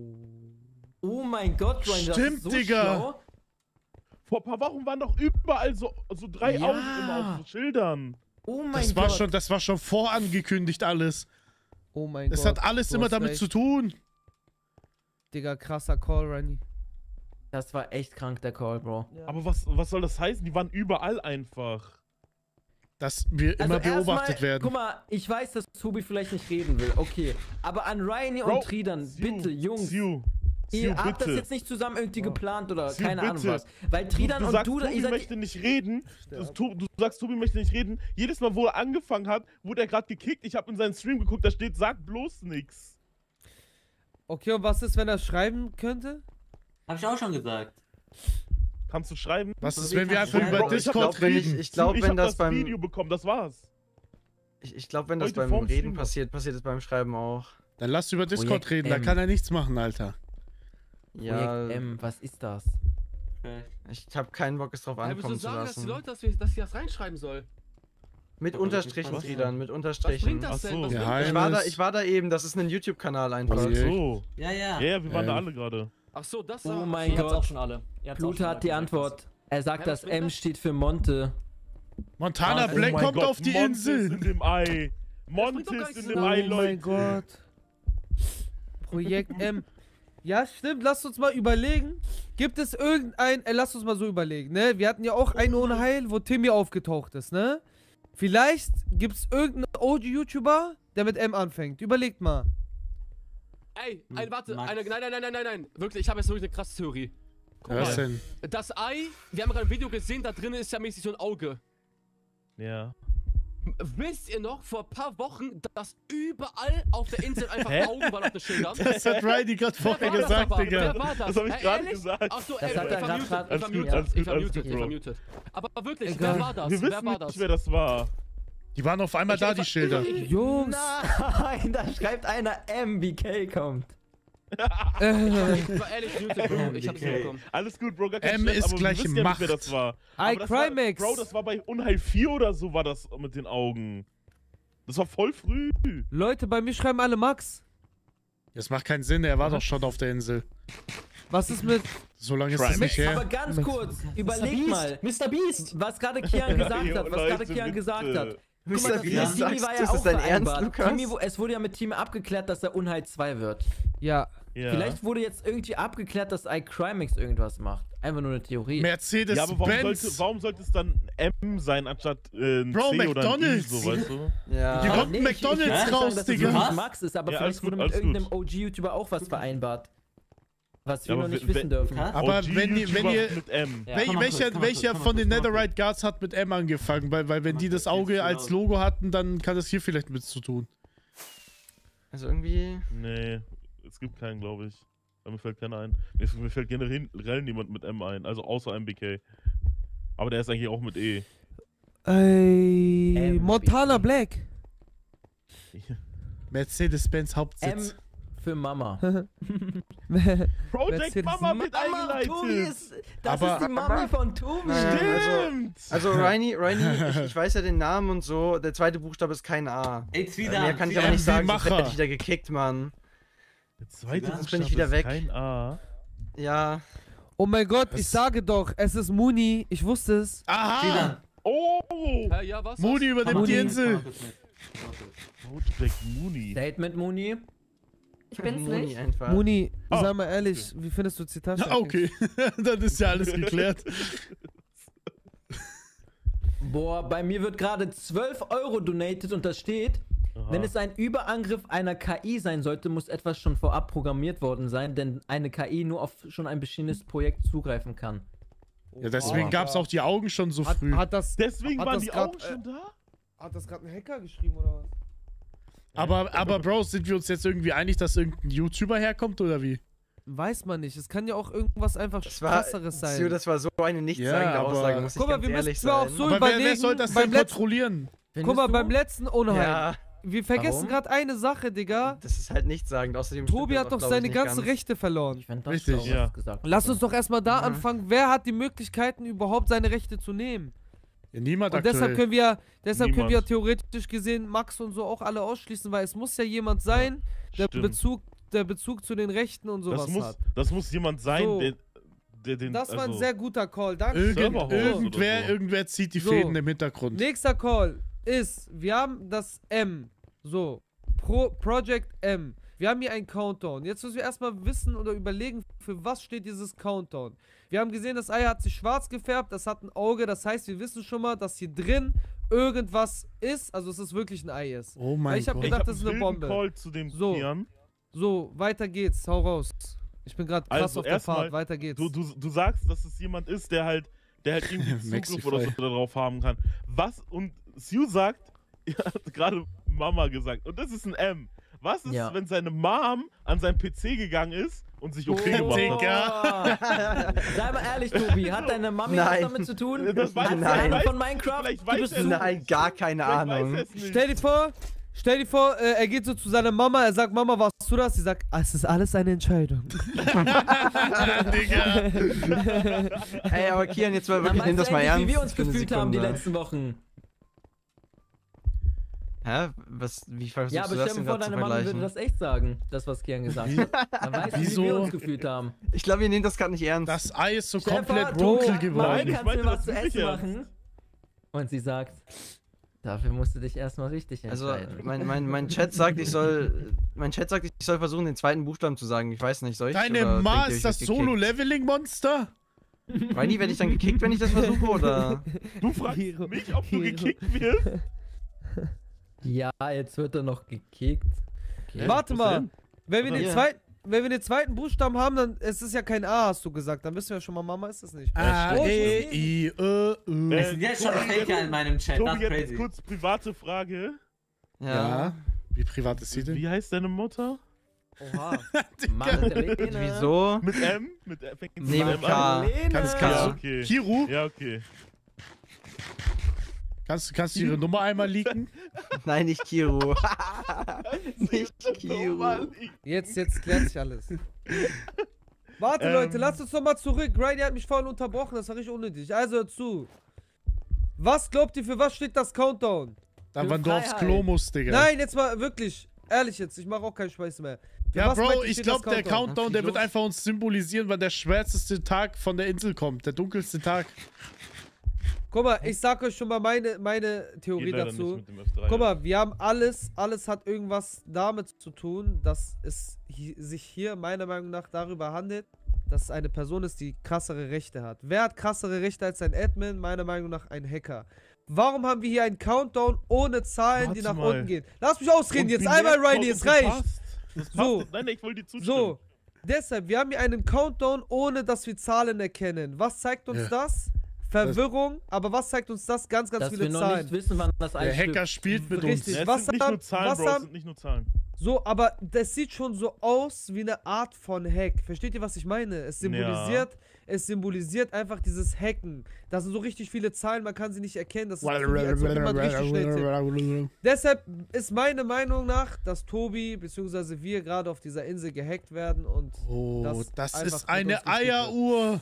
Speaker 10: Oh mein Gott, Ryan, das
Speaker 1: Stimmt,
Speaker 10: ist so
Speaker 1: Digga.
Speaker 10: schlau.
Speaker 9: Vor ein paar Wochen waren doch überall so 3
Speaker 10: Ja.
Speaker 9: Augen immer auf so Schildern.
Speaker 10: Oh mein
Speaker 1: Das war
Speaker 10: Gott.
Speaker 1: schon vorangekündigt alles.
Speaker 7: Oh mein Gott.
Speaker 1: Das hat alles
Speaker 7: du
Speaker 1: immer
Speaker 7: hast
Speaker 1: damit
Speaker 7: recht.
Speaker 1: zu tun.
Speaker 7: Digga, krasser Call, Reini.
Speaker 10: Das war echt krank, der Call, Bro.
Speaker 9: Aber was soll das heißen? Die waren überall einfach.
Speaker 1: Dass wir immer beobachtet werden.
Speaker 10: Guck mal, ich weiß, dass Tobi vielleicht nicht reden will, okay. Aber an Rainy und Tridan, bitte, Jungs. Ihr habt das jetzt nicht zusammen irgendwie geplant oder keine Ahnung was. Weil Tridan und du...
Speaker 9: Tobi möchte nicht reden. Du sagst, Tobi möchte nicht reden. Jedes Mal, wo er angefangen hat, wurde er gerade gekickt. Ich habe in seinen Stream geguckt, da steht, sag bloß nichts.
Speaker 7: Okay, und was ist, wenn er schreiben könnte?
Speaker 5: Hab ich auch schon gesagt.
Speaker 9: Kannst du schreiben?
Speaker 1: Was ist, wenn wir einfach über Discord reden?
Speaker 8: Ich glaube, wenn das beim
Speaker 9: Video bekommen, das war's.
Speaker 8: Ich glaube, wenn das beim Reden passiert, passiert es beim Schreiben auch.
Speaker 1: Dann lass über Discord reden, da kann er nichts machen, Alter.
Speaker 8: Ja.
Speaker 10: Projekt M, was ist das?
Speaker 8: Ich habe keinen Bock, es drauf ankommen zu lassen.
Speaker 6: Dass die Leute, dass sie das reinschreiben soll.
Speaker 8: Mit Unterstrichen, Tridan, mit Unterstrichen.
Speaker 6: Was bringt das denn?
Speaker 8: Ich war da eben, das ist ein YouTube-Kanal einfach.
Speaker 9: Ach so.
Speaker 5: Ja, ja.
Speaker 9: Ja, wir waren da alle gerade.
Speaker 6: Ach so, das
Speaker 10: Oh mein Gott.
Speaker 3: Auch schon alle.
Speaker 10: Pluto hat die Antwort. Er sagt, dass M steht für Monte.
Speaker 1: Montana Black kommt auf die Insel.
Speaker 9: In dem Ei. Montes in dem Ei, Leute.
Speaker 7: Oh mein Gott. Projekt M. Ja, stimmt. Lasst uns mal überlegen. Gibt es irgendein... lasst uns mal so überlegen, ne? Wir hatten ja auch ein Unheil, wo Timmy aufgetaucht ist, ne? Vielleicht gibt es irgendeinen OG-YouTuber, der mit M anfängt. Überlegt mal.
Speaker 6: Ey, warte. Nein. Wirklich, ich habe jetzt wirklich eine krasse Theorie.
Speaker 1: Was denn?
Speaker 6: Das Ei, wir haben gerade ein Video gesehen, da drin ist ja mäßig so ein Auge.
Speaker 9: Ja.
Speaker 6: Wisst ihr noch, vor ein paar Wochen, dass überall auf der Insel einfach Augen waren auf den Schildern?
Speaker 1: Das hat Riley gerade vorher gesagt, Digga.
Speaker 6: Wer war das?
Speaker 9: Das hab ich gerade gesagt.
Speaker 6: Achso,
Speaker 10: Das hat er grad
Speaker 6: ich vermutet. Aber wirklich, wer war das?
Speaker 9: Wir wissen nicht, wer das war.
Speaker 1: Die waren auf einmal da, die Schilder.
Speaker 7: Jungs.
Speaker 10: Nein, da schreibt einer M, wie K kommt.
Speaker 6: Ich war ehrlich muted, Bro. Ich hab's nicht bekommen.
Speaker 9: Alles gut, Bro, gar kein
Speaker 1: M
Speaker 9: Stress,
Speaker 1: ist
Speaker 9: aber wir
Speaker 1: gleich
Speaker 9: wissen ja
Speaker 1: Macht.
Speaker 9: nicht, wer das war.
Speaker 7: iCrimex.
Speaker 9: Bro, das war bei Unheil 4 oder so, war das mit den Augen. Das war voll früh.
Speaker 7: Leute, bei mir schreiben alle Max.
Speaker 1: Das macht keinen Sinn, er war doch schon auf der Insel.
Speaker 7: Was ist mit...
Speaker 1: So lange ist es nicht her.
Speaker 10: Aber ganz kurz, überleg mal.
Speaker 3: Mr. Beast!
Speaker 10: Was gerade Kian gesagt hat, Guck mal,
Speaker 8: Mr. Beast,
Speaker 10: Timmy
Speaker 8: sagst
Speaker 10: war
Speaker 8: du,
Speaker 10: ja
Speaker 8: ist das
Speaker 10: auch
Speaker 8: dein Ernst,
Speaker 10: vereinbart.
Speaker 8: Lukas?
Speaker 10: Es wurde ja mit Team abgeklärt, dass er Unheil 2 wird.
Speaker 7: Ja.
Speaker 10: Vielleicht wurde jetzt irgendwie abgeklärt, dass iCrimex irgendwas macht. Einfach nur eine Theorie.
Speaker 1: Mercedes
Speaker 9: Ja, aber warum sollte es dann M sein, anstatt ein
Speaker 1: Bro,
Speaker 9: C oder ein I,
Speaker 1: McDonald's.
Speaker 9: so, weißt du?
Speaker 8: Ja.
Speaker 1: Hier kommt ein McDonald's raus,
Speaker 10: dass
Speaker 1: Digga.
Speaker 10: es nicht Max ist, aber
Speaker 9: Ja,
Speaker 10: vielleicht
Speaker 9: alles
Speaker 10: wurde
Speaker 9: gut,
Speaker 10: mit
Speaker 9: alles
Speaker 10: irgendeinem
Speaker 9: gut.
Speaker 10: OG-YouTuber auch was vereinbart. Was
Speaker 9: Ja,
Speaker 10: wir
Speaker 9: aber
Speaker 10: noch nicht
Speaker 9: wer-
Speaker 10: wissen dürfen.
Speaker 1: Aber wenn ihr...
Speaker 9: mit M.
Speaker 1: Welcher von den Netherite Guards hat mit M angefangen? Weil wenn die das Auge als Logo hatten, dann kann das hier vielleicht mit zu tun.
Speaker 8: Also irgendwie...
Speaker 9: Nee, es gibt keinen, glaube ich. Aber mir fällt keiner ein. Mir fällt generell niemand mit M ein, also außer MBK. Aber der ist eigentlich auch mit E.
Speaker 7: Ey, Montana Black.
Speaker 1: Mercedes-Benz
Speaker 10: M
Speaker 1: Hauptsitz.
Speaker 10: für Mama.
Speaker 9: Project Mama wird eingeleitet.
Speaker 10: Das
Speaker 1: Aber-
Speaker 10: ist die Mami von Tobi.
Speaker 9: Stimmt.
Speaker 8: Also Rainy, ich weiß ja den Namen und so. Der zweite Buchstabe ist kein A.
Speaker 5: Ey, wieder.
Speaker 8: Mehr kann ich aber
Speaker 1: wieder.
Speaker 8: nicht sagen, sonst
Speaker 1: Macher.
Speaker 8: werde ich wieder gekickt, Mann.
Speaker 9: Der zweite
Speaker 8: Sonst
Speaker 9: Buchstabe
Speaker 8: bin ich wieder
Speaker 9: ist
Speaker 8: weg.
Speaker 9: kein A.
Speaker 8: Ja.
Speaker 7: Oh mein Gott, ich sage doch, es ist Mooney. Ich wusste es.
Speaker 1: Aha!
Speaker 9: Oh!
Speaker 6: Ja, was?
Speaker 1: Mooney übernimmt die Insel.
Speaker 9: Project Mooney.
Speaker 10: Statement Muni.
Speaker 4: Ich bin's
Speaker 8: Moni
Speaker 4: nicht.
Speaker 8: einfach.
Speaker 7: Mooney,
Speaker 9: Oh,
Speaker 7: sag mal ehrlich, wie findest du Zitat?
Speaker 1: Ah, okay, dann ist ja alles geklärt.
Speaker 10: Boah, bei mir wird gerade 12 € donated und da steht,
Speaker 9: Aha.
Speaker 10: wenn es ein Überangriff einer KI sein sollte, muss etwas schon vorab programmiert worden sein, denn eine KI nur auf schon ein bestehendes Projekt zugreifen kann.
Speaker 1: Ja, deswegen gab es auch die Augen schon so früh.
Speaker 9: Deswegen
Speaker 7: Hat
Speaker 9: waren
Speaker 7: das
Speaker 9: die
Speaker 7: grad,
Speaker 9: Augen schon da?
Speaker 7: Hat das gerade ein Hacker geschrieben oder was?
Speaker 1: Aber Bro, sind wir uns jetzt irgendwie einig, dass irgendein YouTuber herkommt oder wie?
Speaker 7: Weiß man nicht. Es kann ja auch irgendwas einfach krasseres sein.
Speaker 8: Sio, das war so eine nichtssagende
Speaker 1: Ja, aber-
Speaker 8: Aussage, muss ich
Speaker 7: Guck mal,
Speaker 8: ganz
Speaker 7: wir
Speaker 8: ehrlich
Speaker 7: müssen zwar auch
Speaker 8: sein.
Speaker 7: so
Speaker 1: Aber
Speaker 7: überlegen.
Speaker 1: wer soll das
Speaker 7: beim
Speaker 1: denn
Speaker 7: letzten,
Speaker 1: kontrollieren?
Speaker 7: guck mal, beim letzten Unheil.
Speaker 8: Ja,
Speaker 7: Wir vergessen
Speaker 10: Warum?
Speaker 7: gerade eine Sache, Digga.
Speaker 8: das ist halt nichtssagend. Außerdem
Speaker 7: Tobi
Speaker 8: stimmt
Speaker 7: hat
Speaker 8: das
Speaker 7: doch
Speaker 8: auch, glaub
Speaker 7: seine
Speaker 8: ich, nicht
Speaker 7: ganzen
Speaker 8: ganz.
Speaker 7: Rechte verloren.
Speaker 10: Ich fand das
Speaker 1: Richtig,
Speaker 10: schlau, was
Speaker 9: ja.
Speaker 10: du gesagt
Speaker 7: Lass
Speaker 10: hast.
Speaker 7: uns doch erstmal da anfangen. Wer hat die Möglichkeiten, überhaupt seine Rechte zu nehmen?
Speaker 1: Ja, niemand
Speaker 7: Und deshalb
Speaker 1: aktuell.
Speaker 7: können wir
Speaker 9: Niemand.
Speaker 7: theoretisch gesehen Max und so auch alle ausschließen, weil es muss ja jemand sein, der
Speaker 9: Stimmt.
Speaker 7: Bezug zu den Rechten und sowas hat.
Speaker 9: Das muss jemand sein,
Speaker 7: So.
Speaker 9: der den.
Speaker 7: Das war ein
Speaker 9: also-
Speaker 7: sehr guter Call. Danke.
Speaker 9: Serverhost oder
Speaker 1: Irgendwer zieht die
Speaker 7: So.
Speaker 1: Fäden im Hintergrund.
Speaker 7: Nächster Call ist, wir haben das M. So, Project M. Wir haben hier einen Countdown. Jetzt müssen wir erstmal wissen oder überlegen, für was steht dieses Countdown. Wir haben gesehen, das Ei hat sich schwarz gefärbt, das hat ein Auge. Das heißt, wir wissen schon mal, dass hier drin irgendwas ist. Also, dass es wirklich ein Ei ist.
Speaker 1: Oh mein Gott.
Speaker 7: Ich habe gedacht, das ist eine Bombe.
Speaker 9: Call zu dem
Speaker 7: So, weiter geht's. Hau raus. Ich bin gerade krass
Speaker 9: also
Speaker 7: auf der Fahrt. Weiter geht's.
Speaker 9: Du sagst, dass es jemand ist, der halt irgendwie Zugriff oder so darauf haben kann. Was? Und Sue sagt, er hat gerade Mama gesagt. Und das ist ein M. Was ist, wenn seine Mom an seinen PC gegangen ist und sich okay gemacht hat?
Speaker 10: Sei mal ehrlich, Tobi, hat deine Mami was damit zu tun?
Speaker 9: Das
Speaker 10: hat sie eine von Minecraft?
Speaker 8: Nein, gar keine Ahnung.
Speaker 7: Stell dir vor, er geht so zu seiner Mama, er sagt, Mama, warst du das? Sie sagt, es ist alles eine Entscheidung.
Speaker 8: Digga. Ey, aber Kian, jetzt mal wirklich, nimm das mal ernst.
Speaker 10: Wie wir uns gefühlt haben die letzten Wochen.
Speaker 8: Hä? Wie versuchst
Speaker 10: ja, aber stell dir vor, deine Mama würde das echt sagen, das, was Kian gesagt hat. Dann weißt du, wie wir uns gefühlt haben.
Speaker 8: Ich glaube, wir nehmen das gerade nicht ernst.
Speaker 1: Das Ei ist so komplett dunkel geworden.
Speaker 10: Kannst du mir was zu essen machen? Und sie sagt, dafür musst du dich erstmal richtig entscheiden.
Speaker 8: Also, mein Chat sagt, ich soll versuchen, den zweiten Buchstaben zu sagen. Ich weiß nicht, soll ich?
Speaker 1: Deine Ma ist das Solo-Leveling-Monster?
Speaker 8: Reini, werde ich dann gekickt, wenn ich das versuche, oder?
Speaker 9: Du fragst mich, ob du gekickt wirst?
Speaker 10: Ja, jetzt wird er noch gekickt.
Speaker 7: Okay. Warte mal, wenn wir den zweiten Buchstaben haben, dann es ist ja kein A, hast du gesagt. Dann wissen wir ja schon mal, Mama ist das nicht.
Speaker 5: A, E, I, Ö, Ü. Es sind jetzt schon Faker in meinem Chat,
Speaker 9: Tobi,
Speaker 5: das ist crazy.
Speaker 9: Jetzt kurz private Frage.
Speaker 1: Ja. Wie privat ist sie denn?
Speaker 9: Wie heißt deine Mutter?
Speaker 7: Oha.
Speaker 8: Wieso?
Speaker 9: Mit M?
Speaker 8: Nee, mit K.
Speaker 1: Kannst
Speaker 9: ja, okay.
Speaker 1: Kiru?
Speaker 9: Ja, okay.
Speaker 1: Kannst du ihre Nummer einmal leaken?
Speaker 8: Nein, nicht Kiru. Nicht Kiru.
Speaker 7: Jetzt klärt sich alles. Warte, Leute, lasst uns doch mal zurück. Reini hat mich vorhin unterbrochen, das war richtig unnötig. Also, hört zu. Was glaubt ihr, für was steht das Countdown?
Speaker 1: Da wann du aufs Klo musst, Digga.
Speaker 7: Nein, jetzt mal wirklich. Ehrlich jetzt, ich mache auch keinen Scheiß mehr.
Speaker 1: Ja, Bro, ich glaube, der Countdown, der wird einfach uns symbolisieren, wann der schwärzeste Tag von der Insel kommt. Der dunkelste Tag.
Speaker 7: Guck mal, ich sag euch schon mal meine Theorie dazu. Guck mal, wir haben alles hat irgendwas damit zu tun, dass es sich hier meiner Meinung nach darüber handelt, dass es eine Person ist, die krassere Rechte hat. Wer hat krassere Rechte als ein Admin? Meiner Meinung nach ein Hacker. Warum haben wir hier einen Countdown ohne Zahlen, die nach unten gehen? Lass mich ausreden jetzt, einmal Reini, es reicht. So,
Speaker 9: nein, ich wollte dir zustimmen.
Speaker 7: So, deshalb, wir haben hier einen Countdown, ohne dass wir Zahlen erkennen. Was zeigt uns das? Verwirrung, aber was zeigt uns das? Ganz viele Zahlen.
Speaker 10: Dass wir noch nicht wissen, wann das
Speaker 1: Der Hacker spielt mit uns.
Speaker 9: Ja, es sind nicht nur Zahlen, Bro, es sind nicht nur Zahlen.
Speaker 7: So, aber das sieht schon so aus wie eine Art von Hack. Versteht ihr, was ich meine? Es symbolisiert einfach dieses Hacken. Da sind so richtig viele Zahlen, man kann sie nicht erkennen. Das ist als ob jemand richtig schnell tippt. Deshalb ist meine Meinung nach, dass Tobi bzw. wir gerade auf dieser Insel gehackt werden und
Speaker 1: das ist eine Eieruhr.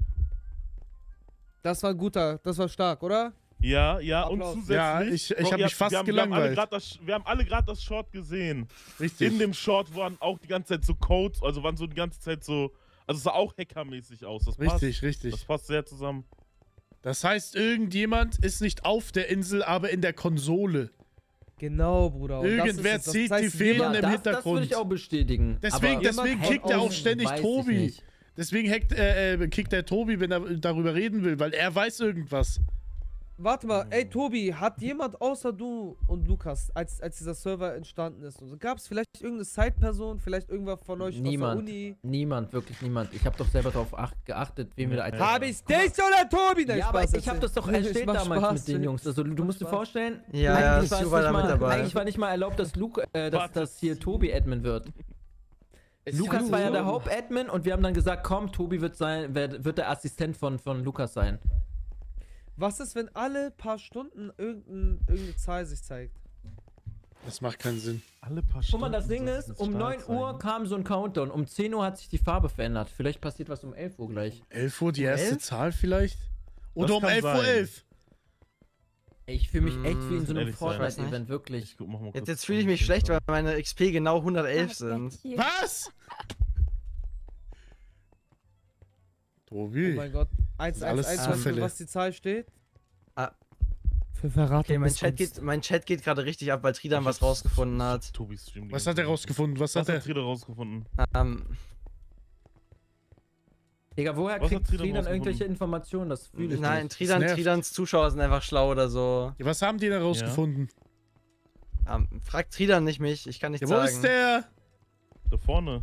Speaker 7: Das war stark, oder?
Speaker 9: Ja,
Speaker 1: Applaus.
Speaker 9: Und zusätzlich...
Speaker 1: Ja, ich hab mich fast gelangweilt.
Speaker 9: Wir haben alle gerade das Short gesehen.
Speaker 1: Richtig.
Speaker 9: In dem Short waren auch die ganze Zeit so Codes, also waren so die ganze Zeit so... Also es sah auch hackermäßig aus. Das passt.
Speaker 1: Richtig.
Speaker 9: Das passt sehr zusammen.
Speaker 1: Das heißt, irgendjemand ist nicht auf der Insel, aber in der Konsole.
Speaker 7: Genau, Bruder. Und
Speaker 1: irgendwer zieht die Federn im Hintergrund. Das
Speaker 10: würde ich auch bestätigen.
Speaker 1: Deswegen kickt er auch ständig Tobi. Deswegen kickt der Tobi, wenn er darüber reden will, weil er weiß irgendwas.
Speaker 7: Warte mal, ey Tobi, hat jemand außer du und Lukas, als dieser Server entstanden ist, gab es vielleicht irgendeine Side-Person, vielleicht irgendwer von euch aus der Uni?
Speaker 10: Niemand, wirklich niemand. Ich habe doch selber darauf geachtet, wen wir da eintragen.
Speaker 7: Hab ich dich oder Tobi?
Speaker 10: Ja, aber ich habe das doch erstellt damals mit den Jungs. Also du musst dir vorstellen, eigentlich war nicht mal erlaubt, dass hier Tobi Admin wird. Lukas war ja der Hauptadmin und wir haben dann gesagt, komm, Tobi wird der Assistent von Lukas sein.
Speaker 7: Was ist, wenn alle paar Stunden irgendeine Zahl sich zeigt?
Speaker 1: Das macht keinen Sinn.
Speaker 9: Alle paar Stunden.
Speaker 10: Guck mal, das Ding ist, um 9 Uhr kam so ein Countdown, um 10 Uhr hat sich die Farbe verändert. Vielleicht passiert was um 11 Uhr gleich.
Speaker 1: 11 Uhr, die erste Zahl vielleicht? Oder um 11:11 Uhr.
Speaker 10: Ich fühle mich echt wie in so einem Fortnite-Event, wirklich.
Speaker 8: Jetzt fühle ich mich schlecht, weil meine XP genau 111 sind.
Speaker 1: Was? Tobi.
Speaker 7: Oh mein Gott. 1, was die Zahl steht? Für Verrat.
Speaker 8: Okay, mein Chat geht gerade richtig ab, weil Tridan was rausgefunden hat.
Speaker 1: Was hat er rausgefunden? Was hat
Speaker 9: Tridan rausgefunden?
Speaker 10: Digga, woher kriegt Tridan irgendwelche Informationen? Das fühle ich
Speaker 8: Nein,
Speaker 10: nicht.
Speaker 8: Tridans Zuschauer sind einfach schlau oder so.
Speaker 1: Ja, was haben die da rausgefunden?
Speaker 8: Fragt Tridan nicht mich, ich kann nicht sagen.
Speaker 1: Wo ist der?
Speaker 9: Da vorne.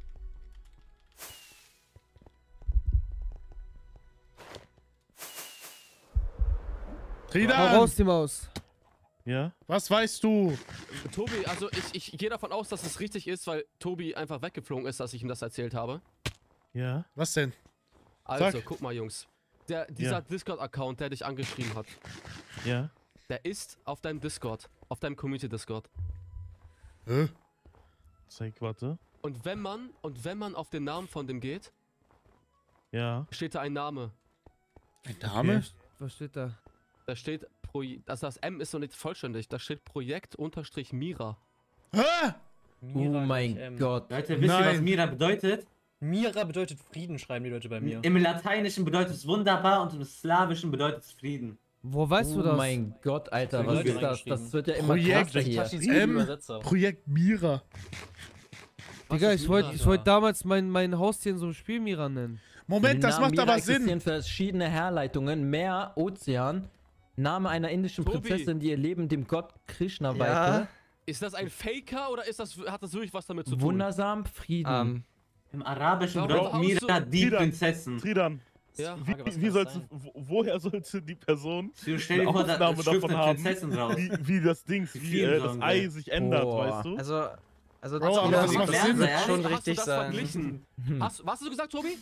Speaker 1: Tridan!
Speaker 7: Hau raus, die Maus.
Speaker 9: Ja?
Speaker 1: Was weißt du?
Speaker 6: Tobi, also ich gehe davon aus, dass es richtig ist, weil Tobi einfach weggeflogen ist, dass ich ihm das erzählt habe.
Speaker 9: Ja?
Speaker 1: Was denn?
Speaker 6: Also, guck mal, Jungs. Dieser Discord-Account, der dich angeschrieben hat.
Speaker 9: Ja?
Speaker 6: Der ist auf deinem Discord. Auf deinem Community-Discord.
Speaker 1: Hä?
Speaker 9: Zeig, warte.
Speaker 6: Und wenn man auf den Namen von dem geht, steht da ein Name.
Speaker 1: Ein Name?
Speaker 7: Okay. Was steht da?
Speaker 6: Da steht, das M ist noch nicht vollständig, da steht Projekt-Mira.
Speaker 1: Hä?
Speaker 10: Oh mein Gott.
Speaker 5: Leute, wisst ihr, was Mira bedeutet?
Speaker 3: Mira bedeutet Frieden, schreiben die Leute bei mir.
Speaker 5: Im Lateinischen bedeutet es wunderbar und im Slawischen bedeutet es Frieden.
Speaker 7: Wo weißt du das?
Speaker 10: Oh mein Gott, Alter, was ist das? Das wird ja immer krasser hier.
Speaker 1: Projekt Mira.
Speaker 7: Digga, ich wollte damals mein Haustier in so einem Spiel Mira nennen.
Speaker 1: Moment, das macht aber Sinn.
Speaker 10: Existieren verschiedene Herleitungen, Meer, Ozean, Name einer indischen Prinzessin, die ihr Leben dem Gott Krishna weihte.
Speaker 6: Ist das ein Faker oder hat das wirklich was damit zu tun?
Speaker 10: Wundersam, Frieden.
Speaker 5: Im Arabischen bedeutet Mira die Prinzessin.
Speaker 9: Tridan.
Speaker 6: Ja,
Speaker 9: woher sollte die Person
Speaker 5: eine Aufnahme
Speaker 9: davon haben, wie das Ding, das Ei sich ändert, weißt du?
Speaker 8: Also
Speaker 1: Bro,
Speaker 8: das
Speaker 1: macht
Speaker 8: Sinn,
Speaker 1: Sinn.
Speaker 8: schon richtig
Speaker 6: das
Speaker 8: sein.
Speaker 6: Verglichen? Was hast du gesagt, Tobi?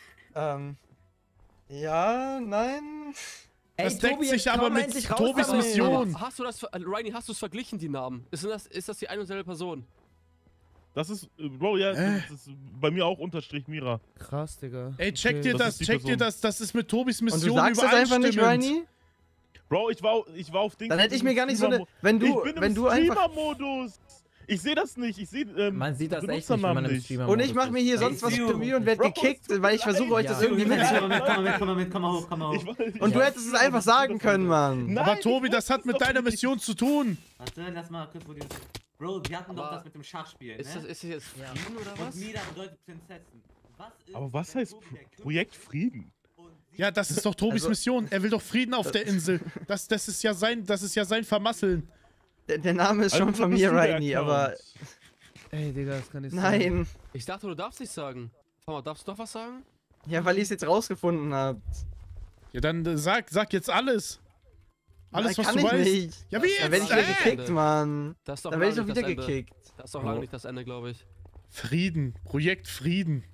Speaker 8: Ja, nein.
Speaker 1: Das deckt sich aber mit Tobis Mission.
Speaker 6: Reini, hast du es verglichen, die Namen? Ist das die eine und selbe Person?
Speaker 9: Das ist, Bro, ja, das ist bei mir auch Unterstrich Mira.
Speaker 7: Krass, Digga.
Speaker 1: Ey, check dir das, das ist mit Tobis Mission
Speaker 8: Und du sagst das einfach nicht, Reini?
Speaker 9: Bro, ich war auf Ding.
Speaker 8: Dann hätte ich mir gar nicht so eine, wenn du einfach
Speaker 9: Streamer-Modus. Ich sehe das nicht, ich sehe
Speaker 10: man sieht das echt nicht, wenn man im Streamer
Speaker 8: und ich mache mir hier sonst was für Mühe und werde gekickt, weil ich versuche euch das irgendwie mitzunehmen.
Speaker 5: Komm mal hoch.
Speaker 8: Und du hättest es einfach sagen können, Mann.
Speaker 1: Nein, aber Tobi, das hat mit deiner Mission zu tun.
Speaker 5: Warte, lass mal kurz wo die... Bro, die hatten doch das mit dem Schachspiel, ne?
Speaker 6: Ist das jetzt Frieden oder was?
Speaker 5: Und Mira bedeutet Prinzessin.
Speaker 9: Aber was heißt Projekt Frieden?
Speaker 1: Ja, das ist doch Tobis Mission. Er will doch Frieden auf der Insel. Das ist ja sein Vermasseln.
Speaker 8: Der Name ist schon von mir, Reini, aber...
Speaker 7: Ey, Digga, das kann nicht
Speaker 8: sein. Nein.
Speaker 6: Ich dachte, du darfst nicht sagen. Schau mal, darfst du doch was sagen?
Speaker 8: Ja, weil ihr es jetzt rausgefunden habt.
Speaker 1: Ja, dann sag jetzt alles. Alles,
Speaker 8: Nein,
Speaker 1: was du weißt.
Speaker 8: Nicht.
Speaker 1: Ja, wie jetzt?
Speaker 8: Dann werde ich wieder gekickt, Mann.
Speaker 6: Dann
Speaker 8: werde ich doch wieder gekickt.
Speaker 6: Das ist doch lange nicht das Ende, glaube ich.
Speaker 1: Frieden. Projekt Frieden.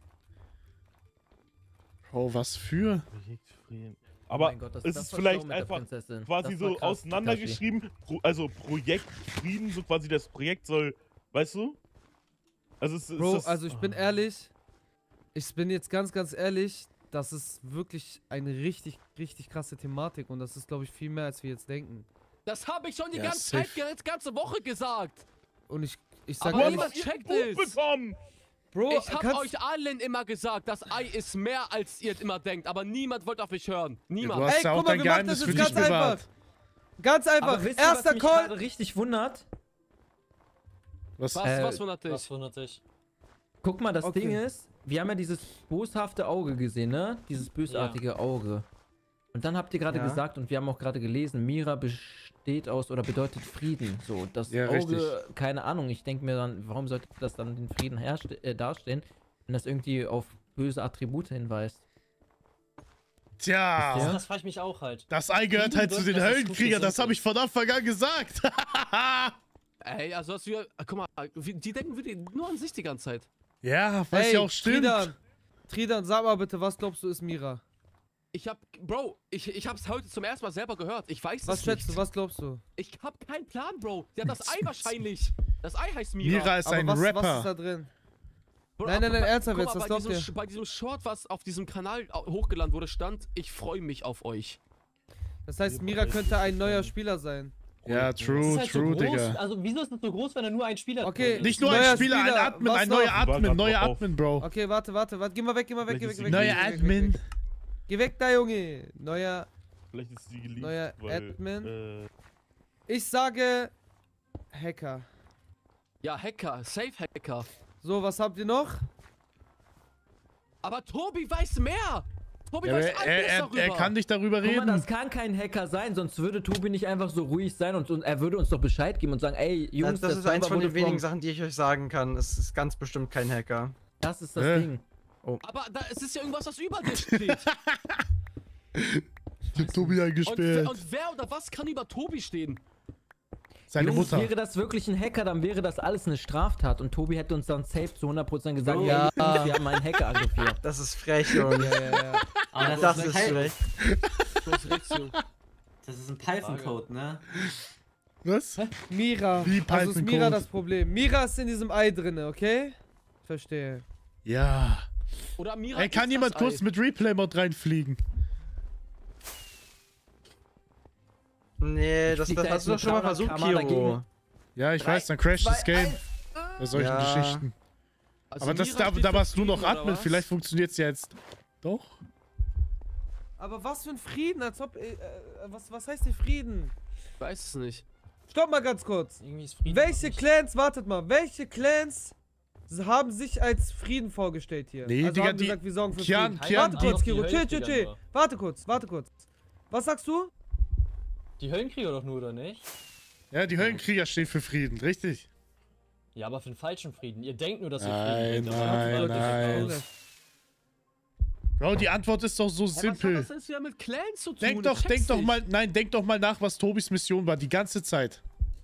Speaker 1: Oh, was für?
Speaker 9: Projekt Frieden. Aber
Speaker 10: Gott,
Speaker 9: ist es vielleicht einfach quasi so auseinandergeschrieben, also Projekt Frieden, so quasi das Projekt soll, weißt du? Also
Speaker 7: Bro, also ich bin ehrlich, ich bin jetzt ganz ehrlich, das ist wirklich eine richtig krasse Thematik und das ist, glaube ich, viel mehr, als wir jetzt denken.
Speaker 6: Das habe ich schon die ganze Woche gesagt.
Speaker 7: Und ich sag
Speaker 6: aber niemand checkt es.
Speaker 7: Bro,
Speaker 6: ich habe euch allen immer gesagt, das Ei ist mehr, als ihr immer denkt, aber niemand wollte auf mich hören. Niemand.
Speaker 1: Du hast ja auch dein Geheimnis für dich bewahrt.
Speaker 7: Ganz einfach.
Speaker 10: Aber wisst
Speaker 7: Erster
Speaker 10: ihr, was mich
Speaker 7: Call.
Speaker 10: gerade richtig wundert?
Speaker 6: Was wundert dich?
Speaker 3: Was wundert dich?
Speaker 10: Guck mal, das Ding ist, wir haben ja dieses boshafte Auge gesehen, ne? Dieses bösartige Auge. Und dann habt ihr gerade gesagt, und wir haben auch gerade gelesen, Mira besteht aus oder bedeutet Frieden. So, das Auge,
Speaker 1: richtig.
Speaker 10: keine Ahnung, ich denke mir dann, warum sollte das dann den Frieden darstellen, wenn das irgendwie auf böse Attribute hinweist?
Speaker 1: Tja,
Speaker 3: das frage ich mich auch halt.
Speaker 1: Das Ei gehört halt zu den Höllenkriegern, das habe ich von Anfang an gesagt.
Speaker 6: Ey, also hast du ja, guck mal, die denken wirklich nur an sich die ganze Zeit.
Speaker 1: Ja, was ja auch stimmt.
Speaker 7: Tridan, sag mal bitte, was glaubst du ist Mira?
Speaker 6: Ich hab's heute zum ersten Mal selber gehört. Ich weiß es nicht.
Speaker 7: Was schätzt du, was glaubst du?
Speaker 6: Ich hab keinen Plan, Bro. Sie hat das Ei wahrscheinlich. Das Ei heißt Mira.
Speaker 1: Mira ist ein Rapper.
Speaker 7: Was ist da drin?
Speaker 6: Bro,
Speaker 7: nein, ernsthaft jetzt, was glaubt ihr?
Speaker 6: Bei diesem Short, was auf diesem Kanal hochgeladen wurde, stand, ich freue mich auf euch.
Speaker 7: Das heißt, Mira könnte ein neuer Spieler sein.
Speaker 1: Ja, true, Digga.
Speaker 3: Also, wieso ist das so groß, wenn er nur ein Spieler ist?
Speaker 7: Okay,
Speaker 1: nicht nur ein Spieler, ein Admin, ein neuer Admin, Bro.
Speaker 7: Okay, warte, geh mal weg.
Speaker 1: Neuer Admin.
Speaker 7: Geh weg da, Junge. Neuer
Speaker 9: Vielleicht ist sie geleakt,
Speaker 7: Neuer
Speaker 9: weil,
Speaker 7: Admin. Ich sage Hacker.
Speaker 6: Ja, Hacker, Safe Hacker.
Speaker 7: So, was habt ihr noch?
Speaker 6: Aber Tobi weiß mehr! Tobi
Speaker 1: Ja,
Speaker 6: weiß alles darüber!
Speaker 1: er kann nicht darüber
Speaker 10: Guck
Speaker 1: reden.
Speaker 10: mal, das kann kein Hacker sein, sonst würde Tobi nicht einfach so ruhig sein und er würde uns doch Bescheid geben und sagen, ey, Jungs,
Speaker 8: das ist eins von den wenigen Sachen, die ich euch sagen kann. Es ist ganz bestimmt kein Hacker.
Speaker 10: Das ist das Ding.
Speaker 8: Oh.
Speaker 6: Aber es ist ja irgendwas, was über dir steht.
Speaker 1: Ich hab Tobi eingesperrt.
Speaker 6: Und wer oder was kann über Tobi stehen?
Speaker 1: Seine
Speaker 10: Jungs,
Speaker 1: Mutter.
Speaker 10: wäre das wirklich ein Hacker, dann wäre das alles eine Straftat und Tobi hätte uns dann safe zu 100% gesagt,
Speaker 7: Ja.
Speaker 10: ja, wir haben einen Hacker angeführt.
Speaker 8: Das ist frech, Junge.
Speaker 7: Ja.
Speaker 5: Aber
Speaker 8: Das ist frech.
Speaker 5: Das ist ein Python-Code, ne?
Speaker 1: Was?
Speaker 7: Mira.
Speaker 1: Wie
Speaker 7: Also ist Mira
Speaker 1: Python-Code?
Speaker 7: das Problem. Mira ist in diesem Ei drinne, okay? Verstehe.
Speaker 1: Ja.
Speaker 6: Oder Mira
Speaker 1: Ey, kann
Speaker 6: ist
Speaker 1: jemand
Speaker 6: das
Speaker 1: kurz
Speaker 6: Ei.
Speaker 1: mit Replay-Mod reinfliegen?
Speaker 8: Nee, das
Speaker 10: Fliegt da
Speaker 8: hast du
Speaker 10: jetzt
Speaker 8: doch schon mal
Speaker 10: mit
Speaker 8: versucht,
Speaker 10: Kamera
Speaker 8: Kiro.
Speaker 1: Ja, ich weiß, dann crasht das Game. Bei solchen Geschichten.
Speaker 6: Also
Speaker 1: Aber
Speaker 6: Mira steht
Speaker 1: da
Speaker 6: für
Speaker 1: warst du noch
Speaker 6: Frieden, oder
Speaker 1: Admin,
Speaker 6: was?
Speaker 1: vielleicht funktioniert's ja jetzt. Doch?
Speaker 7: Aber was für ein Frieden, als ob. Was heißt hier Frieden?
Speaker 6: Ich weiß es nicht.
Speaker 7: Stopp mal ganz kurz.
Speaker 3: Irgendwie ist Frieden
Speaker 7: Welche
Speaker 3: noch nicht.
Speaker 7: Clans, wartet mal, welche Clans haben sich als Frieden vorgestellt hier?
Speaker 1: Nee,
Speaker 7: also
Speaker 1: Digga,
Speaker 7: haben gesagt, wir sorgen für
Speaker 1: Kian,
Speaker 7: Frieden.
Speaker 1: Kian,
Speaker 7: Warte kurz,
Speaker 3: die
Speaker 7: Kiro, chill.
Speaker 3: Höllenkrieger nur.
Speaker 7: Warte kurz. Was sagst du?
Speaker 3: Die Höllenkrieger doch nur, oder nicht?
Speaker 1: Ja, die Höllenkrieger stehen für Frieden, richtig?
Speaker 3: Ja, aber für den falschen Frieden. Ihr denkt nur, dass ihr
Speaker 1: Nein,
Speaker 3: Frieden bringt. aber
Speaker 1: nein,
Speaker 3: das
Speaker 1: nein.
Speaker 3: wirklich aus.
Speaker 1: Bro, die Antwort ist doch so simpel.
Speaker 6: Was hat das denn mit Clans zu tun?
Speaker 1: Denk
Speaker 6: Ich
Speaker 1: doch
Speaker 6: check's nicht.
Speaker 1: mal, denk doch mal nach, was Tobis Mission war, die ganze Zeit.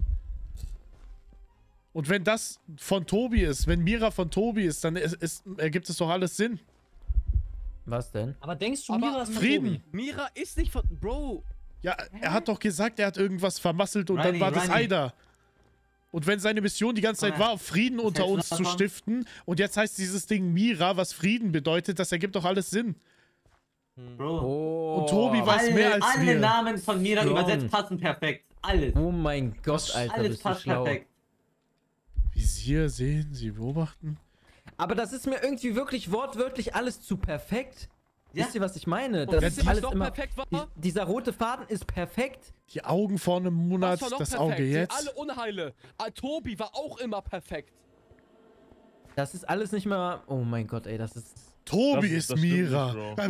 Speaker 1: Und wenn das von Tobi ist, wenn Mira von Tobi ist, dann ergibt es doch alles Sinn.
Speaker 10: Was denn?
Speaker 3: Aber denkst du,
Speaker 6: Aber
Speaker 3: Mira ist von
Speaker 1: Frieden.
Speaker 3: Tobi?
Speaker 6: Mira ist nicht von... Bro,
Speaker 1: Ja, er hat doch gesagt, er hat irgendwas vermasselt und dann
Speaker 5: Riley,
Speaker 1: war das
Speaker 5: Riley.
Speaker 1: Ei da. Und wenn seine Mission die ganze Zeit war, Frieden unter
Speaker 5: hältst du
Speaker 1: uns zu
Speaker 5: davon?
Speaker 1: stiften, und jetzt heißt dieses Ding Mira, was Frieden bedeutet, das ergibt doch alles Sinn.
Speaker 5: Bro.
Speaker 10: Oh.
Speaker 1: Und Tobi weiß mehr als
Speaker 5: alle
Speaker 1: wir.
Speaker 5: Namen von Mira
Speaker 10: Strong.
Speaker 5: übersetzt passen perfekt. Alles.
Speaker 10: Oh mein Gott, Alter,
Speaker 5: Alles
Speaker 10: bist du
Speaker 5: passt
Speaker 10: schlau.
Speaker 5: perfekt.
Speaker 1: Visier, sehen, sie beobachten.
Speaker 10: Aber das ist mir irgendwie wirklich wortwörtlich alles zu perfekt.
Speaker 5: Ja.
Speaker 10: Wisst ihr, was ich meine?
Speaker 6: und
Speaker 10: Das
Speaker 6: wisst
Speaker 10: ist
Speaker 6: ihr, was
Speaker 10: alles
Speaker 6: doch
Speaker 10: immer...
Speaker 6: perfekt war?
Speaker 10: Dieser rote Faden ist perfekt.
Speaker 1: Die Augen vorne im Monat,
Speaker 6: Was war noch
Speaker 1: das
Speaker 6: perfekt?
Speaker 1: Auge jetzt.
Speaker 6: Alle Unheile. Tobi war auch immer perfekt.
Speaker 10: Das ist alles nicht mehr... Oh mein Gott, ey, das ist...
Speaker 1: Tobi
Speaker 9: Das
Speaker 1: ist
Speaker 9: stimmt nicht,
Speaker 1: Mira.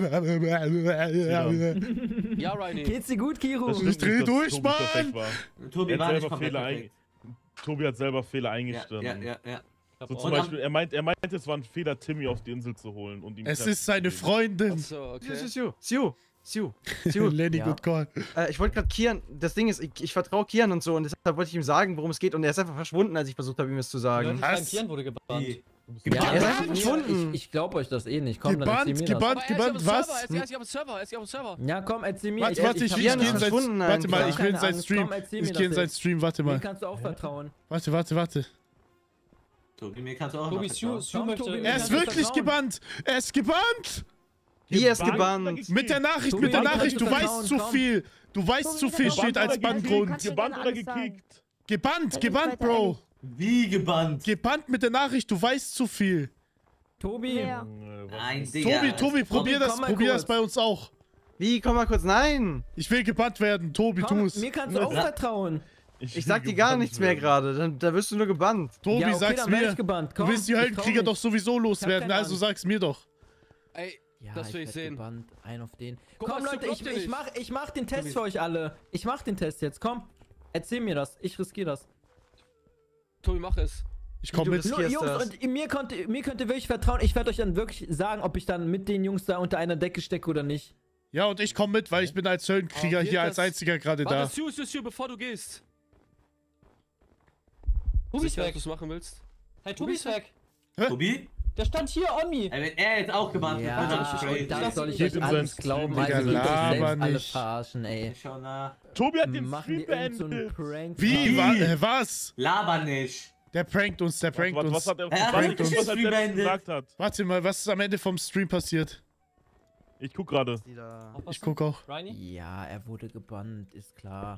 Speaker 6: Ja, Riley.
Speaker 10: Geht's dir gut, Kiro?
Speaker 9: Das stimmt
Speaker 1: Ich dreh
Speaker 9: nicht, dass
Speaker 1: durch,
Speaker 9: Tobi
Speaker 1: Mann!
Speaker 9: perfekt war.
Speaker 5: Tobi
Speaker 9: Er
Speaker 5: war
Speaker 9: hat
Speaker 5: nicht
Speaker 9: selber
Speaker 5: komplett
Speaker 9: Fehler
Speaker 5: perfekt.
Speaker 9: Tobi hat selber Fehler
Speaker 5: Ja,
Speaker 9: eingestanden.
Speaker 5: ja.
Speaker 9: So
Speaker 3: Und
Speaker 9: zum Beispiel, er meint, es war ein Fehler, Timmy auf die Insel zu holen und ihm
Speaker 1: Es
Speaker 9: Kräfte
Speaker 1: ist seine
Speaker 9: zu geben.
Speaker 1: Freundin.
Speaker 6: Achso, okay.
Speaker 8: Siu.
Speaker 1: Lenny,
Speaker 10: Ja.
Speaker 1: good call.
Speaker 8: Ich wollte gerade Kian, das Ding ist, ich vertraue Kian und so und deshalb wollte ich ihm sagen, worum es geht und er ist einfach verschwunden, als ich versucht habe, ihm es zu sagen.
Speaker 1: Was?
Speaker 3: Kian wurde gebannt.
Speaker 5: Die-
Speaker 10: Ja,
Speaker 8: Er ist
Speaker 10: aber
Speaker 8: einfach verschwunden.
Speaker 10: ich glaube euch das eh nicht. Komm, dann erzähl mir
Speaker 6: Aber er ist
Speaker 1: gebannt,
Speaker 6: auf
Speaker 1: was?
Speaker 6: dem Server, er ist auf dem Server.
Speaker 10: das. Ja, komm, erzähl mir.
Speaker 1: Warte,
Speaker 10: hab-
Speaker 1: ich
Speaker 10: hab-
Speaker 1: gehe
Speaker 8: Kian
Speaker 1: in
Speaker 8: ist
Speaker 1: sein
Speaker 8: verschwunden
Speaker 1: Warte mal,
Speaker 8: einfach.
Speaker 1: ich gehe in
Speaker 10: Keine
Speaker 1: sein
Speaker 10: Angst,
Speaker 1: Stream.
Speaker 10: komm, erzähl mir
Speaker 1: Ich gehe in
Speaker 10: das
Speaker 1: sein
Speaker 10: jetzt.
Speaker 1: Stream, warte
Speaker 10: Mir
Speaker 1: mal.
Speaker 10: kannst du auch vertrauen.
Speaker 1: Warte.
Speaker 5: Tobi, mir kannst du auch
Speaker 3: Tobi,
Speaker 5: noch
Speaker 3: Sue
Speaker 5: vertrauen.
Speaker 3: möchte...
Speaker 10: Tobi,
Speaker 1: Er
Speaker 10: kannst
Speaker 1: ist
Speaker 10: du
Speaker 1: wirklich
Speaker 10: vertrauen?
Speaker 1: gebannt! Er ist gebannt!
Speaker 8: Wie er ist
Speaker 9: Gebannt oder
Speaker 8: gebannt.
Speaker 9: gekickt?
Speaker 1: Mit der Nachricht,
Speaker 10: Tobi,
Speaker 1: mit der
Speaker 10: mir kannst
Speaker 1: Nachricht,
Speaker 10: du
Speaker 1: du weißt
Speaker 10: vertrauen,
Speaker 1: zu
Speaker 10: komm.
Speaker 1: viel. Du weißt
Speaker 4: Tobi,
Speaker 1: zu viel,
Speaker 4: wir
Speaker 1: steht
Speaker 4: können
Speaker 1: als
Speaker 4: gerne
Speaker 1: Bandgrund.
Speaker 4: kannst du
Speaker 9: Gebannt
Speaker 4: gerne
Speaker 9: oder
Speaker 4: alles sagen.
Speaker 9: gekickt?
Speaker 1: Gebannt,
Speaker 4: Wenn ich weiter
Speaker 1: Bro.
Speaker 5: Wie gebannt.
Speaker 1: Gebannt mit der Nachricht, du weißt zu viel.
Speaker 10: Tobi,
Speaker 4: Ja.
Speaker 5: Nein, Digga.
Speaker 1: Tobi, probier
Speaker 10: komm mal
Speaker 1: das
Speaker 10: kurz.
Speaker 1: bei uns auch.
Speaker 8: Wie, komm mal kurz, nein!
Speaker 1: Ich will gebannt werden, Tobi, tu
Speaker 10: komm,
Speaker 1: es.
Speaker 10: mir kannst du auch vertrauen.
Speaker 8: Ich sag dir gar nichts mehr gerade, da wirst du nur gebannt.
Speaker 1: Tobi,
Speaker 10: Ja, okay,
Speaker 1: sag's
Speaker 10: dann werd
Speaker 1: mir.
Speaker 10: ich gebannt.
Speaker 1: Du
Speaker 10: Komm,
Speaker 1: willst die
Speaker 10: ich trau
Speaker 1: Höllenkrieger
Speaker 10: mich.
Speaker 1: doch sowieso loswerden,
Speaker 10: keine
Speaker 1: also
Speaker 10: Angst.
Speaker 1: sag's mir doch.
Speaker 6: Ey,
Speaker 10: Ja,
Speaker 6: das will ich
Speaker 10: werd
Speaker 6: sehen.
Speaker 10: Gebannt. Ein auf den.
Speaker 6: Guck
Speaker 10: Komm,
Speaker 6: mal,
Speaker 10: Leute,
Speaker 6: Stu, glaub dir nicht.
Speaker 10: ich mach den Test für euch alle. Ich mach den Test jetzt, komm. Erzähl mir das. Ich riskiere das.
Speaker 6: Tobi, mach es.
Speaker 1: Ich komm
Speaker 8: Du
Speaker 1: mit.
Speaker 8: riskierst
Speaker 10: Jungs,
Speaker 8: das.
Speaker 10: und mir könnt ihr wirklich vertrauen. Ich werde euch dann wirklich sagen, ob ich dann mit den Jungs da unter einer Decke stecke oder nicht.
Speaker 1: Ja, und ich komm mit, weil ich bin als Höllenkrieger
Speaker 6: Wird
Speaker 1: hier als
Speaker 6: das-
Speaker 1: einziger gerade da.
Speaker 6: Warte, Sue, bevor du gehst.
Speaker 3: Tobi ist
Speaker 6: Sicher, dass
Speaker 3: weg.
Speaker 6: du es machen willst?
Speaker 3: Hey, Tobi ist weg.
Speaker 5: Tobi?
Speaker 3: Der stand hier on me.
Speaker 5: Ey, wenn er jetzt auch gebannt wird,
Speaker 10: Ja,
Speaker 5: dann ist das
Speaker 10: und
Speaker 5: crazy.
Speaker 10: das soll ich
Speaker 1: Geht
Speaker 10: euch
Speaker 1: in
Speaker 10: alles
Speaker 1: seinen
Speaker 10: glauben.
Speaker 1: Stream,
Speaker 10: Also
Speaker 1: Digga,
Speaker 10: könnt ihr euch selbst
Speaker 1: laber
Speaker 10: alle
Speaker 1: nicht.
Speaker 10: verarschen, ey.
Speaker 5: Ich schau nach.
Speaker 9: Tobi hat den
Speaker 10: Machen die
Speaker 9: Stream
Speaker 10: irgend so einen
Speaker 9: beendet.
Speaker 10: Prank?
Speaker 1: Wie?
Speaker 5: Wie?
Speaker 1: Was?
Speaker 5: Laber nicht.
Speaker 1: Der prankt uns, der prankt
Speaker 9: Was
Speaker 1: uns.
Speaker 9: hat er
Speaker 5: Er hat
Speaker 9: was
Speaker 5: wirklich
Speaker 9: hat er
Speaker 5: Stream
Speaker 9: selbst
Speaker 5: beendet.
Speaker 9: gesagt hat?
Speaker 1: Warte mal, was ist am Ende vom Stream passiert?
Speaker 9: Ich guck gerade.
Speaker 1: Ich guck auch.
Speaker 3: Reini?
Speaker 10: Ja, er wurde gebannt, ist klar.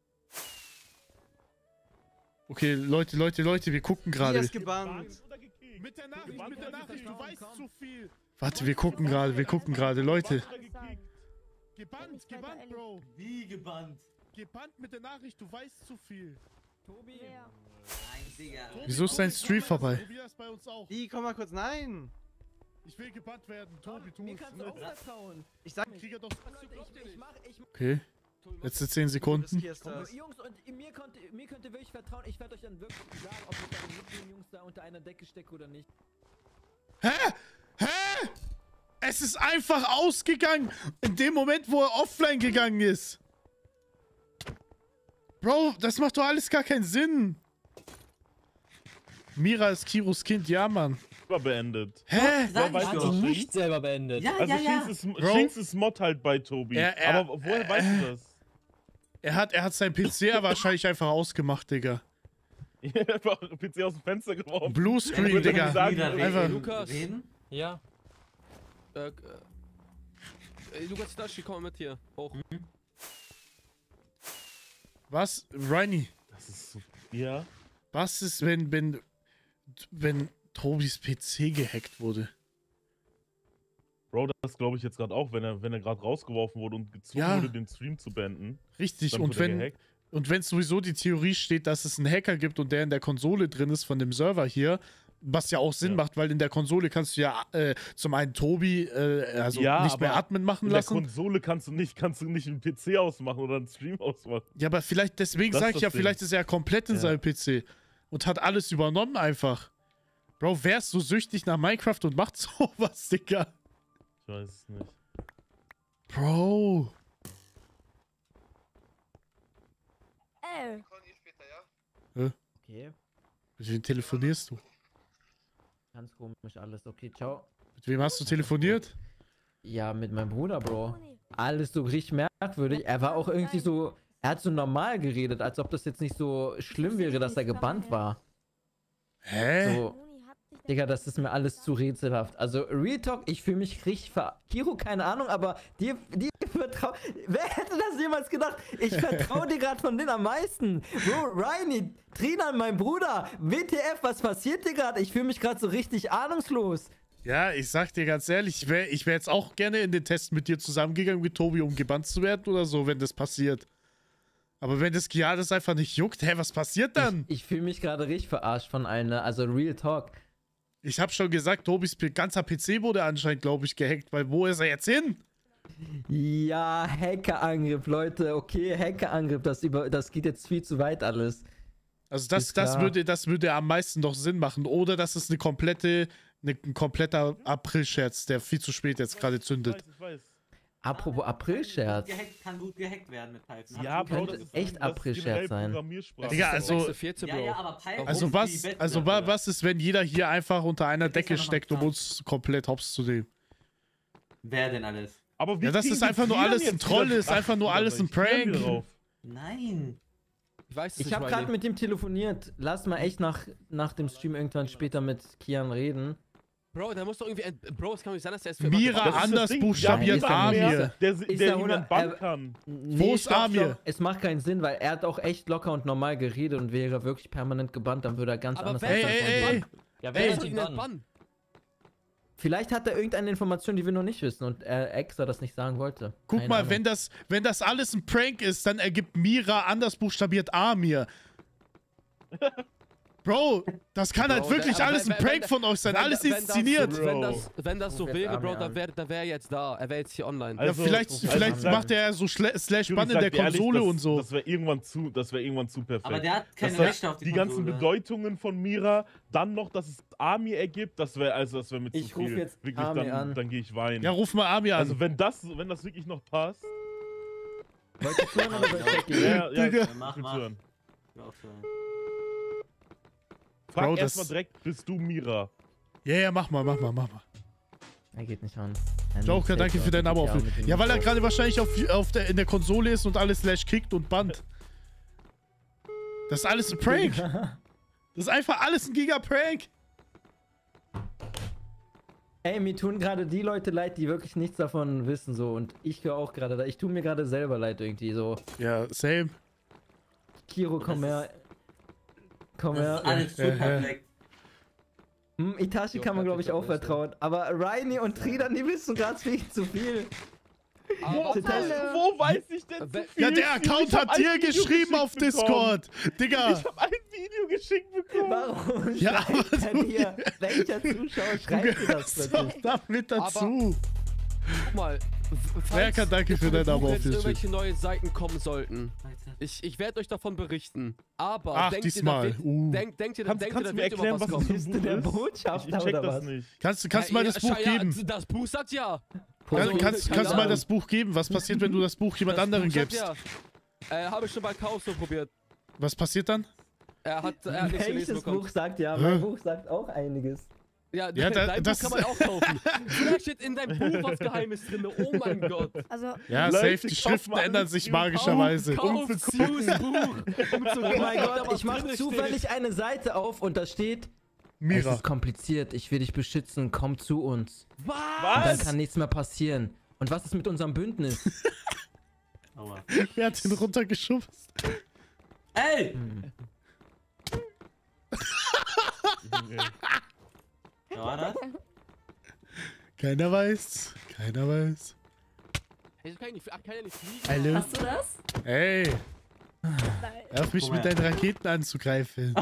Speaker 1: Okay, Leute, wir gucken
Speaker 8: Wie er
Speaker 1: gerade.
Speaker 8: ist gebannt.
Speaker 1: Mit der Nachricht, du weißt zu viel. Warte, wir gucken gerade, Leute. Gebannt, Bro.
Speaker 5: Wie gebannt?
Speaker 1: Gebannt mit der Nachricht, du weißt zu viel.
Speaker 10: Tobi.
Speaker 4: Ja.
Speaker 5: Nein, Digga.
Speaker 1: Wieso ist dein Stream vorbei?
Speaker 8: Tobias bei uns auch. Die, komm mal kurz, nein.
Speaker 1: Ich will gebannt werden. Tobi, tu
Speaker 10: Mir
Speaker 1: es.
Speaker 10: kannst du auch vertrauen.
Speaker 8: Ich sag,
Speaker 1: Krieger doch.
Speaker 10: Ich
Speaker 1: Okay. Letzte 10 Sekunden.
Speaker 10: Jungs, und mir könnt ihr wirklich vertrauen. Ich werde euch dann wirklich sagen, ob ich da mit den Jungs da unter einer Decke stecke oder nicht.
Speaker 1: Hä? Es ist einfach ausgegangen. In dem Moment, wo er offline gegangen ist. Bro, das macht doch alles gar keinen Sinn. Mira ist Kiros Kind, ja, Mann.
Speaker 9: War beendet.
Speaker 1: Hä?
Speaker 3: Hat sie nicht selber beendet.
Speaker 5: Ja,
Speaker 9: also
Speaker 5: ja.
Speaker 9: Shinx ist Mod halt bei Tobi. Aber woher weißt du das?
Speaker 1: Er hat sein PC wahrscheinlich einfach ausgemacht, Digga.
Speaker 9: Einfach PC aus dem Fenster geworfen.
Speaker 1: Bluescreen, Digga.
Speaker 6: Einfach. Lukas.
Speaker 3: Ja.
Speaker 6: Lukas Stashi, komm mit hier. Hoch.
Speaker 1: Was? Reini.
Speaker 9: Das ist so. Ja.
Speaker 1: Was ist, wenn Tobis PC gehackt wurde?
Speaker 9: Bro, das glaube ich jetzt gerade auch, wenn er gerade rausgeworfen wurde und gezwungen wurde, den Stream zu beenden.
Speaker 1: Richtig, und wenn sowieso die Theorie steht, dass es einen Hacker gibt und der in der Konsole drin ist von dem Server hier, was ja auch Sinn macht, weil in der Konsole kannst du ja zum einen Tobi nicht mehr Admin machen lassen.
Speaker 9: In der Konsole kannst du nicht einen PC ausmachen oder einen Stream ausmachen.
Speaker 1: Ja, aber vielleicht, deswegen sage ich ja, vielleicht ist er komplett in seinem PC und hat alles übernommen einfach. Bro, wer ist so süchtig nach Minecraft und macht sowas, Digga?
Speaker 9: Ich weiß es nicht.
Speaker 1: Bro.
Speaker 10: Okay.
Speaker 1: Mit wem telefonierst du?
Speaker 10: Ganz komisch alles. Okay, ciao.
Speaker 1: Mit wem hast du telefoniert?
Speaker 10: Ja, mit meinem Bruder, Bro. Alles so richtig merkwürdig. Er war auch irgendwie so... Er hat so normal geredet, als ob das jetzt nicht so schlimm wäre, dass er gebannt war.
Speaker 1: Hä?
Speaker 10: So, Digga, das ist mir alles zu rätselhaft. Also, Real Talk, ich fühle mich richtig Kiro, keine Ahnung, aber dir vertraue... Wer hätte das jemals gedacht? Ich vertraue dir gerade von denen am meisten. Bro, Reini, Trinan, mein Bruder, WTF, was passiert dir gerade? Ich fühle mich gerade so richtig ahnungslos.
Speaker 1: Ja, ich sag dir ganz ehrlich, ich wär jetzt auch gerne in den Test mit dir zusammengegangen, mit Tobi, um gebannt zu werden oder so, wenn das passiert. Aber wenn das Kia das einfach nicht juckt, hä, was passiert dann?
Speaker 10: Ich fühle mich gerade richtig verarscht von einer, also Real Talk.
Speaker 1: Ich hab schon gesagt, Tobis ganzer PC wurde anscheinend, glaube ich, gehackt, weil wo ist er jetzt hin?
Speaker 10: Ja, Hackerangriff, Leute, okay, Hackerangriff, das geht jetzt viel zu weit alles.
Speaker 1: Also das würde am meisten doch Sinn machen. Oder das ist ein kompletter April-Scherz, der viel zu spät jetzt gerade zündet.
Speaker 9: Ich weiß.
Speaker 10: Apropos April-Scherz.
Speaker 5: Kann gut gehackt werden mit Python.
Speaker 9: Ja, Bro,
Speaker 10: könnte echt April-Scherz sein.
Speaker 1: Digga, also was ist, wenn jeder hier einfach unter einer Decke steckt, um uns komplett hops zu nehmen?
Speaker 5: Wer denn alles?
Speaker 9: Aber wie
Speaker 1: das ist einfach nur alles ein Troll, ist einfach nur alles ein Prank.
Speaker 5: Nein.
Speaker 10: Ich habe gerade mit ihm telefoniert. Lass mal echt nach dem Stream irgendwann später mit Kian reden.
Speaker 6: Bro, da muss doch irgendwie Bro, es kann nicht sein, dass der ist
Speaker 1: Mira anders buchstabiert Amir.
Speaker 9: Der niemand bannen kann.
Speaker 1: Wo ist Amir?
Speaker 10: Es macht keinen Sinn, weil er hat auch echt locker und normal geredet und wäre wirklich permanent gebannt, dann würde er ganz anders
Speaker 1: sein.
Speaker 3: Ja, wer ist ihn bannen?
Speaker 10: Vielleicht hat er irgendeine Information, die wir noch nicht wissen und er extra das nicht sagen wollte.
Speaker 1: Guck mal, wenn das alles ein Prank ist, dann ergibt Mira anders buchstabiert Amir. Bro, das kann halt wirklich alles ein Prank von euch sein, alles inszeniert.
Speaker 6: Wenn das so wäre, Bro, dann wäre er jetzt da. Er wäre jetzt hier online.
Speaker 1: Ja, vielleicht macht er so /Ban in der Konsole und so.
Speaker 9: Das wäre irgendwann zu perfekt.
Speaker 5: Aber der hat keine Rechte auf die
Speaker 9: Konsole. Ganzen Bedeutungen von Mira, dann noch, dass es Amir ergibt, das wäre mit zu viel.
Speaker 10: Ich rufe jetzt
Speaker 9: wirklich,
Speaker 10: Amir an.
Speaker 9: Dann gehe ich weinen.
Speaker 1: Ja, ruf mal Amir an.
Speaker 9: Also wenn das wirklich noch passt.
Speaker 10: Wollt ihr zuhören oder soll ich weggehen?
Speaker 9: Ja, mach mal. Frag erstmal direkt, bist du Mira?
Speaker 1: Ja, mach mal.
Speaker 10: Er geht nicht ran.
Speaker 1: Joker, danke für dein Abo. Ja, weil er gerade wahrscheinlich in der Konsole ist und alles kickt und bannt. Das ist alles ein Prank. Das ist einfach alles ein Giga-Prank.
Speaker 10: Ey, mir tun gerade die Leute leid, die wirklich nichts davon wissen, so. Und ich höre auch gerade da. Ich tue mir gerade selber leid irgendwie, so.
Speaker 1: Ja, same.
Speaker 10: Kiro, komm her. Komm her.
Speaker 5: Alles super perfekt.
Speaker 10: Itachi kann man, glaube ich, auch vertrauen. Aber Reini und Tridan, die wissen gerade viel zu viel.
Speaker 9: Wo weiß ich denn zu viel?
Speaker 1: Ja, der Account hat dir geschrieben auf Discord. Digga.
Speaker 9: Ich hab ein Video geschickt bekommen.
Speaker 10: Warum
Speaker 1: Ja,
Speaker 10: schreibt er dir? Welcher Zuschauer schreibt dir das bitte?
Speaker 1: Damit dazu.
Speaker 6: Guck mal.
Speaker 1: Werker, danke für dein Abo auf
Speaker 6: Wenn
Speaker 1: YouTube.
Speaker 6: irgendwelche neue Seiten kommen sollten. Ich werde euch davon berichten. Aber denkt
Speaker 1: diesmal.
Speaker 6: ihr, denkt ihr,
Speaker 9: Kannst du mir
Speaker 6: wird
Speaker 9: erklären, was das
Speaker 10: Bist du der Botschafter
Speaker 9: Ich check
Speaker 10: oder
Speaker 9: das
Speaker 10: was?
Speaker 9: nicht.
Speaker 1: Kannst du mal das Buch geben?
Speaker 6: Das Buch sagt ja.
Speaker 1: Kannst du mal das Buch geben? Was passiert, wenn du das Buch jemand anderen gibst?
Speaker 6: Ja. Habe ich schon bei Chaos so probiert.
Speaker 1: Was passiert dann?
Speaker 6: Er hat nichts gelesen
Speaker 10: Welches
Speaker 6: bekommen.
Speaker 10: Buch sagt ja? Mein Buch sagt auch einiges.
Speaker 6: Ja,
Speaker 1: Ja,
Speaker 6: dein
Speaker 1: das
Speaker 6: Buch kann man auch kaufen. Vielleicht steht in deinem Buch was Geheimes drin. Oh mein Gott.
Speaker 4: Also,
Speaker 1: Ja,
Speaker 9: Leute,
Speaker 1: safe, die Schriften ändern sich magischerweise.
Speaker 6: Kauf Sius Buch.
Speaker 10: Oh mein Gott, ich mache zufällig eine Seite auf und da steht: Es
Speaker 1: Mira.
Speaker 10: ist kompliziert, ich will dich beschützen, komm zu uns.
Speaker 6: Was?
Speaker 10: Und dann kann nichts mehr passieren. Und was ist mit unserem Bündnis?
Speaker 5: Aua.
Speaker 1: Wer hat ihn runtergeschubst?
Speaker 5: Ey!
Speaker 9: Okay.
Speaker 5: Wer war das?
Speaker 1: Keiner weiß. Keiner weiß.
Speaker 6: Hey, kann ja nicht fliegen.
Speaker 1: Hallo.
Speaker 4: hast du das?
Speaker 1: Hey,
Speaker 4: Nein.
Speaker 1: hör auf mich mit deinen Raketen anzugreifen.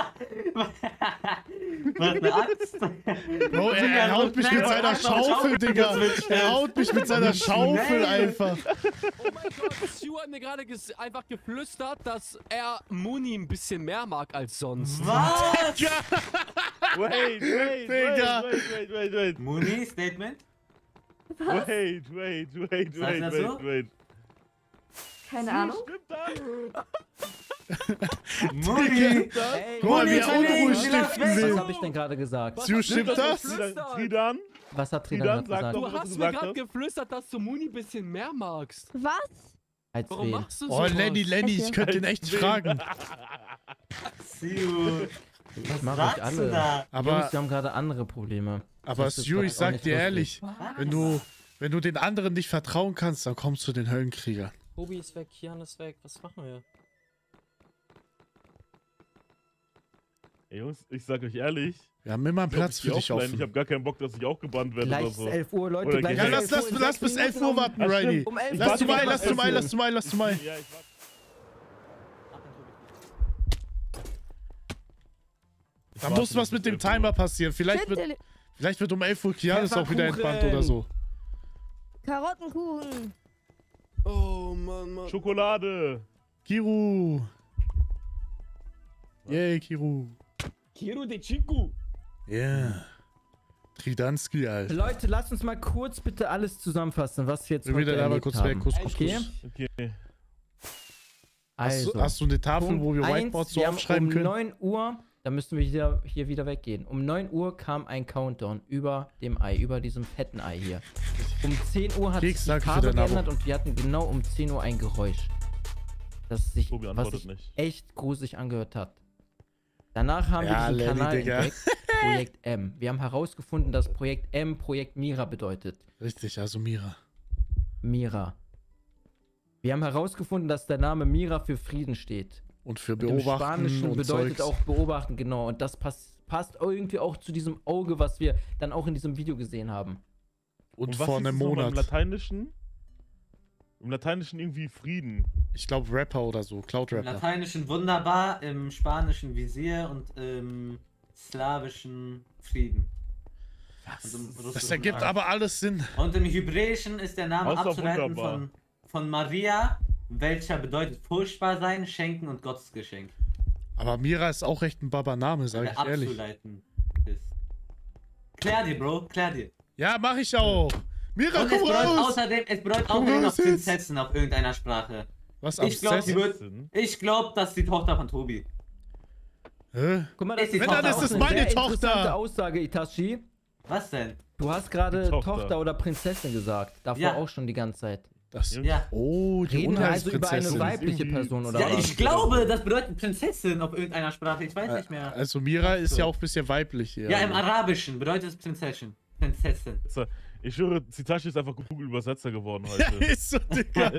Speaker 5: Was eine Axt?
Speaker 1: Bro, er haut mich mit seiner Schaufel, Digga. Er haut mich mit seiner Schaufel einfach.
Speaker 6: Oh mein Gott, Stu hat mir gerade einfach geflüstert, dass er Muni ein bisschen mehr mag als sonst.
Speaker 5: Was?
Speaker 9: Wait.
Speaker 5: Muni, Statement?
Speaker 9: Wait.
Speaker 4: Keine Ahnung.
Speaker 9: Stimmt das?
Speaker 5: Muni!
Speaker 10: Ey,
Speaker 1: Guck mal, wie er
Speaker 5: Moni,
Speaker 1: Unruhe
Speaker 5: Moni,
Speaker 1: stiften
Speaker 10: was
Speaker 1: will.
Speaker 10: habe ich denn gerade gesagt?
Speaker 1: Stu, stimmt das?
Speaker 9: Tridan?
Speaker 10: Was hat
Speaker 9: Tridan,
Speaker 10: Tridan
Speaker 9: sag
Speaker 10: gesagt?
Speaker 9: doch.
Speaker 6: Du
Speaker 9: was du
Speaker 6: hast mir
Speaker 9: gesagt
Speaker 6: gerade
Speaker 9: hast.
Speaker 6: geflüstert, dass du Muni ein bisschen mehr magst.
Speaker 4: Was?
Speaker 10: Als
Speaker 6: Warum
Speaker 10: wen?
Speaker 6: machst du
Speaker 1: Oh,
Speaker 6: sowas?
Speaker 1: Lenny, ich könnte ihn echt fragen.
Speaker 5: Siu.
Speaker 10: Das mache
Speaker 5: sagst
Speaker 10: ich
Speaker 5: du
Speaker 10: alle.
Speaker 5: da?
Speaker 1: Aber-
Speaker 10: Jungs, wir haben gerade andere Probleme.
Speaker 1: Aber
Speaker 10: Das ist
Speaker 1: Stu, ich
Speaker 10: auch
Speaker 1: sag
Speaker 10: nicht
Speaker 1: dir
Speaker 10: lustig.
Speaker 1: ehrlich, wenn du den anderen nicht vertrauen kannst, dann kommst du den Höllenkrieger.
Speaker 3: Tobi ist weg, Kian ist weg. Was machen wir?
Speaker 9: Ey, Jungs, ich sag euch ehrlich.
Speaker 1: Wir haben immer einen Platz für dich
Speaker 9: Ich
Speaker 1: offen.
Speaker 9: hab gar keinen Bock, dass ich auch gebannt werde
Speaker 10: Gleich
Speaker 9: oder
Speaker 10: ist
Speaker 9: so.
Speaker 10: 11 Uhr, Leute.
Speaker 9: Oder
Speaker 10: Gleich
Speaker 9: geht-
Speaker 1: Ja,
Speaker 10: ist
Speaker 1: lass
Speaker 10: 11 Uhr,
Speaker 1: bis 11 Uhr warten,
Speaker 9: Ah, stimmt.
Speaker 1: Riley.
Speaker 10: Um 11
Speaker 1: Lass du
Speaker 10: Uhr.
Speaker 1: mal, lass du mal.
Speaker 9: Ja, ich warte.
Speaker 1: Da muss was mit dem Timer passieren. Vielleicht wird um 11 Uhr Kianis auch wieder entbannt oder so.
Speaker 4: Karottenkuchen.
Speaker 6: Oh Mann.
Speaker 9: Schokolade.
Speaker 1: Kiru. Yay, Kiru.
Speaker 6: Kiro de Chiku.
Speaker 1: Yeah. Tridanski, Alter.
Speaker 10: Leute, lasst uns mal kurz bitte alles zusammenfassen, was wir jetzt
Speaker 1: Wir
Speaker 10: heute
Speaker 1: wieder aber
Speaker 10: erlebt
Speaker 1: kurz
Speaker 10: haben.
Speaker 1: weg. Kuss.
Speaker 10: Okay?
Speaker 9: Okay.
Speaker 10: Also,
Speaker 1: Hast du eine Tafel,
Speaker 10: Punkt
Speaker 1: wo wir
Speaker 10: 1,
Speaker 1: Whiteboards so
Speaker 10: wir haben
Speaker 1: aufschreiben
Speaker 10: um
Speaker 1: können?
Speaker 10: 9 Uhr, da müssten wir hier wieder weggehen. Um 9 Uhr kam ein Countdown über dem Ei, über diesem fetten Ei hier. Um 10 Uhr hat
Speaker 1: Keks,
Speaker 10: sich die
Speaker 1: danke für
Speaker 10: Farbe
Speaker 1: dein Abo.
Speaker 10: geändert und wir hatten genau um 10 Uhr ein Geräusch. Das sich,
Speaker 9: Tobi
Speaker 10: was
Speaker 9: antwortet
Speaker 10: sich
Speaker 9: nicht.
Speaker 10: echt gruselig angehört hat. Danach haben
Speaker 1: Ja,
Speaker 10: wir diesen
Speaker 1: Lenny,
Speaker 10: Kanal
Speaker 1: Digga.
Speaker 10: entdeckt, Projekt M. Wir haben herausgefunden, dass Projekt M Projekt Mira bedeutet.
Speaker 1: Richtig, also Mira.
Speaker 10: Mira. Wir haben herausgefunden, dass der Name Mira für Frieden steht.
Speaker 1: Und für
Speaker 10: Und im
Speaker 1: Beobachten
Speaker 10: Spanischen
Speaker 1: und
Speaker 10: bedeutet
Speaker 1: Zeugs.
Speaker 10: auch beobachten, genau. Und das passt irgendwie auch zu diesem Auge, was wir dann auch in diesem Video gesehen haben.
Speaker 1: Und
Speaker 9: was
Speaker 1: vor
Speaker 9: hieß
Speaker 1: einem
Speaker 9: es nochmal
Speaker 1: Monat.
Speaker 9: Im Lateinischen irgendwie Frieden.
Speaker 1: Ich glaube Rapper oder so,
Speaker 5: Im
Speaker 1: Cloud-Rapper.
Speaker 5: Lateinischen wunderbar, im Spanischen Visier und im Slawischen Frieden. Und im
Speaker 1: Das
Speaker 5: Russischen
Speaker 1: ergibt
Speaker 5: Angst.
Speaker 1: aber alles Sinn.
Speaker 5: Und im Hebräischen ist der Name
Speaker 9: Außer
Speaker 5: abzuleiten
Speaker 9: wunderbar.
Speaker 5: von Maria, welcher bedeutet furchtbar sein, schenken und Gottesgeschenk.
Speaker 1: Aber Mira ist auch echt ein Baba-Name, sag
Speaker 5: Der
Speaker 1: ich ehrlich.
Speaker 5: abzuleiten ist. Klär dir, Bro, klär dir.
Speaker 1: Ja, mach ich auch. Mira,
Speaker 5: Und es
Speaker 1: komm
Speaker 5: bedeutet
Speaker 1: raus!
Speaker 5: außerdem,
Speaker 1: Komm
Speaker 5: noch
Speaker 1: raus jetzt.
Speaker 5: Prinzessin auf irgendeiner Sprache.
Speaker 1: Was,
Speaker 5: Ich glaube,
Speaker 1: Abszess?
Speaker 5: ich glaub, das ist die Tochter von Tobi.
Speaker 1: Hä?
Speaker 10: Guck mal,
Speaker 5: Ist die
Speaker 1: Wenn, dann
Speaker 5: Tochter
Speaker 1: ist es
Speaker 5: von
Speaker 1: meine
Speaker 10: sehr
Speaker 1: Tochter.
Speaker 10: interessante Aussage, Itachi.
Speaker 5: Was denn?
Speaker 10: Du hast gerade
Speaker 9: Die
Speaker 10: Tochter.
Speaker 9: Tochter.
Speaker 10: oder Prinzessin gesagt. Davor
Speaker 5: Ja.
Speaker 10: auch schon die ganze Zeit.
Speaker 1: Das,
Speaker 5: Ja.
Speaker 1: oh, die
Speaker 10: Reden wir also über eine
Speaker 1: Unheilsprinzessin.
Speaker 10: weibliche
Speaker 9: Irgendwie-
Speaker 10: Person oder
Speaker 5: Ja,
Speaker 10: was?
Speaker 5: ich glaube, das bedeutet Prinzessin auf irgendeiner Sprache. Ich weiß nicht mehr.
Speaker 1: Also Mira ist ja auch ein bisschen weiblich hier.
Speaker 5: Ja, im Arabischen bedeutet es Prinzessin. Prinzessin.
Speaker 9: Ich höre, Zitashi ist einfach Google-Übersetzer geworden
Speaker 1: Ja,
Speaker 9: heute.
Speaker 1: ist so, Digga.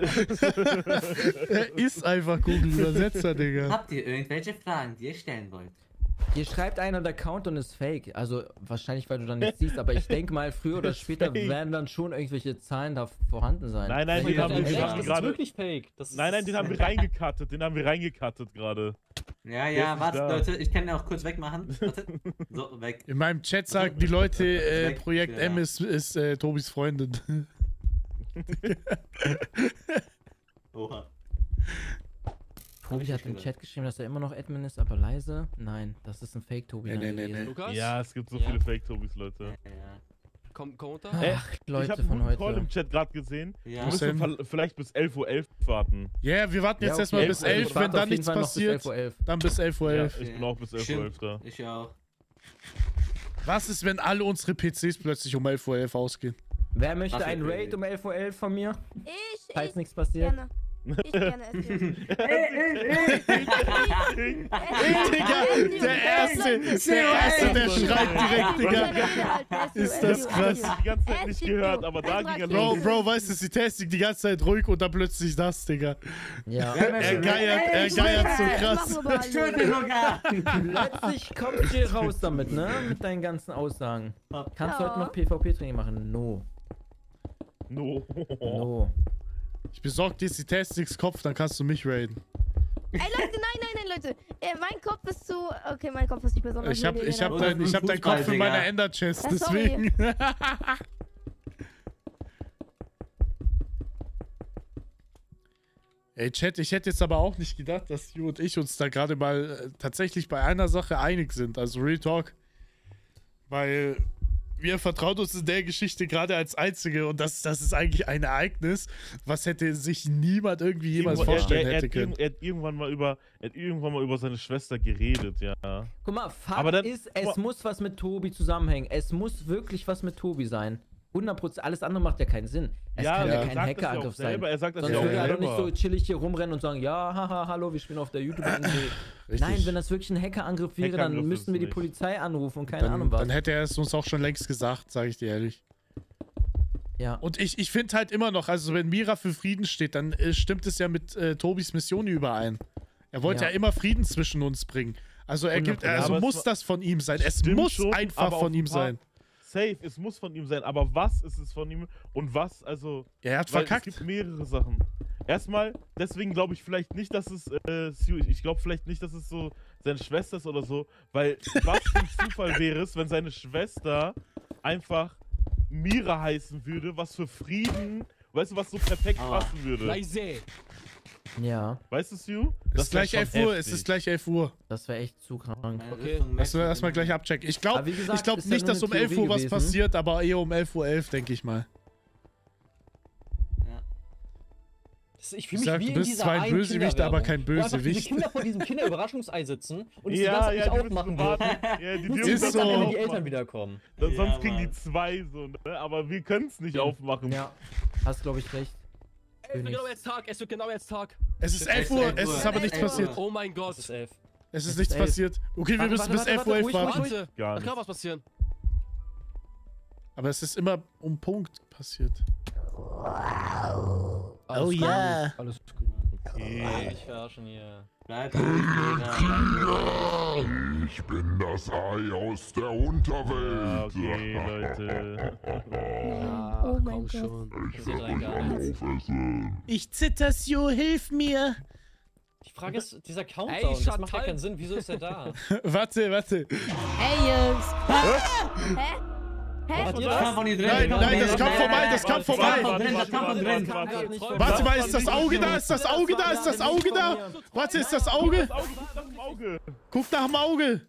Speaker 1: Er ist einfach Google-Übersetzer, Digga.
Speaker 5: Habt ihr irgendwelche Fragen, die ihr stellen wollt?
Speaker 2: Hier schreibt einer, der Countdown ist fake. Also wahrscheinlich, weil du dann nichts siehst, aber ich denke mal, früher oder später werden dann schon irgendwelche Zahlen da vorhanden sein.
Speaker 9: Nein, den haben wir gerade.
Speaker 3: Das ist wirklich fake.
Speaker 9: Nein, den haben wir reingecuttet. Den haben wir reingecuttet gerade.
Speaker 5: Ja, warte, Leute, ich kann den auch kurz wegmachen. Warte. So, weg.
Speaker 1: In meinem Chat sagen die Leute, Projekt M ist Tobis Freundin.
Speaker 5: Oha.
Speaker 2: Tobi hat im Chat geschrieben, dass er immer noch Admin ist, aber leise. Nein, das ist ein Fake-Tobi.
Speaker 1: Nee.
Speaker 6: Lukas?
Speaker 9: Ja, es gibt so viele Fake-Tobis, Leute.
Speaker 5: Ja.
Speaker 6: Komm runter.
Speaker 2: Ach, Leute
Speaker 9: ich habe
Speaker 2: von
Speaker 9: einen
Speaker 2: heute.
Speaker 9: Call im Chat gerade gesehen.
Speaker 5: Ja.
Speaker 9: Wir müssen vielleicht bis 11:11 Uhr warten.
Speaker 1: Ja, wir warten jetzt erstmal bis 11, wenn dann nichts passiert, dann bis 11:11 Uhr.
Speaker 9: Ja, ich bin auch bis 11:11 Uhr da.
Speaker 5: Ich auch.
Speaker 1: Was ist, wenn alle unsere PCs plötzlich um 11:11 Uhr ausgehen?
Speaker 2: Wer möchte ein Raid um 11:11 Uhr von mir? Falls nichts passiert.
Speaker 4: Gerne. Ich gerne es.
Speaker 1: Digga, der Erste, der schreit direkt, Digga. Ist das krass.
Speaker 9: Ich hab die ganze Zeit nicht gehört, aber da ging er los.
Speaker 1: Bro, weißt du, sie testet die ganze Zeit ruhig und dann plötzlich das, Digga.
Speaker 2: Ja.
Speaker 1: Er geiert so krass.
Speaker 2: Plötzlich kommst du hier raus damit, ne? Mit deinen ganzen Aussagen. Kannst du heute noch PvP-Training machen? No.
Speaker 1: Ich besorg dir die Testix-Kopf, dann kannst du mich raiden.
Speaker 4: Ey Leute, nein, Leute. Mein Kopf ist zu... Okay, mein Kopf ist nicht besonders...
Speaker 1: Ich hab deinen Kopf in meiner Ender-Chest, deswegen. Ey, Chat, ich hätte jetzt aber auch nicht gedacht, dass Stu und ich uns da gerade mal tatsächlich bei einer Sache einig sind. Also Real Talk. Weil... Wir vertrauen uns in der Geschichte gerade als Einzige und das ist eigentlich ein Ereignis, was hätte sich niemand irgendwie jemals vorstellen hätte können.
Speaker 9: Er hat irgendwann mal über seine Schwester geredet, ja.
Speaker 2: Guck mal, Fakt ist, es muss was mit Tobi zusammenhängen. Es muss wirklich was mit Tobi sein. 100%, alles andere macht ja keinen Sinn. Es kann ja kein Hackerangriff sein.
Speaker 9: Er sagt das
Speaker 2: Sonst würde er doch nicht so chillig hier rumrennen und sagen, ja, haha, hallo, wir spielen auf der YouTube-Insel. Nein, wenn das wirklich ein Hackerangriff wäre, dann müssten wir die Polizei anrufen und keine Ahnung was.
Speaker 1: Dann hätte er es uns auch schon längst gesagt, sage ich dir ehrlich.
Speaker 2: Ja.
Speaker 1: Und ich finde halt immer noch, also wenn Mira für Frieden steht, dann stimmt es ja mit Tobis Mission überein. Er wollte ja immer Frieden zwischen uns bringen. Also muss das von ihm sein. Es muss einfach von ihm sein.
Speaker 9: Safe, es muss von ihm sein, aber was ist es von ihm und was, also...
Speaker 1: Er hat verkackt.
Speaker 9: Es gibt mehrere Sachen. Erstmal, deswegen glaube ich vielleicht nicht, dass es, ich glaube vielleicht nicht, dass es so seine Schwester ist oder so, weil was für ein Zufall wäre es, wenn seine Schwester einfach Mira heißen würde, was für Frieden, weißt du, was so perfekt passen würde.
Speaker 6: Leise.
Speaker 2: Ja.
Speaker 9: Weißt du, Stu?
Speaker 1: Es ist gleich 11 Uhr, es ist gleich 11 Uhr.
Speaker 2: Das wäre echt zu krank.
Speaker 6: Okay.
Speaker 1: Lass mal erstmal gleich abchecken. Ich glaube nicht, dass um 11 Uhr was passiert, aber eher um 11:11 Uhr, denke ich mal.
Speaker 3: Ich fühle mich wie
Speaker 1: du bist zwar ein Bösewicht, aber kein Bösewicht.
Speaker 3: Die Kinder vor diesem Kinderüberraschungsei sitzen und die das nicht aufmachen würden.
Speaker 9: Ja, die
Speaker 3: dürfen
Speaker 9: ist
Speaker 3: dann, wenn die Eltern wiederkommen.
Speaker 9: Sonst kriegen die 2 so, ne? Aber wir können es nicht aufmachen.
Speaker 2: Ja, hast glaube ich recht.
Speaker 6: Es wird genau jetzt Tag.
Speaker 1: Es ist 11 Uhr, es ist aber nichts passiert.
Speaker 6: Oh mein Gott.
Speaker 3: Es ist 11.
Speaker 1: Es ist nichts passiert. Okay, wir müssen bis 11:11 Uhr warten.
Speaker 6: Da kann was passieren.
Speaker 1: Aber es ist immer um Punkt passiert.
Speaker 6: Oh
Speaker 1: ja.
Speaker 6: Alles gut.
Speaker 3: Okay. Ich verarschen hier.
Speaker 5: Bleib ruhig,
Speaker 11: Ich bin das Ei aus der Unterwelt.
Speaker 9: Ja, okay, Leute.
Speaker 6: Ja,
Speaker 4: Oh mein
Speaker 6: komm
Speaker 4: Gott.
Speaker 6: schon.
Speaker 11: Ich will aufessen.
Speaker 1: Ich zitter, Stu, hilf mir.
Speaker 3: Die Frage ist, dieser Countdown,
Speaker 6: Ey,
Speaker 3: das macht ja
Speaker 6: Chantal.
Speaker 3: keinen Sinn. Wieso ist er da?
Speaker 1: Warte.
Speaker 4: Hey Jungs. Hä?
Speaker 1: Nein, das kam vorbei. Warte mal, ist das Auge da? Ist das Auge da? Warte, ist das Auge? Guck nach dem Auge.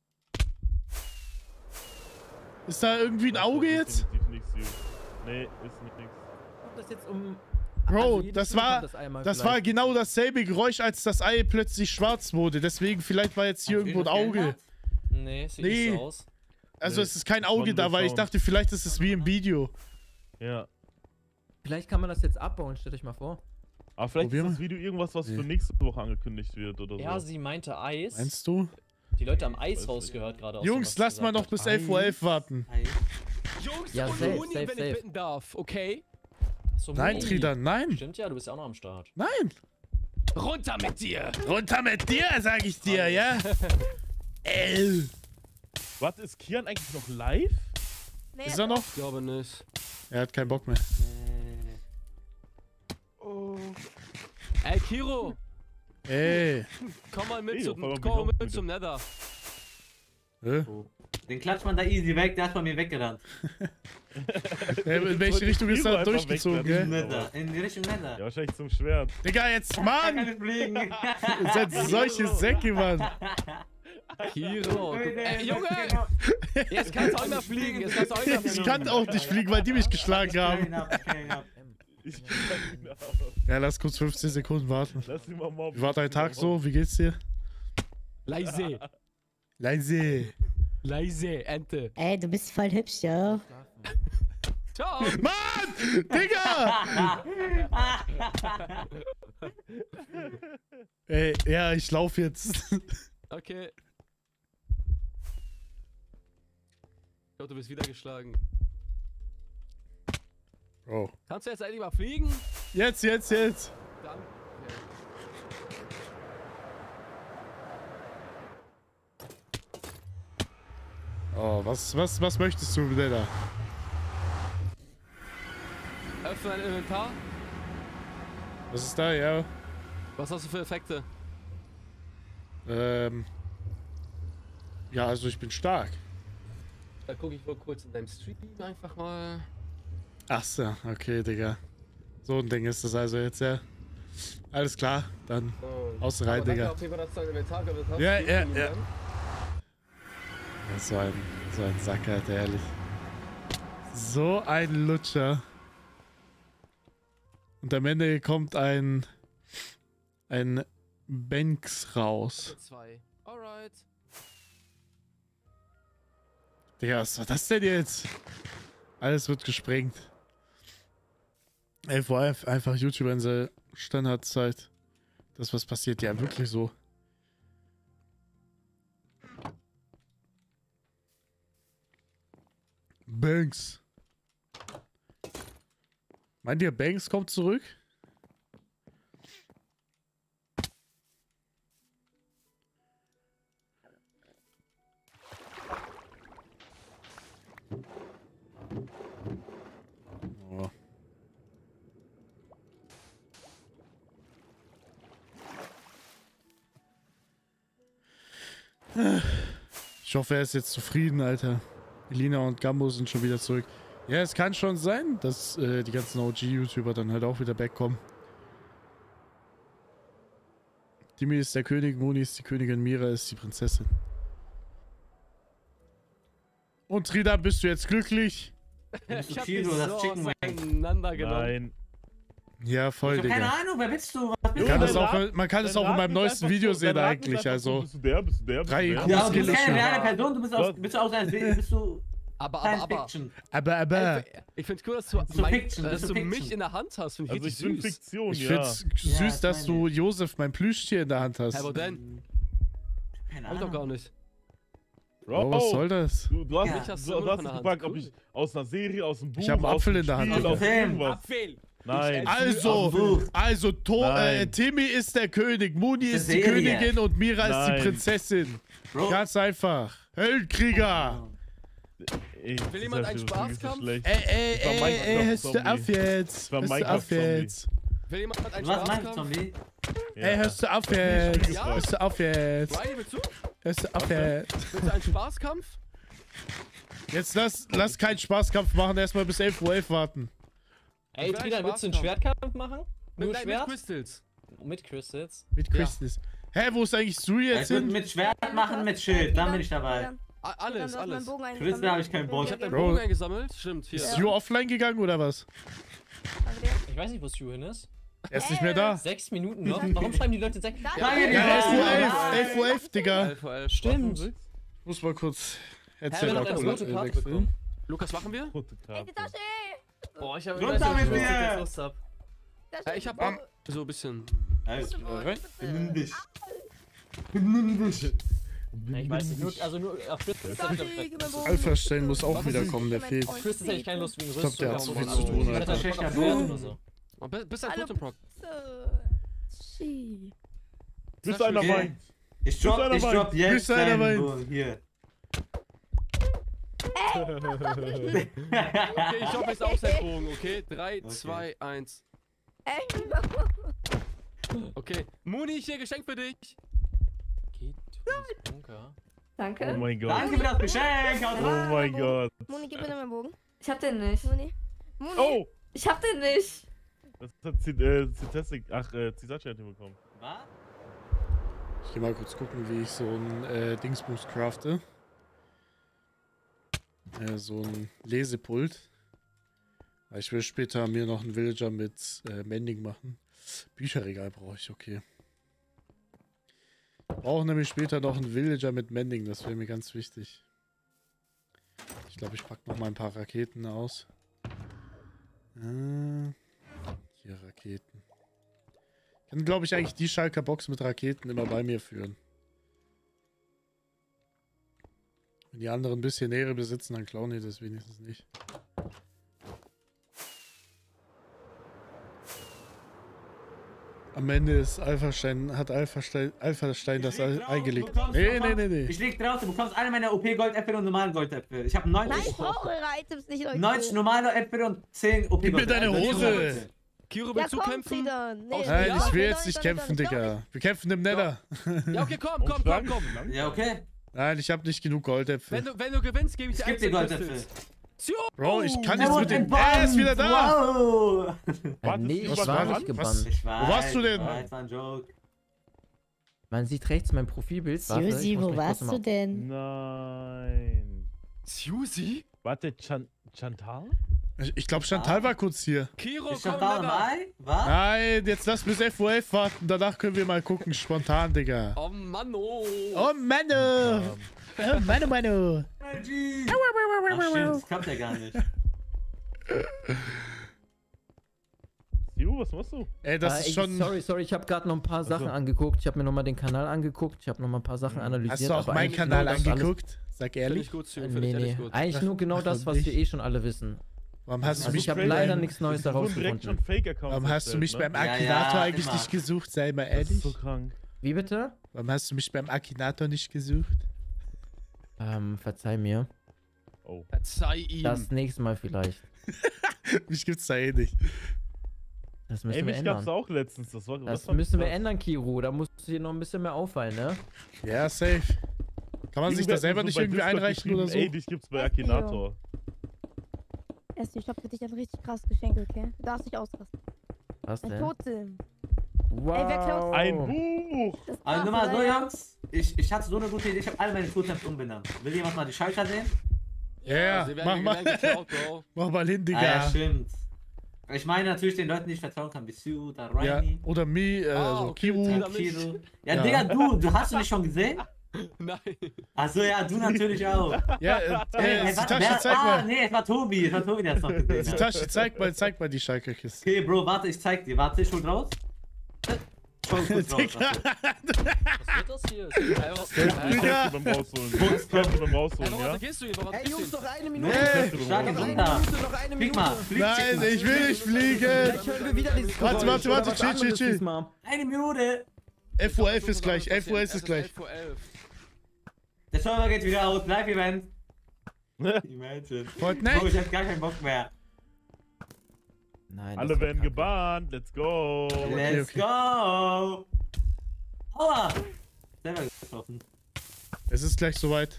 Speaker 1: Ist da irgendwie ein Auge jetzt?
Speaker 9: Nee, ist nicht nix.
Speaker 2: Das jetzt um...
Speaker 1: Bro, das war genau dasselbe Geräusch, als das Ei plötzlich schwarz wurde. Deswegen, vielleicht war jetzt hier irgendwo ein Auge.
Speaker 3: Nee, sieht nicht so aus.
Speaker 1: Also es ist kein Auge da, weil ich dachte, vielleicht ist es wie im Video.
Speaker 9: Ja.
Speaker 2: Vielleicht kann man das jetzt abbauen, stellt euch mal vor.
Speaker 9: Aber vielleicht ist das Video irgendwas, was für nächste Woche angekündigt wird oder so.
Speaker 3: Ja, sie meinte Eis.
Speaker 1: Meinst du?
Speaker 3: Die Leute am Eis rausgehört gerade aus.
Speaker 1: Jungs, lasst mal noch bis 11:11 Uhr warten.
Speaker 6: Jungs,
Speaker 2: Ja,
Speaker 6: und
Speaker 2: safe,
Speaker 6: Moni,
Speaker 2: safe,
Speaker 6: wenn
Speaker 2: safe.
Speaker 6: ich bitten darf, okay?
Speaker 3: So,
Speaker 1: Nein,
Speaker 3: Moni.
Speaker 1: Tridan, nein.
Speaker 3: Stimmt ja, du bist ja auch noch am Start.
Speaker 1: Nein.
Speaker 6: Runter mit dir!
Speaker 1: Runter mit dir, sag ich dir, ja?
Speaker 9: Warte, ist Kian eigentlich noch live?
Speaker 4: Nee,
Speaker 1: ist er noch?
Speaker 6: Ich glaube nicht.
Speaker 1: Er hat keinen Bock mehr.
Speaker 6: Oh. Ey, Kiro!
Speaker 1: Ey!
Speaker 6: Komm mal mit, zum Nether.
Speaker 5: Oh. Den klatscht man da easy weg, der ist bei mir weggerannt.
Speaker 1: In welche Richtung ist er durchgezogen, gell?
Speaker 5: In die Richtung Nether.
Speaker 9: Ja, wahrscheinlich zum Schwert.
Speaker 1: Digga, jetzt, Mann! Ihr seid solche Säcke, Mann.
Speaker 6: Kiro, Junge! Jetzt kannst du auch nicht fliegen,
Speaker 1: Ich kann auch nicht fliegen, weil die mich geschlagen haben. Ja, lass kurz 15 Sekunden warten. Wie war dein Tag so? Wie geht's dir?
Speaker 6: Leise.
Speaker 1: Leise,
Speaker 6: Ente.
Speaker 12: Ey, du bist voll hübsch, ja.
Speaker 6: Ciao!
Speaker 1: Mann! Digga! Ey, ja, ich lauf jetzt.
Speaker 6: Okay. Ich glaube, du bist wieder geschlagen.
Speaker 1: Oh.
Speaker 6: Kannst du jetzt endlich mal fliegen?
Speaker 1: Jetzt.
Speaker 6: Danke.
Speaker 1: Oh, was möchtest du denn da?
Speaker 6: Öffne dein Inventar.
Speaker 1: Was ist da, ja?
Speaker 6: Was hast du für Effekte?
Speaker 1: Ja, also ich bin stark.
Speaker 6: Da gucke ich mal kurz in deinem Stream einfach mal.
Speaker 1: Ach so, okay, Digga. So ein Ding ist das also jetzt, ja. Alles klar, dann aus rein, Digga. Ja. So ein Sack, Alter, ehrlich. So ein Lutscher. Und am Ende kommt ein Banks raus.
Speaker 6: Alright.
Speaker 1: Digga, was war das denn jetzt? Alles wird gesprengt. Ey, vor allem einfach YouTuber in der Standardzeit. Das, was passiert, ja wirklich so. Banks. Meint ihr, Banks kommt zurück? Oh. Ich hoffe, er ist jetzt zufrieden, Alter. Elina und Gambo sind schon wieder zurück. Ja, es kann schon sein, dass die ganzen OG-YouTuber dann halt auch wieder backkommen. Dimi ist der König, Moni ist die Königin, Mira ist die Prinzessin. Und Trida, bist du jetzt glücklich?
Speaker 6: Ich hab die so auseinandergenommen.
Speaker 9: Nein.
Speaker 1: Ja, voll, Digga.
Speaker 5: Keine Ahnung, wer bist du?
Speaker 1: Man kann es auch in meinem neuesten Video sehen eigentlich, also.
Speaker 9: Bist du der?
Speaker 1: 3
Speaker 5: Ja, du bist keine reale Person, du bist aus einer Serie, bist du...
Speaker 6: Aber. Ich find's cool, dass du mich in der Hand hast. Find ich richtig süß.
Speaker 9: Fiktion,
Speaker 1: ich find's süß, dass du Josef, mein Plüschtier, in der Hand hast.
Speaker 6: Aber denn?
Speaker 5: Keine
Speaker 6: Ahnung. Doch gar nicht.
Speaker 1: Bro, was soll das?
Speaker 9: Du hast gefragt, ob ich aus einer Serie, aus einem Buch,
Speaker 1: ich habe einen Apfel in der Hand.
Speaker 6: Apfel!
Speaker 9: Nein.
Speaker 1: Also Timmy ist der König, Moni ist die Königin und Mira ist die Prinzessin. Ganz einfach. Höllenkrieger.
Speaker 6: Will jemand einen Spaßkampf?
Speaker 1: Ey, hörst du auf jetzt?
Speaker 6: Will jemand einen Spaßkampf?
Speaker 1: Ey, hörst du auf jetzt? Hörst du auf jetzt?
Speaker 6: Riley, willst du?
Speaker 1: Hörst du auf jetzt?
Speaker 6: Willst du einen Spaßkampf?
Speaker 1: Jetzt lass keinen Spaßkampf machen, erstmal bis 11:11 Uhr warten.
Speaker 3: Ey, Trida, willst du einen Schwertkampf machen?
Speaker 6: Mit Crystals.
Speaker 3: Mit Crystals?
Speaker 1: Mit Crystals. Hä, wo ist eigentlich Su jetzt hin?
Speaker 5: Mit Schwert machen, mit Schild, dann bin ich dabei.
Speaker 6: Alles.
Speaker 5: Crystal habe ich keinen Bock.
Speaker 6: Ich hab deinen Bogen eingesammelt. Stimmt, hier.
Speaker 1: Ist Su offline gegangen oder was?
Speaker 3: Ich weiß nicht, wo Su hin ist.
Speaker 1: Er ist nicht mehr da.
Speaker 3: 6 Minuten noch? Warum schreiben die Leute 6?
Speaker 1: Ja, 11:11 Uhr, Digga.
Speaker 6: 11:11.
Speaker 3: Stimmt.
Speaker 1: Ich muss mal kurz
Speaker 3: Headset
Speaker 6: wechseln. Lukas, machen wir? Boah, ich hab Lust ab. Ich hab so ein bisschen.
Speaker 5: Benimm dich.
Speaker 3: Ich weiß nicht, nur auf
Speaker 1: Alpha-Stellen muss auch wieder kommen, der fehlt.
Speaker 3: Crystals hätte ich keine Lust wegen
Speaker 1: Rüstung. Ich glaub, der hat so viel zu tun, Alter.
Speaker 6: Bist ein Totem Proc.
Speaker 9: Bis einer meint.
Speaker 5: Ich drop jetzt deinen Bogen. Hier.
Speaker 6: Okay, ich droppe jetzt auch seinen Bogen, okay? 3, 2, 1. Okay, Muni, hier Geschenk für dich. Geht ins Bunker.
Speaker 12: Danke.
Speaker 9: Oh mein Gott.
Speaker 5: Danke für das Geschenk.
Speaker 9: Oh mein Gott.
Speaker 4: Moni, gib mir meinen Bogen.
Speaker 12: Ich hab den nicht.
Speaker 4: Moni.
Speaker 9: Oh!
Speaker 12: Ich hab den nicht.
Speaker 9: Das hat Zisachi hat den bekommen.
Speaker 5: Was?
Speaker 1: Ich geh mal kurz gucken, wie ich so ein Dingsbums crafte. So ein Lesepult. Ich will später mir noch einen Villager mit Mending machen. Bücherregal brauche ich, okay. Ich brauche nämlich später noch einen Villager mit Mending, das wäre mir ganz wichtig. Ich glaube, ich packe noch mal ein paar Raketen aus. Hier Raketen. Ich kann, glaube ich, eigentlich die Schalker Box mit Raketen immer bei mir führen. Wenn die anderen ein bisschen Nähere besitzen, dann klauen die das wenigstens nicht. Am Ende ist hat Alpha-Stein das eingelegt. Nee.
Speaker 5: Ich leg drauf, du bekommst alle meine OP-Goldäpfel und normalen Goldäpfel. Ich habe 90.
Speaker 4: Nein, ich brauche eure Items nicht, Leute.
Speaker 5: 90 normale Äpfel und 10 OP-Goldäpfel.
Speaker 1: Gib mir deine Hose!
Speaker 6: Kiro, willst du kämpfen?
Speaker 1: Nein, ich will jetzt nicht kämpfen, Digga. Wir kämpfen im Nether.
Speaker 6: Ja, okay, komm.
Speaker 5: Ja, okay.
Speaker 1: Nein, ich hab nicht genug Goldäpfel.
Speaker 6: Wenn du gewinnst, gebe ich dir
Speaker 5: die Goldäpfel.
Speaker 1: Bro, ich kann jetzt mit dem... Er ist wieder da!
Speaker 5: Wow!
Speaker 2: Nee, ich war nicht gebannt.
Speaker 1: Wo warst du denn?
Speaker 5: Das war ein Joke.
Speaker 2: Man sieht rechts mein Profilbild.
Speaker 12: Susi, wo warst du denn?
Speaker 9: Nein.
Speaker 6: Susi?
Speaker 9: Warte, Chantal?
Speaker 1: Ich glaube, Chantal war kurz hier.
Speaker 6: Kiro,
Speaker 5: ist Chantal dabei? Was?
Speaker 1: Nein, jetzt lass bis FOF warten. Danach können wir mal gucken. Spontan, Digga.
Speaker 6: Oh Mann, oh.
Speaker 1: Oh Mann, oh Mann.
Speaker 5: Ach stimmt, das klappt ja gar nicht.
Speaker 9: Was machst du?
Speaker 1: Ey, das ist schon...
Speaker 2: Sorry, ich habe gerade noch ein paar Sachen angeguckt. Ich habe mir nochmal den Kanal angeguckt. Ich habe noch mal ein paar Sachen analysiert.
Speaker 1: Hast du auch meinen Kanal angeguckt? Sag ehrlich.
Speaker 2: Nee. Eigentlich nur genau das, was wir eh schon alle wissen.
Speaker 1: Warum hast du mich
Speaker 2: ich habe leider nichts Neues daraus gefunden.
Speaker 1: Warum hast du mich beim Akinator eigentlich nicht gesucht? Sei mal ehrlich.
Speaker 9: Das ist so krank.
Speaker 2: Wie bitte?
Speaker 1: Warum hast du mich beim Akinator nicht gesucht?
Speaker 2: Verzeih mir.
Speaker 9: Oh.
Speaker 6: Verzeih ihm.
Speaker 2: Das nächste Mal vielleicht.
Speaker 1: Mich gibt's da eh nicht.
Speaker 2: Das müssen wir ändern.
Speaker 9: Gab's auch letztens. Das
Speaker 2: müssen wir ändern, Kiro. Da musst du hier noch ein bisschen mehr auffallen, ne?
Speaker 1: Ja, safe. Kann man sich da selber nicht irgendwie einreichen oder so?
Speaker 9: Ey, dich gibt's bei Akinator.
Speaker 4: Ich hab für dich ein richtig krasses Geschenk, okay? Du darfst dich ausrasten.
Speaker 2: Was denn?
Speaker 4: Ein Totem.
Speaker 2: Wow.
Speaker 4: Ey, wer klaut?
Speaker 9: Ein Buch!
Speaker 5: Also nur mal so, Jungs. Ich hatte so eine gute Idee, ich habe alle meine Totems umbenannt. Will jemand mal die Schalker sehen?
Speaker 1: Ja, mach mal. Mach mal hin, Digga.
Speaker 5: Ja, stimmt. Ich meine natürlich den Leuten, die ich vertrauen kann, wie Sue, da Raimi.
Speaker 1: Ja, oder so Kiro.
Speaker 5: Ja, Digga, du hast du mich schon gesehen?
Speaker 6: Nein.
Speaker 5: Achso, ja, du natürlich auch.
Speaker 1: Ja, die Tasche, zeig mal.
Speaker 5: Nee, es war Tobi, der es noch gesehen hat.
Speaker 1: Die Tasche, zeig mal die Schalke-Kiste.
Speaker 5: Okay, Bro, warte, ich zeig dir. Warte, ich hol raus.
Speaker 6: Was wird das hier?
Speaker 9: Digga! Beim Rausholen, ja?
Speaker 6: Gehst du hier? Warum
Speaker 2: Ey, Jungs, noch eine Minute.
Speaker 5: Schlag ihn runter. Flieg mal.
Speaker 1: Nein, ich will nicht fliegen. Warte, chill.
Speaker 5: Eine Minute.
Speaker 1: FOF ist gleich, FOS ist gleich.
Speaker 5: Der Server geht wieder aus, Live-Event. Imagine.
Speaker 1: Fortnite?
Speaker 5: Bro, ich hab gar keinen Bock mehr.
Speaker 2: Nein,
Speaker 9: alle werden gebannt, let's go!
Speaker 5: Let's go! Aua! Selber getroffen.
Speaker 1: Es ist gleich soweit.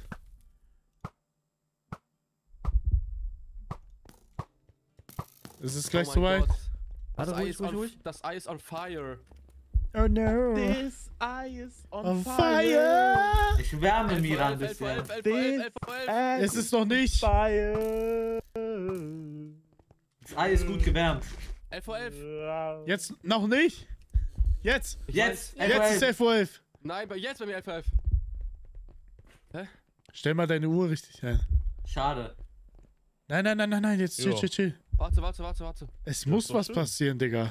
Speaker 1: Es ist gleich soweit.
Speaker 6: Das Ei ist on fire.
Speaker 1: Oh no.
Speaker 9: This eye is on
Speaker 5: fire. Ich wärme mir ein bisschen.
Speaker 1: Es ist noch nicht.
Speaker 9: Fire.
Speaker 5: Das Ei ist gut gewärmt.
Speaker 6: 11:11.
Speaker 1: Jetzt noch nicht. Jetzt ist 11:11.
Speaker 6: Nein, jetzt bei mir 11:11. Hä?
Speaker 1: Stell mal deine Uhr richtig ein.
Speaker 5: Schade.
Speaker 1: Nein, jetzt chill.
Speaker 6: Warte.
Speaker 1: Es muss was passieren, Digga.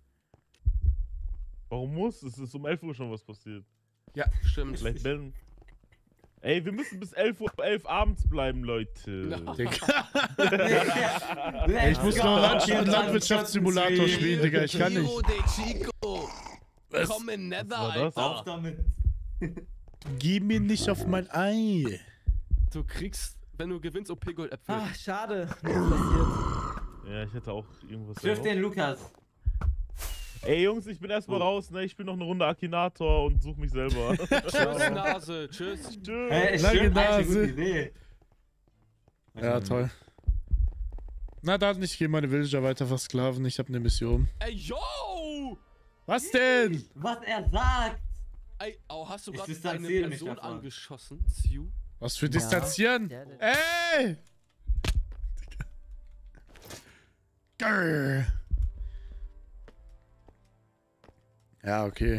Speaker 9: Warum muss? Es ist um 11 Uhr schon was passiert.
Speaker 1: Ja,
Speaker 6: stimmt.
Speaker 9: Vielleicht Ben. Ey, wir müssen bis 11:11 Uhr abends bleiben, Leute.
Speaker 6: No.
Speaker 1: Digga. Ich muss noch Landwirtschaftssimulator spielen, Digga. Ich kann nicht.
Speaker 6: Komm in Nether,
Speaker 5: Alter. Auf damit.
Speaker 1: Geh mir nicht auf mein Ei.
Speaker 6: Du kriegst, wenn du gewinnst, OP-Gold-Äpfel.
Speaker 2: Ach, schade. Nichts passiert.
Speaker 9: Ja, ich hätte auch irgendwas.
Speaker 5: Triff den Lukas.
Speaker 9: Ey Jungs, ich bin erstmal raus, ne? Ich spiele noch eine Runde Akinator und suche mich selber.
Speaker 6: Tschüss, Nase. Tschüss.
Speaker 9: Tschüss.
Speaker 5: Hey,
Speaker 1: Lange Nase.
Speaker 5: Idee.
Speaker 1: Ja, toll. Na dann, ich gehe meine Villager weiter versklaven. Ich habe eine Mission.
Speaker 6: Ey, yo!
Speaker 1: Was denn?
Speaker 5: Was er sagt!
Speaker 6: Ey, oh, hast du
Speaker 5: Ich
Speaker 6: gerade eine
Speaker 5: distanziere mich
Speaker 6: Person
Speaker 5: davon.
Speaker 6: angeschossen, Sue?
Speaker 1: Was für distanzieren?
Speaker 2: Ja,
Speaker 1: Ey! Grrr. Ja, okay.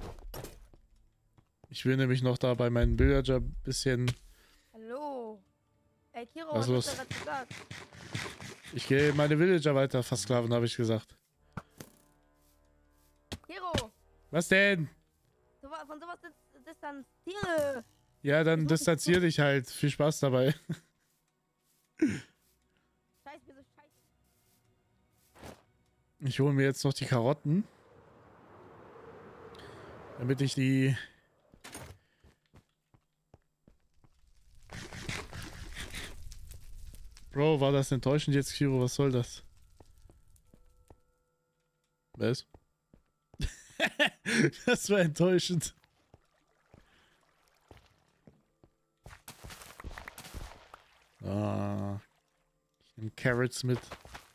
Speaker 1: Ich will nämlich noch da bei meinen Villager ein bisschen...
Speaker 4: Hallo. Ey, Kiro,
Speaker 1: Was
Speaker 4: was
Speaker 1: los?
Speaker 4: hast du gerade gesagt?
Speaker 1: Ich gehe meine Villager weiter versklaven, habe ich gesagt.
Speaker 4: Kiro,
Speaker 1: Was denn?
Speaker 4: von sowas distanziere.
Speaker 1: Ja, dann distanzier dich halt. Viel Spaß dabei.
Speaker 4: Scheiße, wieso scheiße?
Speaker 1: Ich hole mir jetzt noch die Karotten. Damit ich die... Bro, war das enttäuschend jetzt, Kiro? Was soll das? Was? Das war enttäuschend. Ah, ich nehme Carrots mit.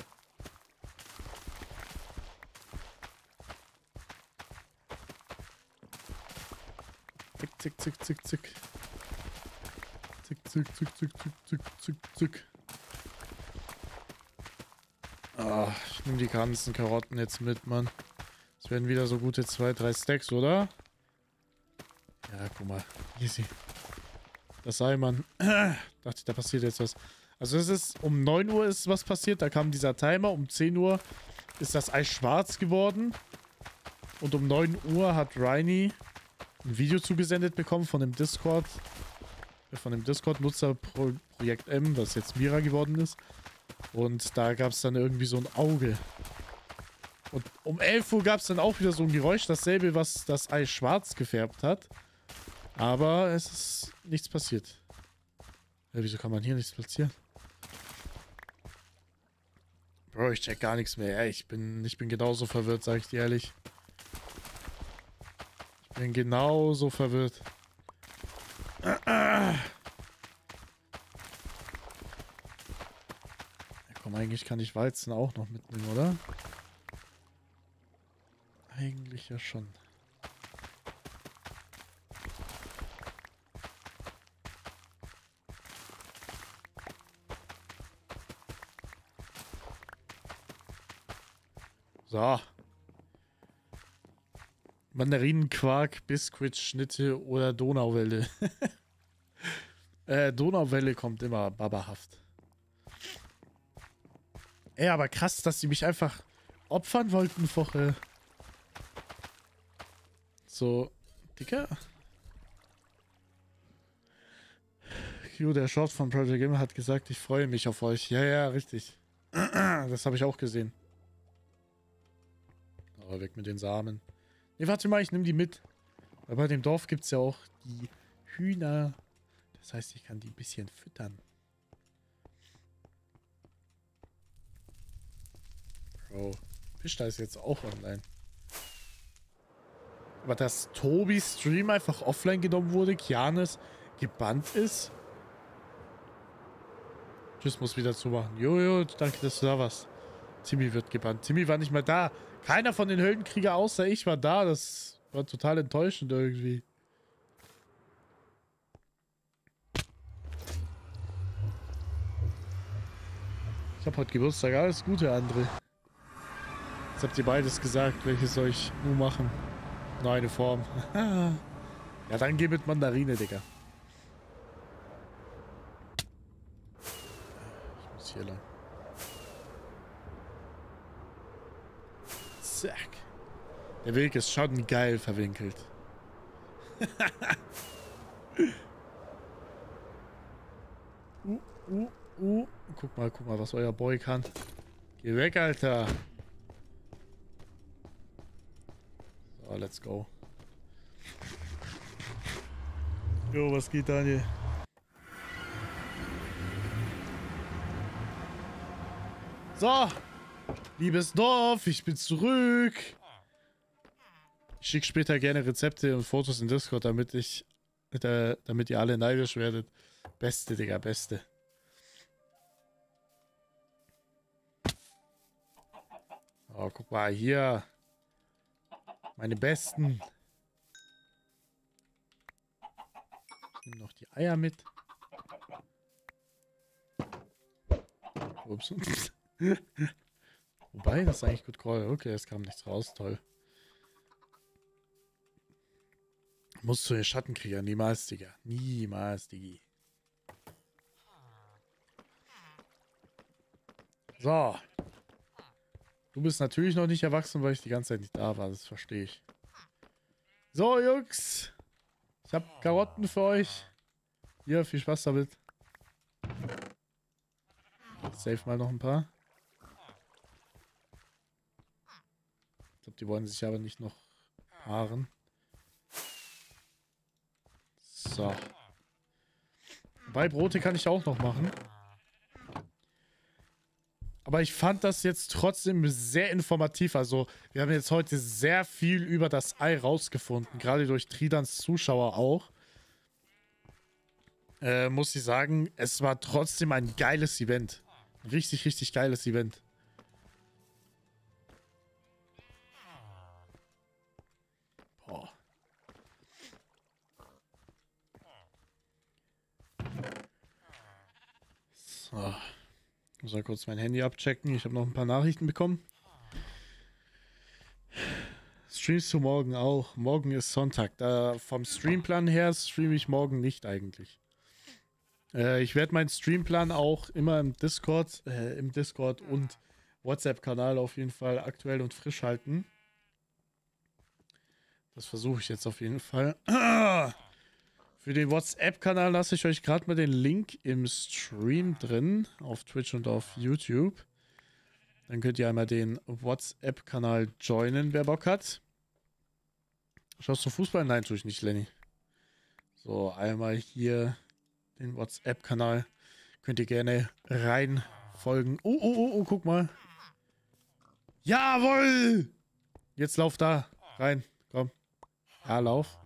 Speaker 1: Zick, zick, zick, zick, zick. Zick, zick, zick, zick, zick, zick, zick, zick. Ah, ich nehme die ganzen Karotten jetzt mit, Mann. Das werden wieder so gute 2-3 Stacks, oder? Ja, guck mal. Easy. Das sei, Mann. Dachte ich, da passiert jetzt was. Also es ist, um 9 Uhr ist was passiert, da kam dieser Timer. Um 10 Uhr ist das Eis schwarz geworden. Und um 9 Uhr hat Reini ein Video zugesendet bekommen von dem Discord. Von dem Discord-Nutzer Projekt M, das jetzt Mira geworden ist. Und da gab es dann irgendwie so ein Auge. Und um 11 Uhr gab es dann auch wieder so ein Geräusch, dasselbe, was das Eis schwarz gefärbt hat. Aber es ist nichts passiert. Ja, wieso kann man hier nichts platzieren? Bro, ich check gar nichts mehr. Ich bin genauso verwirrt, sag ich dir ehrlich. Ich bin genauso verwirrt. Ja, komm, eigentlich kann ich Weizen auch noch mitnehmen, oder? Eigentlich ja schon. So. Mandarinenquark, Biskuitschnitte oder Donauwelle. Donauwelle kommt immer babahaft. Ey, aber krass, dass sie mich einfach opfern wollten vorher. So, Dicker. Q, der Short von Project M, hat gesagt, ich freue mich auf euch. Ja, ja, richtig. Das habe ich auch gesehen. Aber weg mit den Samen. Ne, warte mal, ich nehme die mit. Weil bei dem Dorf gibt es ja auch die Hühner. Das heißt, ich kann die ein bisschen füttern. Bro, Fischda ist jetzt auch online. Aber dass Tobis Stream einfach offline genommen wurde, Kianes gebannt ist. Tschüss, muss wieder zumachen. Jojo, danke, dass du da warst. Timmy wird gebannt. Timmy war nicht mal da. Keiner von den Höllenkrieger außer ich war da. Das war total enttäuschend irgendwie. Ich hab heute Geburtstag. Alles Gute, André. Jetzt habt ihr beides gesagt. Welches soll ich nur machen? Nur eine Form. Ja, dann geh mit Mandarine, Digga. Ich muss hier lang. Zack. Der Weg ist schon geil verwinkelt. Guck mal, was euer Boy kann. Geh weg, Alter. So, let's go. Jo, was geht, Daniel? So, liebes Dorf, ich bin zurück. Ich schicke später gerne Rezepte und Fotos in Discord, damit ihr alle neidisch werdet. Beste, Digga, beste. Oh, guck mal, hier. Meine besten. Ich nehme noch die Eier mit. Ups. Wobei, das ist eigentlich gut Call. Okay, es kam nichts raus. Toll. Muss zu den Schattenkriegern. Niemals, Digga. Niemals, Digi. So. Du bist natürlich noch nicht erwachsen, weil ich die ganze Zeit nicht da war. Das verstehe ich. So, Jungs. Ich habe Karotten für euch. Hier, viel Spaß damit. Save mal noch ein paar. Ich glaube, die wollen sich aber nicht noch paaren. So. Wobei, Brote kann ich auch noch machen. Aber ich fand das jetzt trotzdem sehr informativ. Also, wir haben jetzt heute sehr viel über das Ei rausgefunden. Gerade durch Tridans Zuschauer auch. Muss ich sagen, es war trotzdem ein geiles Event. Richtig, richtig geiles Event. Boah. So. Ich muss mal kurz mein Handy abchecken. Ich habe noch ein paar Nachrichten bekommen. Streamst du morgen auch? Morgen ist Sonntag. Da vom Streamplan her streame ich morgen nicht eigentlich. Ich werde meinen Streamplan auch immer im Discord und WhatsApp-Kanal auf jeden Fall aktuell und frisch halten. Das versuche ich jetzt auf jeden Fall. Für den WhatsApp-Kanal lasse ich euch gerade mal den Link im Stream drin, auf Twitch und auf YouTube. Dann könnt ihr einmal den WhatsApp-Kanal joinen, wer Bock hat. Schaust du Fußball? Nein, tue ich nicht, Lenny. So, einmal hier den WhatsApp-Kanal. Könnt ihr gerne rein folgen. Oh, guck mal. Jawohl! Jetzt lauf da rein. Komm. Ja, lauf.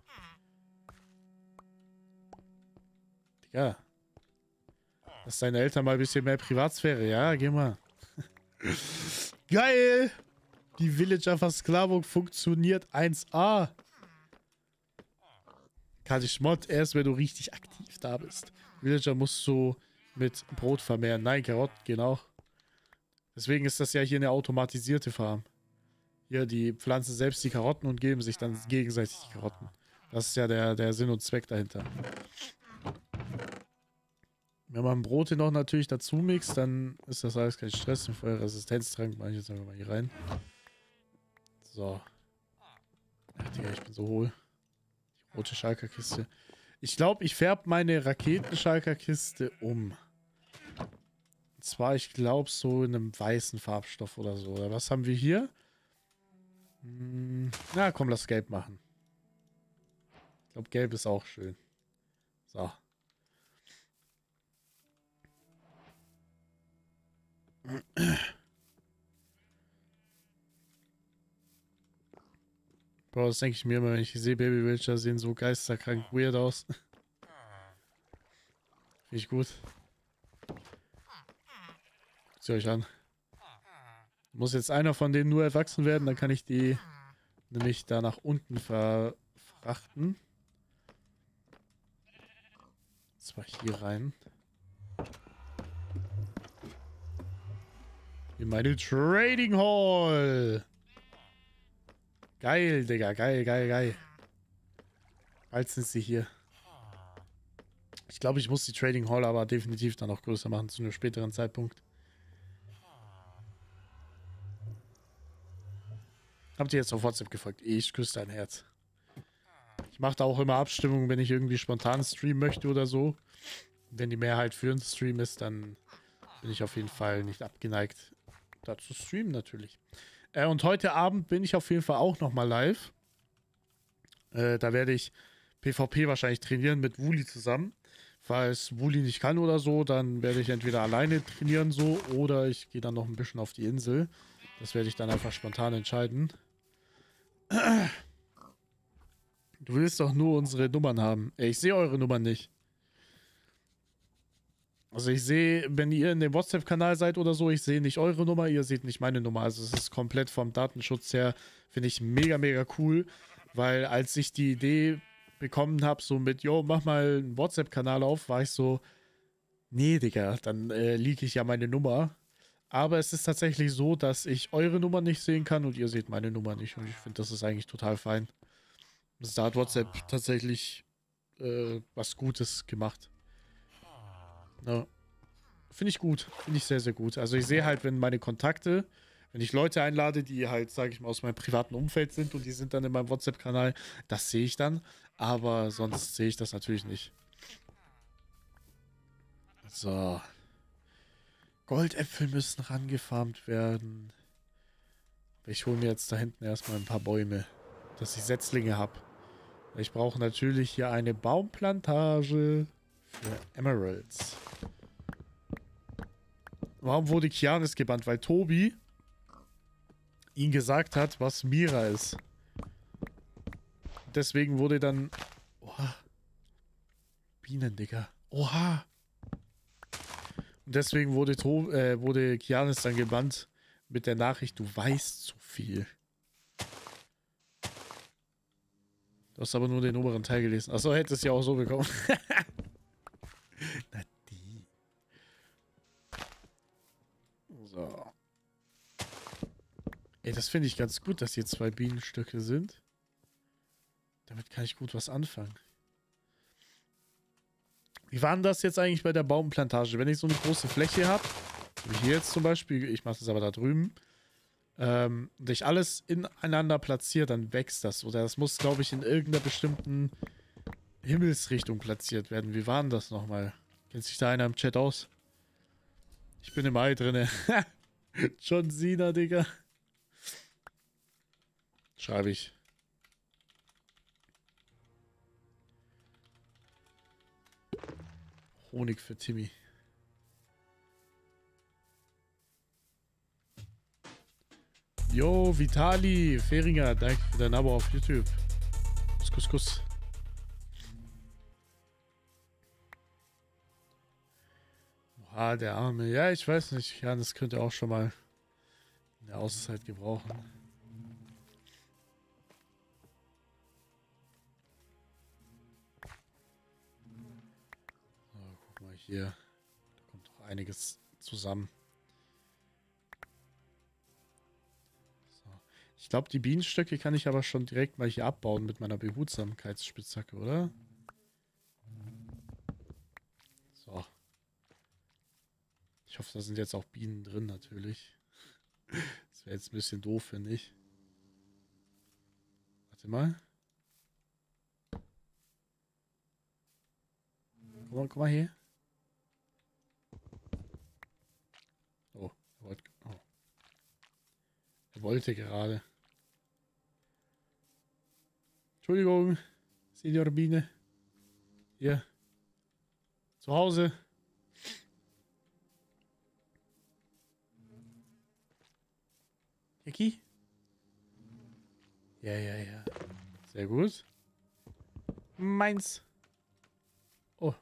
Speaker 1: Ja. Lass deine Eltern mal ein bisschen mehr Privatsphäre. Ja, geh mal. Geil! Die Villager-Versklavung funktioniert 1A. Mod erst, wenn du richtig aktiv da bist. Villager musst du mit Brot vermehren. Nein, Karotten gehen auch. Deswegen ist das ja hier eine automatisierte Farm. Hier, die pflanzen selbst die Karotten und geben sich dann gegenseitig die Karotten. Das ist ja der Sinn und Zweck dahinter. Wenn man Brote noch natürlich dazu mixt, dann ist das alles kein Stress. Den Feuerresistenztrank mache ich jetzt einfach mal hier rein. So. Ach, Digga, ich bin so hohl. Die rote Schalkerkiste. Ich glaube, ich färbe meine Raketenschalkerkiste um. Und zwar, ich glaube, so in einem weißen Farbstoff oder so. Oder was haben wir hier? Na, komm, lass gelb machen. Ich glaube, gelb ist auch schön. So. Bro, das denke ich mir immer, wenn ich sehe, Baby Villager sehen so geisterkrank weird aus. Finde ich gut. Guckt sie euch an. Muss jetzt einer von denen nur erwachsen werden, dann kann ich die nämlich da nach unten verfrachten. Zwar hier rein. In meine Trading Hall. Geil, Digga. Geil. Bald sind sie hier. Ich glaube, ich muss die Trading Hall aber definitiv dann noch größer machen zu einem späteren Zeitpunkt. Habt ihr jetzt auf WhatsApp gefragt? Ich küsse dein Herz. Ich mache da auch immer Abstimmungen, wenn ich irgendwie spontan streamen möchte oder so. Wenn die Mehrheit für einen Stream ist, dann bin ich auf jeden Fall nicht abgeneigt, da zu streamen natürlich. Und heute Abend bin ich auf jeden Fall auch nochmal live. Da werde ich PvP wahrscheinlich trainieren mit Wooly zusammen. Falls Wooly nicht kann oder so, dann werde ich entweder alleine trainieren so oder ich gehe dann noch ein bisschen auf die Insel. Das werde ich dann einfach spontan entscheiden. Du willst doch nur unsere Nummern haben. Ey, ich sehe eure Nummern nicht. Also ich sehe, wenn ihr in dem WhatsApp-Kanal seid oder so, ich sehe nicht eure Nummer, ihr seht nicht meine Nummer. Also es ist komplett vom Datenschutz her, finde ich mega, mega cool. Weil als ich die Idee bekommen habe, so mit, yo, mach mal einen WhatsApp-Kanal auf, war ich so, nee, Digga, dann leak ich ja meine Nummer. Aber es ist tatsächlich so, dass ich eure Nummer nicht sehen kann und ihr seht meine Nummer nicht. Und ich finde, das ist eigentlich total fein. Da hat WhatsApp tatsächlich was Gutes gemacht. Ja. Finde ich gut. Finde ich sehr, sehr gut. Also ich sehe halt, wenn meine Kontakte, wenn ich Leute einlade, die halt, sage ich mal, aus meinem privaten Umfeld sind und die sind dann in meinem WhatsApp-Kanal, das sehe ich dann. Aber sonst sehe ich das natürlich nicht. So. Goldäpfel müssen rangefarmt werden. Ich hole mir jetzt da hinten erstmal ein paar Bäume, dass ich Setzlinge habe. Ich brauche natürlich hier eine Baumplantage für Emeralds. Warum wurde Kianis gebannt? Weil Tobi ihn gesagt hat, was Mira ist. Deswegen wurde dann... Oha. Bienen, Digga. Oha. Und deswegen wurde Kianis dann gebannt mit der Nachricht, du weißt zu viel. Du hast aber nur den oberen Teil gelesen. Achso, hätte es ja auch so bekommen. Na die. So. Ey, das finde ich ganz gut, dass hier 2 Bienenstöcke sind. Damit kann ich gut was anfangen. Wie war denn das jetzt eigentlich bei der Baumplantage? Wenn ich so eine große Fläche habe, wie hier jetzt zum Beispiel, ich mache das aber da drüben, und ich alles ineinander platziere, dann wächst das. Oder das muss, glaube ich, in irgendeiner bestimmten Himmelsrichtung platziert werden. Wie war denn das nochmal? Kennt sich da einer im Chat aus? Ich bin im Ei drinne. John Cena, Digga. Schreibe ich. Honig für Timmy. Jo, Vitali, Feringer, danke für dein Abo auf YouTube. Kuss. Oha, der Arme. Ja, ich weiß nicht. Ja, das könnte auch schon mal in der Auszeit gebrauchen. So, guck mal hier. Da kommt doch einiges zusammen. Ich glaube, die Bienenstöcke kann ich aber schon direkt mal hier abbauen mit meiner Behutsamkeitsspitzhacke, oder? So. Ich hoffe, da sind jetzt auch Bienen drin, natürlich. Das wäre jetzt ein bisschen doof, finde ich. Warte mal. Guck mal hier. Oh, er wollte gerade. Entschuldigung, Senior Biene. Hier. Zu Hause. Jackie? Ja. Sehr gut. Meins. Oh.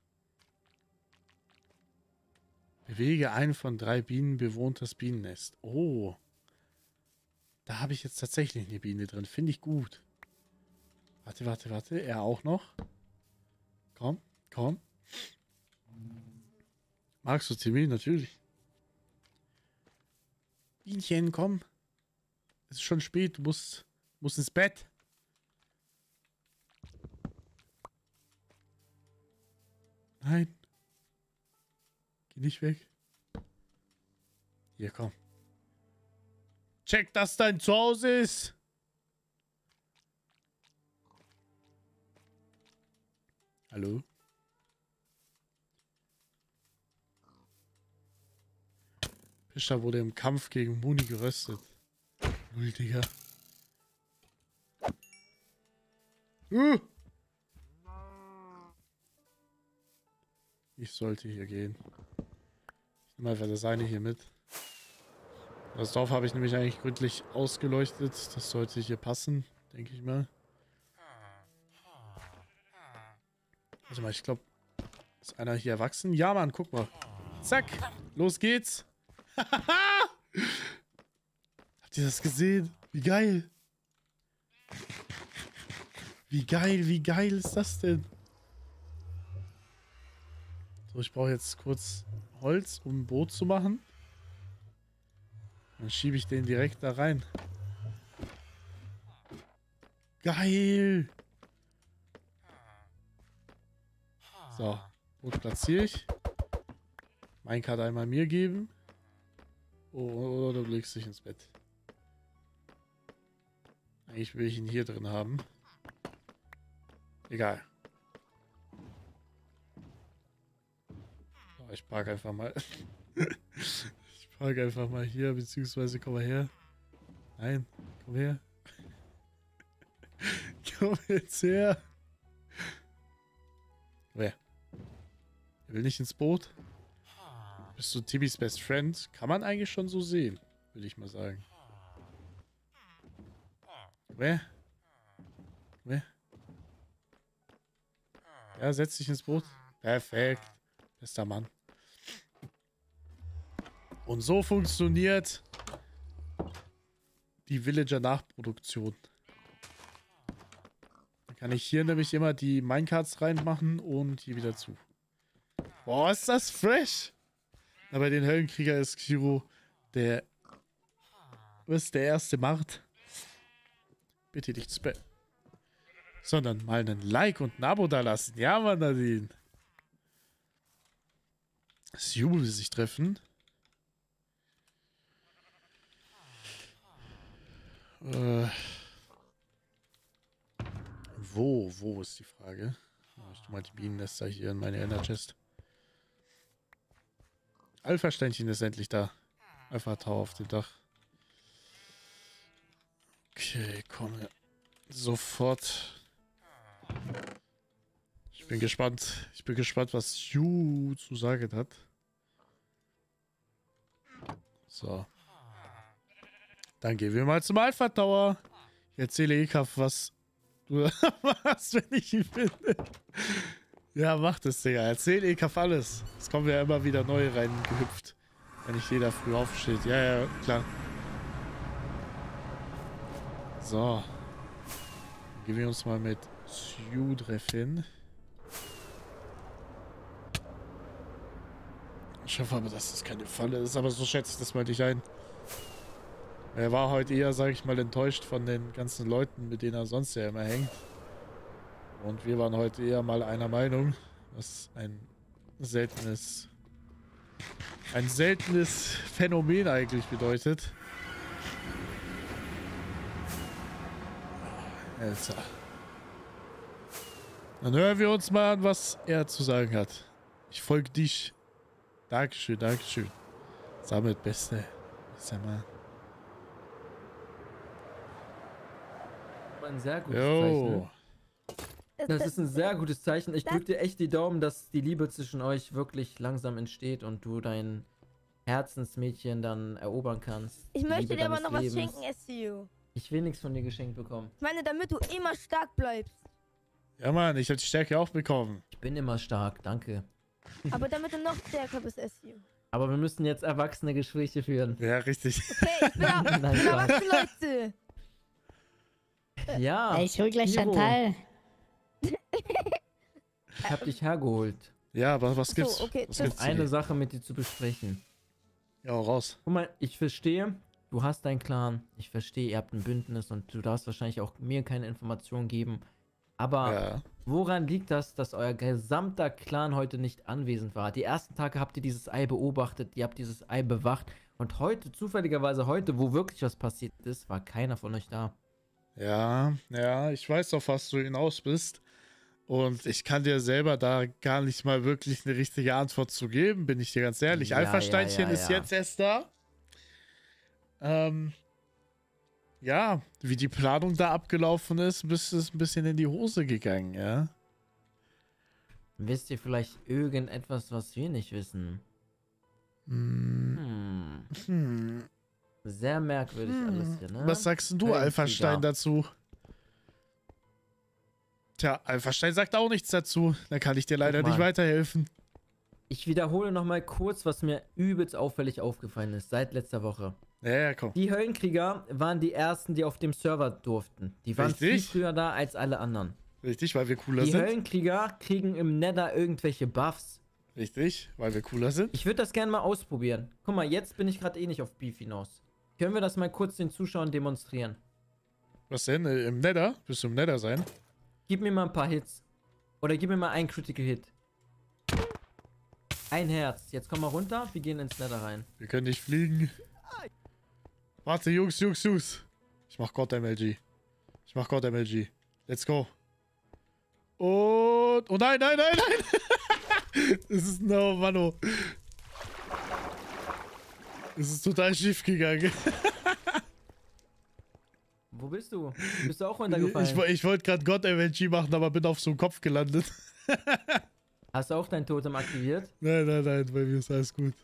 Speaker 1: Bewege ein von 3 Bienen bewohntes Bienennest. Oh. Da habe ich jetzt tatsächlich eine Biene drin. Finde ich gut. Warte. Er auch noch. Komm. Magst du Timmy? Natürlich. Bienchen, komm. Es ist schon spät. Du musst ins Bett. Nein. Geh nicht weg. Hier, komm. Check, dass dein Zuhause ist. Hallo? Fischer wurde im Kampf gegen Muni geröstet. Null, Digga. Ich sollte hier gehen. Ich nehme einfach das eine hier mit. Das Dorf habe ich nämlich eigentlich gründlich ausgeleuchtet. Das sollte hier passen, denke ich mal. Warte mal, ich glaube, ist einer hier erwachsen? Ja, Mann, guck mal. Zack, los geht's. Habt ihr das gesehen? Wie geil. Wie geil ist das denn? So, ich brauche jetzt kurz Holz, um ein Boot zu machen. Dann schiebe ich den direkt da rein. Geil! So, Boot platziere ich. Minecart einmal mir geben. Oh, oder du legst dich ins Bett. Eigentlich will ich ihn hier drin haben. Egal. So, ich parke einfach mal. Ich parke einfach mal hier, beziehungsweise komm mal her. Nein, komm her. Komm jetzt her. Komm her. Er will nicht ins Boot. Bist du Timmys Best Friend? Kann man eigentlich schon so sehen, würde ich mal sagen. Komm her. Komm her. Ja, setz dich ins Boot. Perfekt. Bester Mann. Und so funktioniert die Villager-Nachproduktion. Dann kann ich hier nämlich immer die Minecarts reinmachen und hier wieder zu. Boah, ist das fresh! Aber den Höllenkrieger ist Kiro der erste Mart. Bitte nicht spam. Sondern mal einen Like und ein Abo da lassen. Ja, Mann, Nadine. Sue will sich treffen. Wo ist die Frage? Ich tu mal die Bienennester hier in meine Ender Chest. Alpha-Steinchen ist endlich da. Alpha-Tower auf dem Dach. Okay, komm. Sofort. Ich bin gespannt. Ich bin gespannt, was Yu zu sagen hat. So. Dann gehen wir mal zum Alpha Tower. Ich erzähle Ekaf, was du machst, wenn ich ihn finde. Ja, mach das, Digga. Erzähl Ekaf alles. Es kommen ja immer wieder neue reingehüpft. Wenn nicht jeder früh aufsteht. Ja, ja, klar. So. Dann gehen wir uns mal mit Sue treffen. Ich hoffe aber, dass das keine Falle ist, aber so schätze ich das mal nicht ein. Er war heute eher, sage ich mal, enttäuscht von den ganzen Leuten, mit denen er sonst ja immer hängt. Und wir waren heute eher mal einer Meinung, was ein seltenes Phänomen eigentlich bedeutet. Alter. Dann hören wir uns mal an, was er zu sagen hat. Ich folge dich. Dankeschön, Dankeschön. Sammelt Beste. Sag mal.
Speaker 2: Ein sehr gutes Zeichen. Das ist ein sehr gutes Zeichen. Ich drücke dir echt die Daumen, dass die Liebe zwischen euch wirklich langsam entsteht und du dein Herzensmädchen dann erobern kannst.
Speaker 4: Ich möchte dir aber noch was schenken, SU.
Speaker 2: Ich will nichts von dir geschenkt bekommen.
Speaker 4: Ich meine, damit du immer stark bleibst.
Speaker 1: Ja, Mann, ich habe die Stärke auch bekommen.
Speaker 2: Ich bin immer stark, danke.
Speaker 4: Aber damit du noch stärker bist, SU.
Speaker 2: Aber wir müssen jetzt erwachsene Gespräche führen.
Speaker 1: Ja, richtig.
Speaker 4: Okay, ich bin erwachsene Leute.
Speaker 2: Ja.
Speaker 12: Ich hol gleich Chantal.
Speaker 2: Ich hab dich hergeholt.
Speaker 1: Ja, aber was gibt's?
Speaker 4: So, okay,
Speaker 1: was gibt's
Speaker 2: eine Sache mit dir zu besprechen.
Speaker 1: Ja, raus.
Speaker 2: Guck mal, ich verstehe, du hast deinen Clan. Ich verstehe, ihr habt ein Bündnis und du darfst wahrscheinlich auch mir keine Informationen geben. Aber woran liegt das, dass euer gesamter Clan heute nicht anwesend war? Die ersten Tage habt ihr dieses Ei beobachtet, ihr habt dieses Ei bewacht. Und heute, zufälligerweise heute, wo wirklich was passiert ist, war keiner von euch da.
Speaker 1: Ja, ich weiß, auf was du hinaus bist. Und ich kann dir selber da gar nicht mal wirklich eine richtige Antwort zu geben, bin ich dir ganz ehrlich.
Speaker 2: Ja,
Speaker 1: Alpha-Steinchen ist jetzt erst da. Ja, wie die Planung da abgelaufen ist, ist es ein bisschen in die Hose gegangen, ja.
Speaker 2: Wisst ihr vielleicht irgendetwas, was wir nicht wissen? Sehr merkwürdig alles hier, ne?
Speaker 1: Was sagst du, Alpha-Stein, dazu? Tja, Alpha-Stein sagt auch nichts dazu. Da kann ich dir leider nicht weiterhelfen.
Speaker 2: Ich wiederhole nochmal kurz, was mir übelst auffällig aufgefallen ist, seit letzter Woche.
Speaker 1: Ja, komm.
Speaker 2: Die Höllenkrieger waren die ersten, die auf dem Server durften. Die waren viel früher da als alle anderen.
Speaker 1: Richtig, weil wir cooler sind.
Speaker 2: Die Höllenkrieger kriegen im Nether irgendwelche Buffs.
Speaker 1: Richtig, weil wir cooler sind.
Speaker 2: Ich würde das gerne mal ausprobieren. Guck mal, jetzt bin ich gerade nicht auf Beef hinaus. Können wir das mal kurz den Zuschauern demonstrieren?
Speaker 1: Was denn? Im Nether? Willst du im Nether sein?
Speaker 2: Gib mir mal ein paar Hits. Oder gib mir mal einen Critical Hit. Ein Herz. Jetzt komm mal runter. Wir gehen ins Nether rein.
Speaker 1: Wir können nicht fliegen. Warte, Jungs. Ich mach God MLG. Let's go. Und... Oh nein! Es ist... No, Mano. Es ist total schief gegangen.
Speaker 2: Wo bist du? Bist du auch runtergefallen?
Speaker 1: Ich wollte gerade God MLG machen, aber bin auf so einem Kopf gelandet.
Speaker 2: Hast du auch dein Totem aktiviert?
Speaker 1: Nein, bei mir ist alles gut.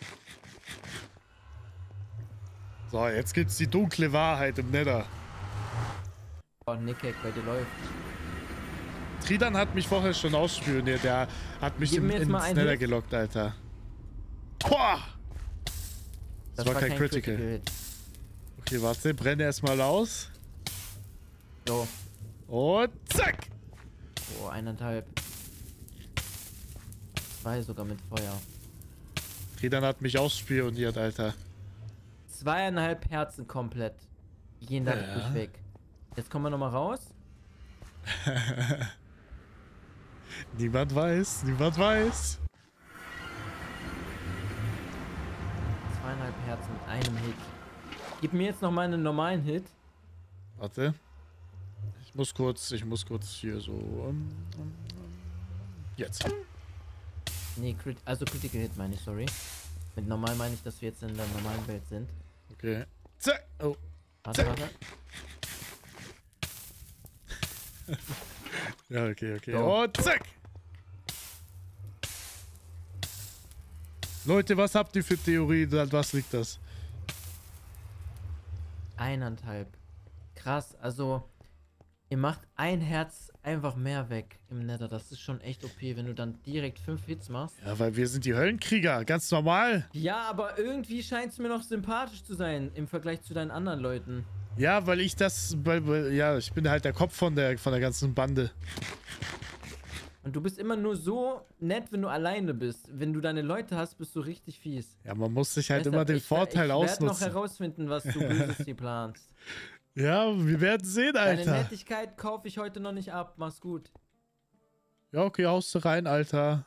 Speaker 1: So, jetzt gibt's die dunkle Wahrheit im Nether.
Speaker 2: Oh, Nickhack, bei dir läuft.
Speaker 1: Tridan hat mich vorher schon ausspioniert, der hat mich ins Nether gelockt, Alter. Boah! Das war kein Critical Hit. Okay, warte, brenne erstmal aus.
Speaker 2: So.
Speaker 1: Und zack!
Speaker 2: Oh, 1,5. 2 sogar mit Feuer.
Speaker 1: Tridan hat mich ausspioniert, Alter.
Speaker 2: 2,5 Herzen komplett. Die gehen da nicht weg. Jetzt kommen wir nochmal raus.
Speaker 1: Niemand weiß. 2,5
Speaker 2: Herzen mit einem Hit. Gib mir jetzt noch mal einen normalen Hit.
Speaker 1: Warte. Ich muss kurz hier so... Jetzt.
Speaker 2: Nee, Critical Hit meine ich, sorry. Mit normal meine ich, dass wir jetzt in der normalen Welt sind.
Speaker 1: Okay. Zack! Oh.
Speaker 2: Warte.
Speaker 1: Ja, okay. So. Und zack! Leute, was habt ihr für Theorien? An was liegt das?
Speaker 2: 1,5. Krass, also ihr macht ein Herz einfach mehr weg im Nether. Das ist schon echt OP, wenn du dann direkt 5 Hits machst.
Speaker 1: Ja, weil wir sind die Höllenkrieger, ganz normal.
Speaker 2: Ja, aber irgendwie scheint es mir noch sympathisch zu sein im Vergleich zu deinen anderen Leuten.
Speaker 1: Ja, weil ich ich bin halt der Kopf von der ganzen Bande.
Speaker 2: Und du bist immer nur so nett, wenn du alleine bist. Wenn du deine Leute hast, bist du richtig fies.
Speaker 1: Ja, man muss sich halt immer den Vorteil ausnutzen.
Speaker 2: Ich werde noch herausfinden, was du Böses hier planst.
Speaker 1: Ja, wir werden sehen, Alter.
Speaker 2: Deine Nettigkeit kaufe ich heute noch nicht ab. Mach's gut.
Speaker 1: Ja, okay, haust du rein, Alter.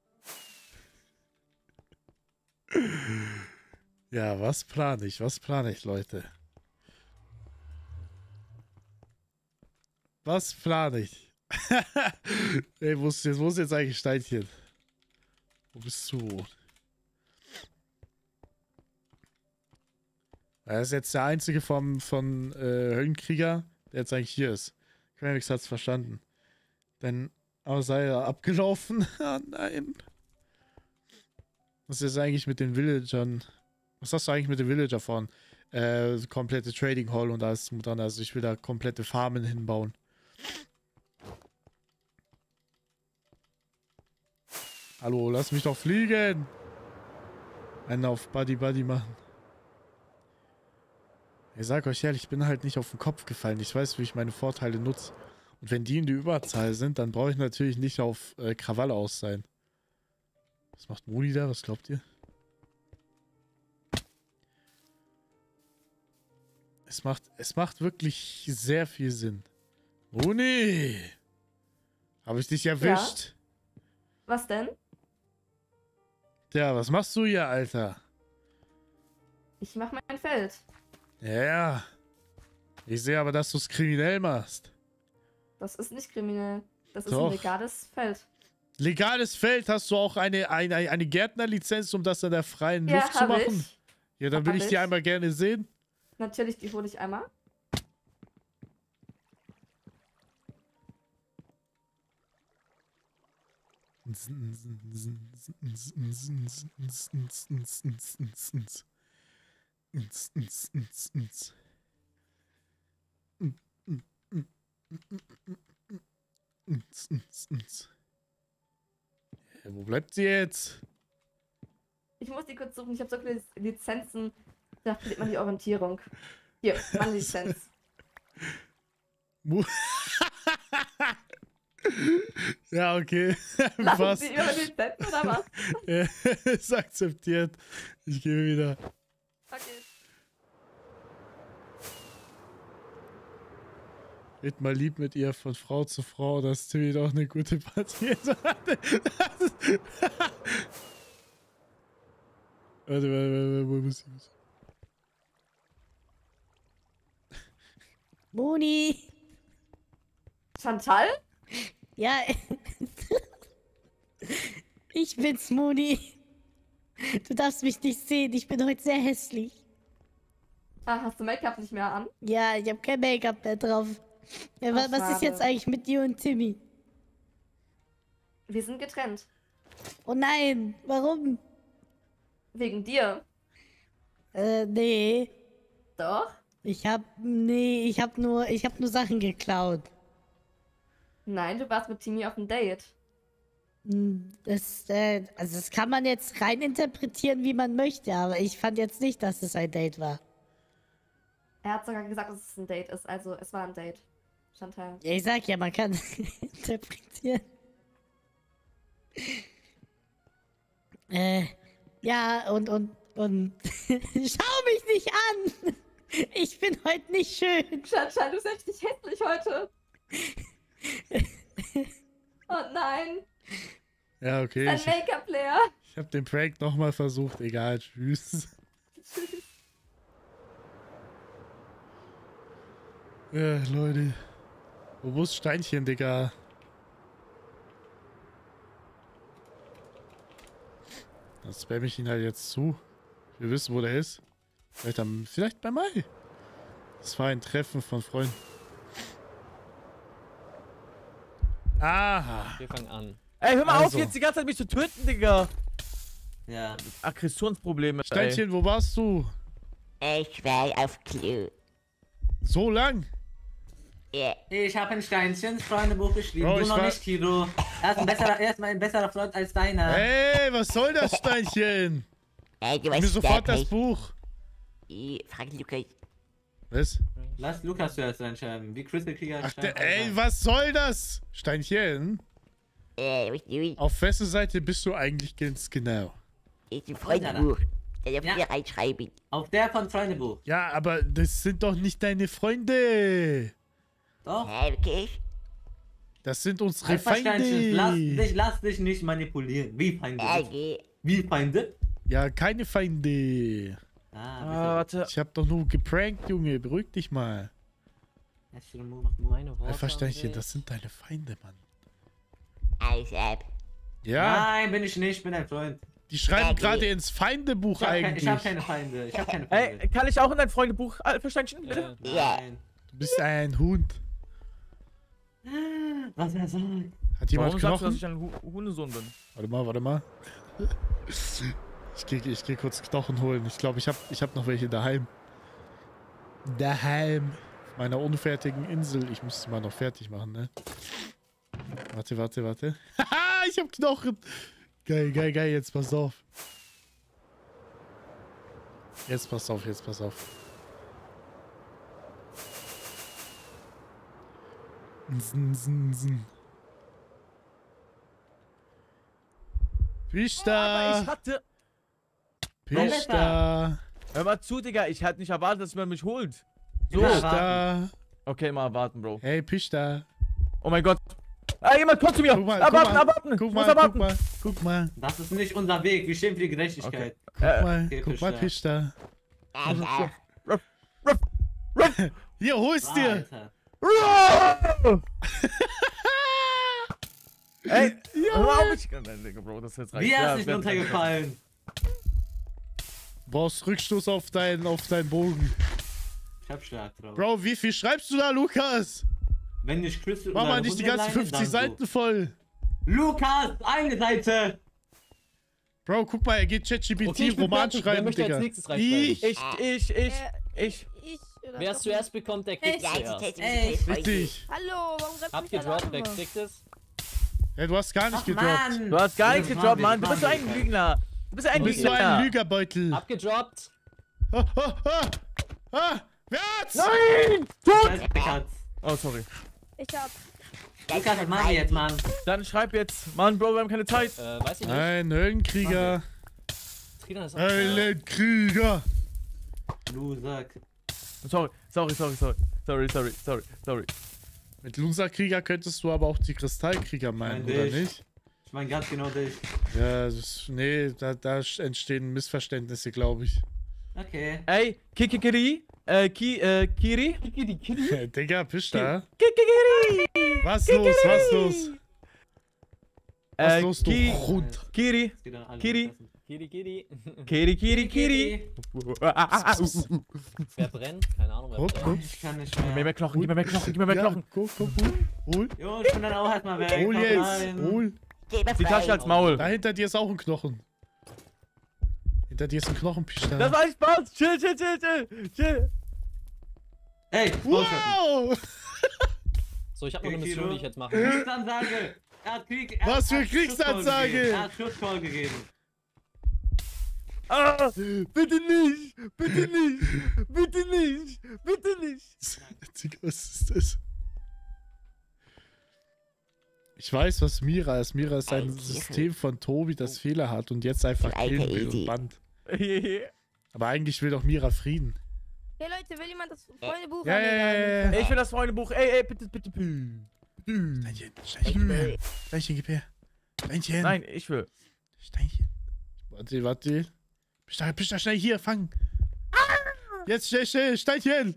Speaker 1: Ja, was plane ich, Leute? Was plane ich? Ey, wo ist jetzt eigentlich Steinchen? Wo bist du? Er ist jetzt der einzige von Höllenkrieger, der jetzt eigentlich hier ist. Quenix hat's verstanden. Denn, aber sei er abgelaufen? Oh nein. Was ist eigentlich mit den Villagern? Was hast du eigentlich mit den Villager vorn? Komplette Trading Hall und alles dran. Also ich will da komplette Farmen hinbauen. Hallo, lass mich doch fliegen! Einen auf Buddy machen. Ich sag euch ehrlich, ich bin halt nicht auf den Kopf gefallen. Ich weiß, wie ich meine Vorteile nutze. Und wenn die in der Überzahl sind, dann brauche ich natürlich nicht auf Krawall aus sein. Was macht Moni da? Was glaubt ihr? Es macht wirklich sehr viel Sinn. Moni! Habe ich dich erwischt?
Speaker 12: Ja. Was denn?
Speaker 1: Tja, was machst du hier, Alter?
Speaker 12: Ich mach mein Feld.
Speaker 1: Ja. Ich sehe aber, dass du es kriminell machst.
Speaker 12: Das ist nicht kriminell. Das ist
Speaker 1: Doch.
Speaker 12: ein legales Feld.
Speaker 1: Legales Feld? Hast du auch eine Gärtnerlizenz, um das in der freien Luft zu machen?
Speaker 12: Ich.
Speaker 1: Ja, dann will ich die einmal gerne sehen.
Speaker 12: Natürlich, die hole ich einmal.
Speaker 1: Wo bleibt sie jetzt?
Speaker 12: Ich muss die kurz suchen. Ich habe so viele Lizenzen. Da verliert man die Orientierung. Hier, meine Lizenz.
Speaker 1: Ja, okay.
Speaker 12: Lassen Sie Ihre Lizenz oder was?
Speaker 1: Ist akzeptiert. Ich gehe wieder.
Speaker 12: Okay.
Speaker 1: Red mal lieb mit ihr von Frau zu Frau, dass Timmy doch eine gute Partie hatte. Warte, wo muss ich?
Speaker 13: Moni!
Speaker 12: Chantal?
Speaker 13: Ja. Ich bin's, Moni. Du darfst mich nicht sehen, ich bin heute sehr hässlich.
Speaker 12: Ah, hast du Make-up nicht mehr an?
Speaker 13: Ja, ich habe kein Make-up mehr drauf. Ja, was ist jetzt eigentlich mit dir und Timmy?
Speaker 12: Wir sind getrennt.
Speaker 13: Oh nein, warum?
Speaker 12: Wegen dir.
Speaker 13: Nee.
Speaker 12: Doch?
Speaker 13: Ich hab nur Sachen geklaut.
Speaker 12: Nein, du warst mit Timmy auf einem Date.
Speaker 13: Das kann man jetzt rein interpretieren, wie man möchte, aber ich fand jetzt nicht, dass es ein Date war.
Speaker 12: Er hat sogar gesagt, dass es ein Date ist, also es war ein Date. Chantal.
Speaker 13: Ja, ich sag ja, man kann interpretieren. Ja, und schau mich nicht an! Ich bin heute nicht schön.
Speaker 12: Chantal, du bist echt nicht hässlich heute. Oh nein.
Speaker 1: Ja, okay.
Speaker 12: Dein Make-up leer.
Speaker 1: Ich hab den Prank nochmal versucht. Egal, tschüss.
Speaker 12: Tschüss.
Speaker 1: Ja, Leute. Wo ist Steinchen, Digga? Dann spam ich ihn halt jetzt zu. Wir wissen, wo der ist. Vielleicht bei Mai. Das war ein Treffen von Freunden. Aha.
Speaker 3: Wir fangen an.
Speaker 7: Ey, hör mal auf, jetzt die ganze Zeit mich zu töten, Digga.
Speaker 5: Ja.
Speaker 7: Aggressionsprobleme.
Speaker 1: Steinchen, wo warst du?
Speaker 13: Ich war auf Klo.
Speaker 1: So lang?
Speaker 13: Yeah.
Speaker 5: Ich habe ein Steinchen-Freundebuch geschrieben.
Speaker 1: Bro,
Speaker 5: du noch nicht, Kiro. Er ist ein besserer Freund als deiner.
Speaker 1: Hey, was soll das, Steinchen?
Speaker 13: Ey,
Speaker 1: Gib mir sofort das Buch.
Speaker 13: Frag Lukas.
Speaker 1: Was?
Speaker 5: Lass Lukas zuerst entscheiden. Wie Crystal Krieger.
Speaker 1: Ach, ey, was soll das? Steinchen? Auf wessen Seite bist du eigentlich ganz genau?
Speaker 13: Ich bin Freundebuch. Der darf hier reinschreiben.
Speaker 5: Auf der von Freundebuch.
Speaker 1: Ja, aber das sind doch nicht deine Freunde.
Speaker 5: Doch.
Speaker 13: Okay.
Speaker 1: Das sind unsere Feinde.
Speaker 5: Lass dich nicht manipulieren. Wie Feinde? Wie Feinde?
Speaker 1: Ja, keine Feinde.
Speaker 7: Warte.
Speaker 1: Ich hab doch nur geprankt, Junge. Beruhig dich mal.
Speaker 3: Meine Worte.
Speaker 1: Versteinchen, das sind deine Feinde, Mann.
Speaker 5: Ja. Nein, bin ich nicht. Ich bin ein Freund.
Speaker 1: Die schreiben gerade ins Feindebuch eigentlich.
Speaker 5: Ich hab keine Feinde. Ich hab keine Feinde.
Speaker 7: Ey, kann ich auch in dein Freundebuch, Versteinchen, bitte?
Speaker 5: Nein.
Speaker 1: Du bist ein Hund.
Speaker 5: Was er sagt.
Speaker 1: Hat jemand
Speaker 7: Warum
Speaker 1: Knochen?
Speaker 7: sagst du, dass ich ein Hundesohn bin?
Speaker 1: Warte mal. Ich geh kurz Knochen holen. Ich glaube, ich hab noch welche daheim. Auf meiner unfertigen Insel. Ich muss es mal noch fertig machen, ne? Warte. Haha, ich hab Knochen. Geil. Jetzt pass auf. Jetzt pass auf. Pista!
Speaker 7: Ich hatte...
Speaker 1: Pista!
Speaker 7: Hör mal zu, Digga. Ich hatte nicht erwartet, dass man mich holt. So.
Speaker 1: Pista!
Speaker 7: Okay, mal warten, Bro.
Speaker 1: Hey, Pista!
Speaker 7: Oh mein Gott. Ah, jemand kommt zu mir. Abwarten.
Speaker 1: Guck mal.
Speaker 5: Das ist nicht unser Weg. Wir stehen für die Gerechtigkeit.
Speaker 1: Okay. Guck mal, Pista. Hier, hol's dir!
Speaker 7: Ey, hör auf mich. Bro, das ist jetzt
Speaker 5: Wie hast du nicht runtergefallen?
Speaker 1: Brauchst Rückstoß auf deinen Bogen.
Speaker 5: Ich hab Schlag drauf.
Speaker 1: Bro, wie viel schreibst du da, Lukas?
Speaker 5: Wenn ich Crystal.
Speaker 1: Mach mal nicht die ganzen 50 Seiten voll.
Speaker 5: Lukas, eine Seite!
Speaker 1: Bro, guck mal, er geht ChatGPT
Speaker 3: Okay,
Speaker 1: Roman schreiben,
Speaker 3: wer möchte
Speaker 1: Digga.
Speaker 3: als nächstes reinschreiben?
Speaker 7: Ich.
Speaker 3: Wer es zuerst bekommt, der kriegt zuerst.
Speaker 1: Richtig.
Speaker 4: Hallo, warum greift
Speaker 3: Habt
Speaker 4: mich der
Speaker 3: gedroppt, wer
Speaker 4: Alarm?
Speaker 3: kriegt es?
Speaker 1: Ja, du hast gar nicht gedroppt.
Speaker 7: Du hast gar nichts gedroppt, Mann. Du bist so ein Lügner. Du bist ein
Speaker 1: Du bist so
Speaker 7: Lügner.
Speaker 1: ein Lügerbeutel.
Speaker 3: Abgedroppt.
Speaker 1: Wer hat's?
Speaker 7: Nein! Tot! Oh, sorry.
Speaker 4: Ich hab.
Speaker 5: Lukas, was machen wir jetzt, Mann?
Speaker 7: Dann schreib jetzt. Mann, Bro, wir haben keine Zeit.
Speaker 3: Weiß ich nicht.
Speaker 1: Nein, Höllenkrieger.
Speaker 3: Trina ist auch
Speaker 1: Höllenkrieger.
Speaker 5: Loser.
Speaker 7: Sorry.
Speaker 1: Mit Loserkrieger könntest du aber auch die Kristallkrieger meinen, oder nicht?
Speaker 5: Ich meine ganz genau dich.
Speaker 1: Ja, nee, da entstehen Missverständnisse, glaube ich.
Speaker 5: Okay.
Speaker 7: Ey, Kiri? Kiri?
Speaker 1: Digga, bist da?
Speaker 7: Kiri!
Speaker 1: Was los, was los? Was los, du Hund?
Speaker 7: Kiri!
Speaker 3: Wer brennt? Keine Ahnung, wer brennt.
Speaker 5: Ich kann nicht mehr.
Speaker 7: Gib mir mehr Knochen.
Speaker 1: Guck, hol.
Speaker 5: Jo, ich bin dann auch erstmal weg.
Speaker 1: Hol
Speaker 5: Komm
Speaker 1: jetzt,
Speaker 5: rein.
Speaker 1: hol.
Speaker 7: Die Tasche als Maul.
Speaker 1: Da hinter dir ist auch ein Knochen. Hinter dir ist ein Knochenpisch.
Speaker 7: Das war ein Spaß. Chill.
Speaker 5: Ey,
Speaker 1: wow!
Speaker 3: So, ich hab noch eine Mission, die ich jetzt mache.
Speaker 5: Kriegsansage.
Speaker 1: Was für Kriegsansage?
Speaker 5: Er hat Schutzcall gegeben.
Speaker 7: Ah, bitte nicht.
Speaker 1: Was ist das? Ich weiß, was Mira ist. Mira ist ein System von Tobi, das Fehler hat und jetzt einfach killen will und bannt. Aber eigentlich will doch Mira Frieden.
Speaker 4: Hey Leute, will jemand das Freundebuch
Speaker 1: Ja.
Speaker 7: Ich will das Freundebuch. Ey, bitte.
Speaker 1: Steinchen, gib her. Steinchen.
Speaker 7: Nein, ich will.
Speaker 1: Steinchen. Warte. Bist da schnell hier, fang. Jetzt schnell, Steinchen.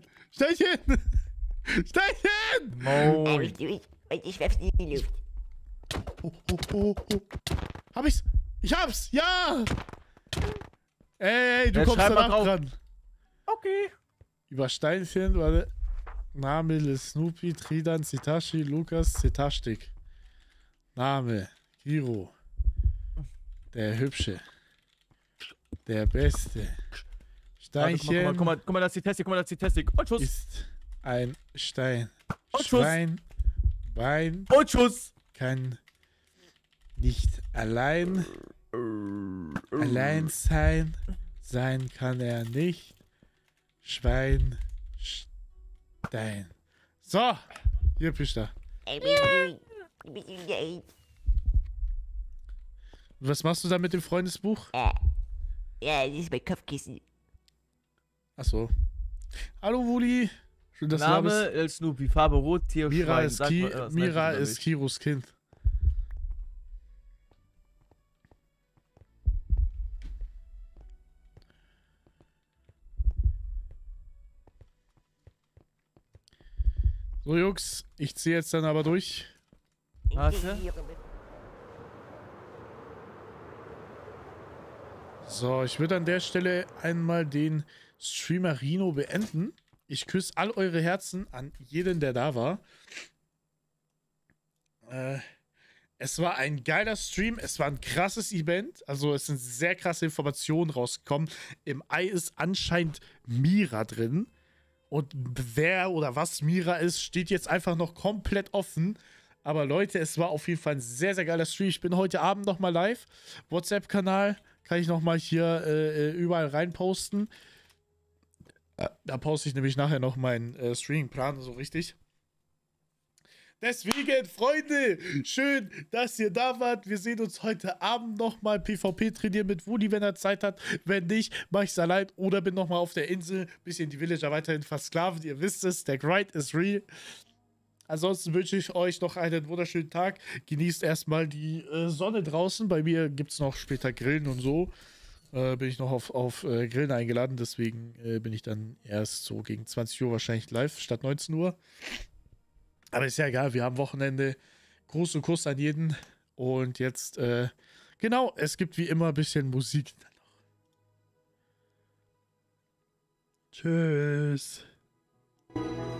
Speaker 7: Moin.
Speaker 14: Ich werf's in die Luft.
Speaker 1: Oh. Hab ich's? Ich hab's! Ja! Ey, du
Speaker 7: Jetzt
Speaker 1: kommst danach dran.
Speaker 7: Okay.
Speaker 1: Über Steinchen, warte. Name ist Snoopy, Tridan, Zitashi, Lukas, Zitashtik. Name, Kiro. Der Hübsche. Der Beste. Steinchen.
Speaker 7: Ja, guck mal, das ist die Testik. Und Schuss.
Speaker 1: Ist ein Stein.
Speaker 7: Und Schuss.
Speaker 1: Schwein. Bein.
Speaker 7: Und Schuss.
Speaker 1: Kann nicht allein sein. Sein kann er nicht. Schwein. Stein. So. Hier bist du. Was machst du da mit dem Freundesbuch?
Speaker 14: Ja, das ist mein Kopfkissen.
Speaker 1: Achso. Hallo, Wuli. Schön, dass
Speaker 7: Name
Speaker 1: du da
Speaker 7: El Snoopy, Farbe Rot, Tier,
Speaker 1: Mira
Speaker 7: Schwein.
Speaker 1: Mira ist Kiros Kind. So, Jungs, ich ziehe jetzt dann aber durch.
Speaker 7: Warte.
Speaker 1: So, ich würde an der Stelle einmal den Streamerino beenden. Ich küsse all eure Herzen an jeden, der da war. Es war ein geiler Stream, es war ein krasses Event. Also es sind sehr krasse Informationen rausgekommen. Im Ei ist anscheinend Mira drin. Und wer oder was Mira ist, steht jetzt einfach noch komplett offen. Aber Leute, es war auf jeden Fall ein sehr, sehr geiler Stream. Ich bin heute Abend nochmal live. WhatsApp-Kanal kann ich nochmal hier überall reinposten. Da poste ich nämlich nachher noch meinen Streaming-Plan so richtig. Deswegen, Freunde, schön, dass ihr da wart. Wir sehen uns heute Abend nochmal PvP trainieren mit Wudi, wenn er Zeit hat. Wenn nicht, mache ich es allein oder bin nochmal auf der Insel. Bisschen die Villager weiterhin versklaven. Ihr wisst es, der Grind ist real. Ansonsten wünsche ich euch noch einen wunderschönen Tag. Genießt erstmal die Sonne draußen. Bei mir gibt es noch später Grillen und so. Bin ich noch auf Grillen eingeladen. Deswegen bin ich dann erst so gegen 20 Uhr wahrscheinlich live statt 19 Uhr. Aber ist ja egal, wir haben Wochenende. Gruß und Kuss an jeden. Und jetzt, genau, es gibt wie immer ein bisschen Musik. Tschüss.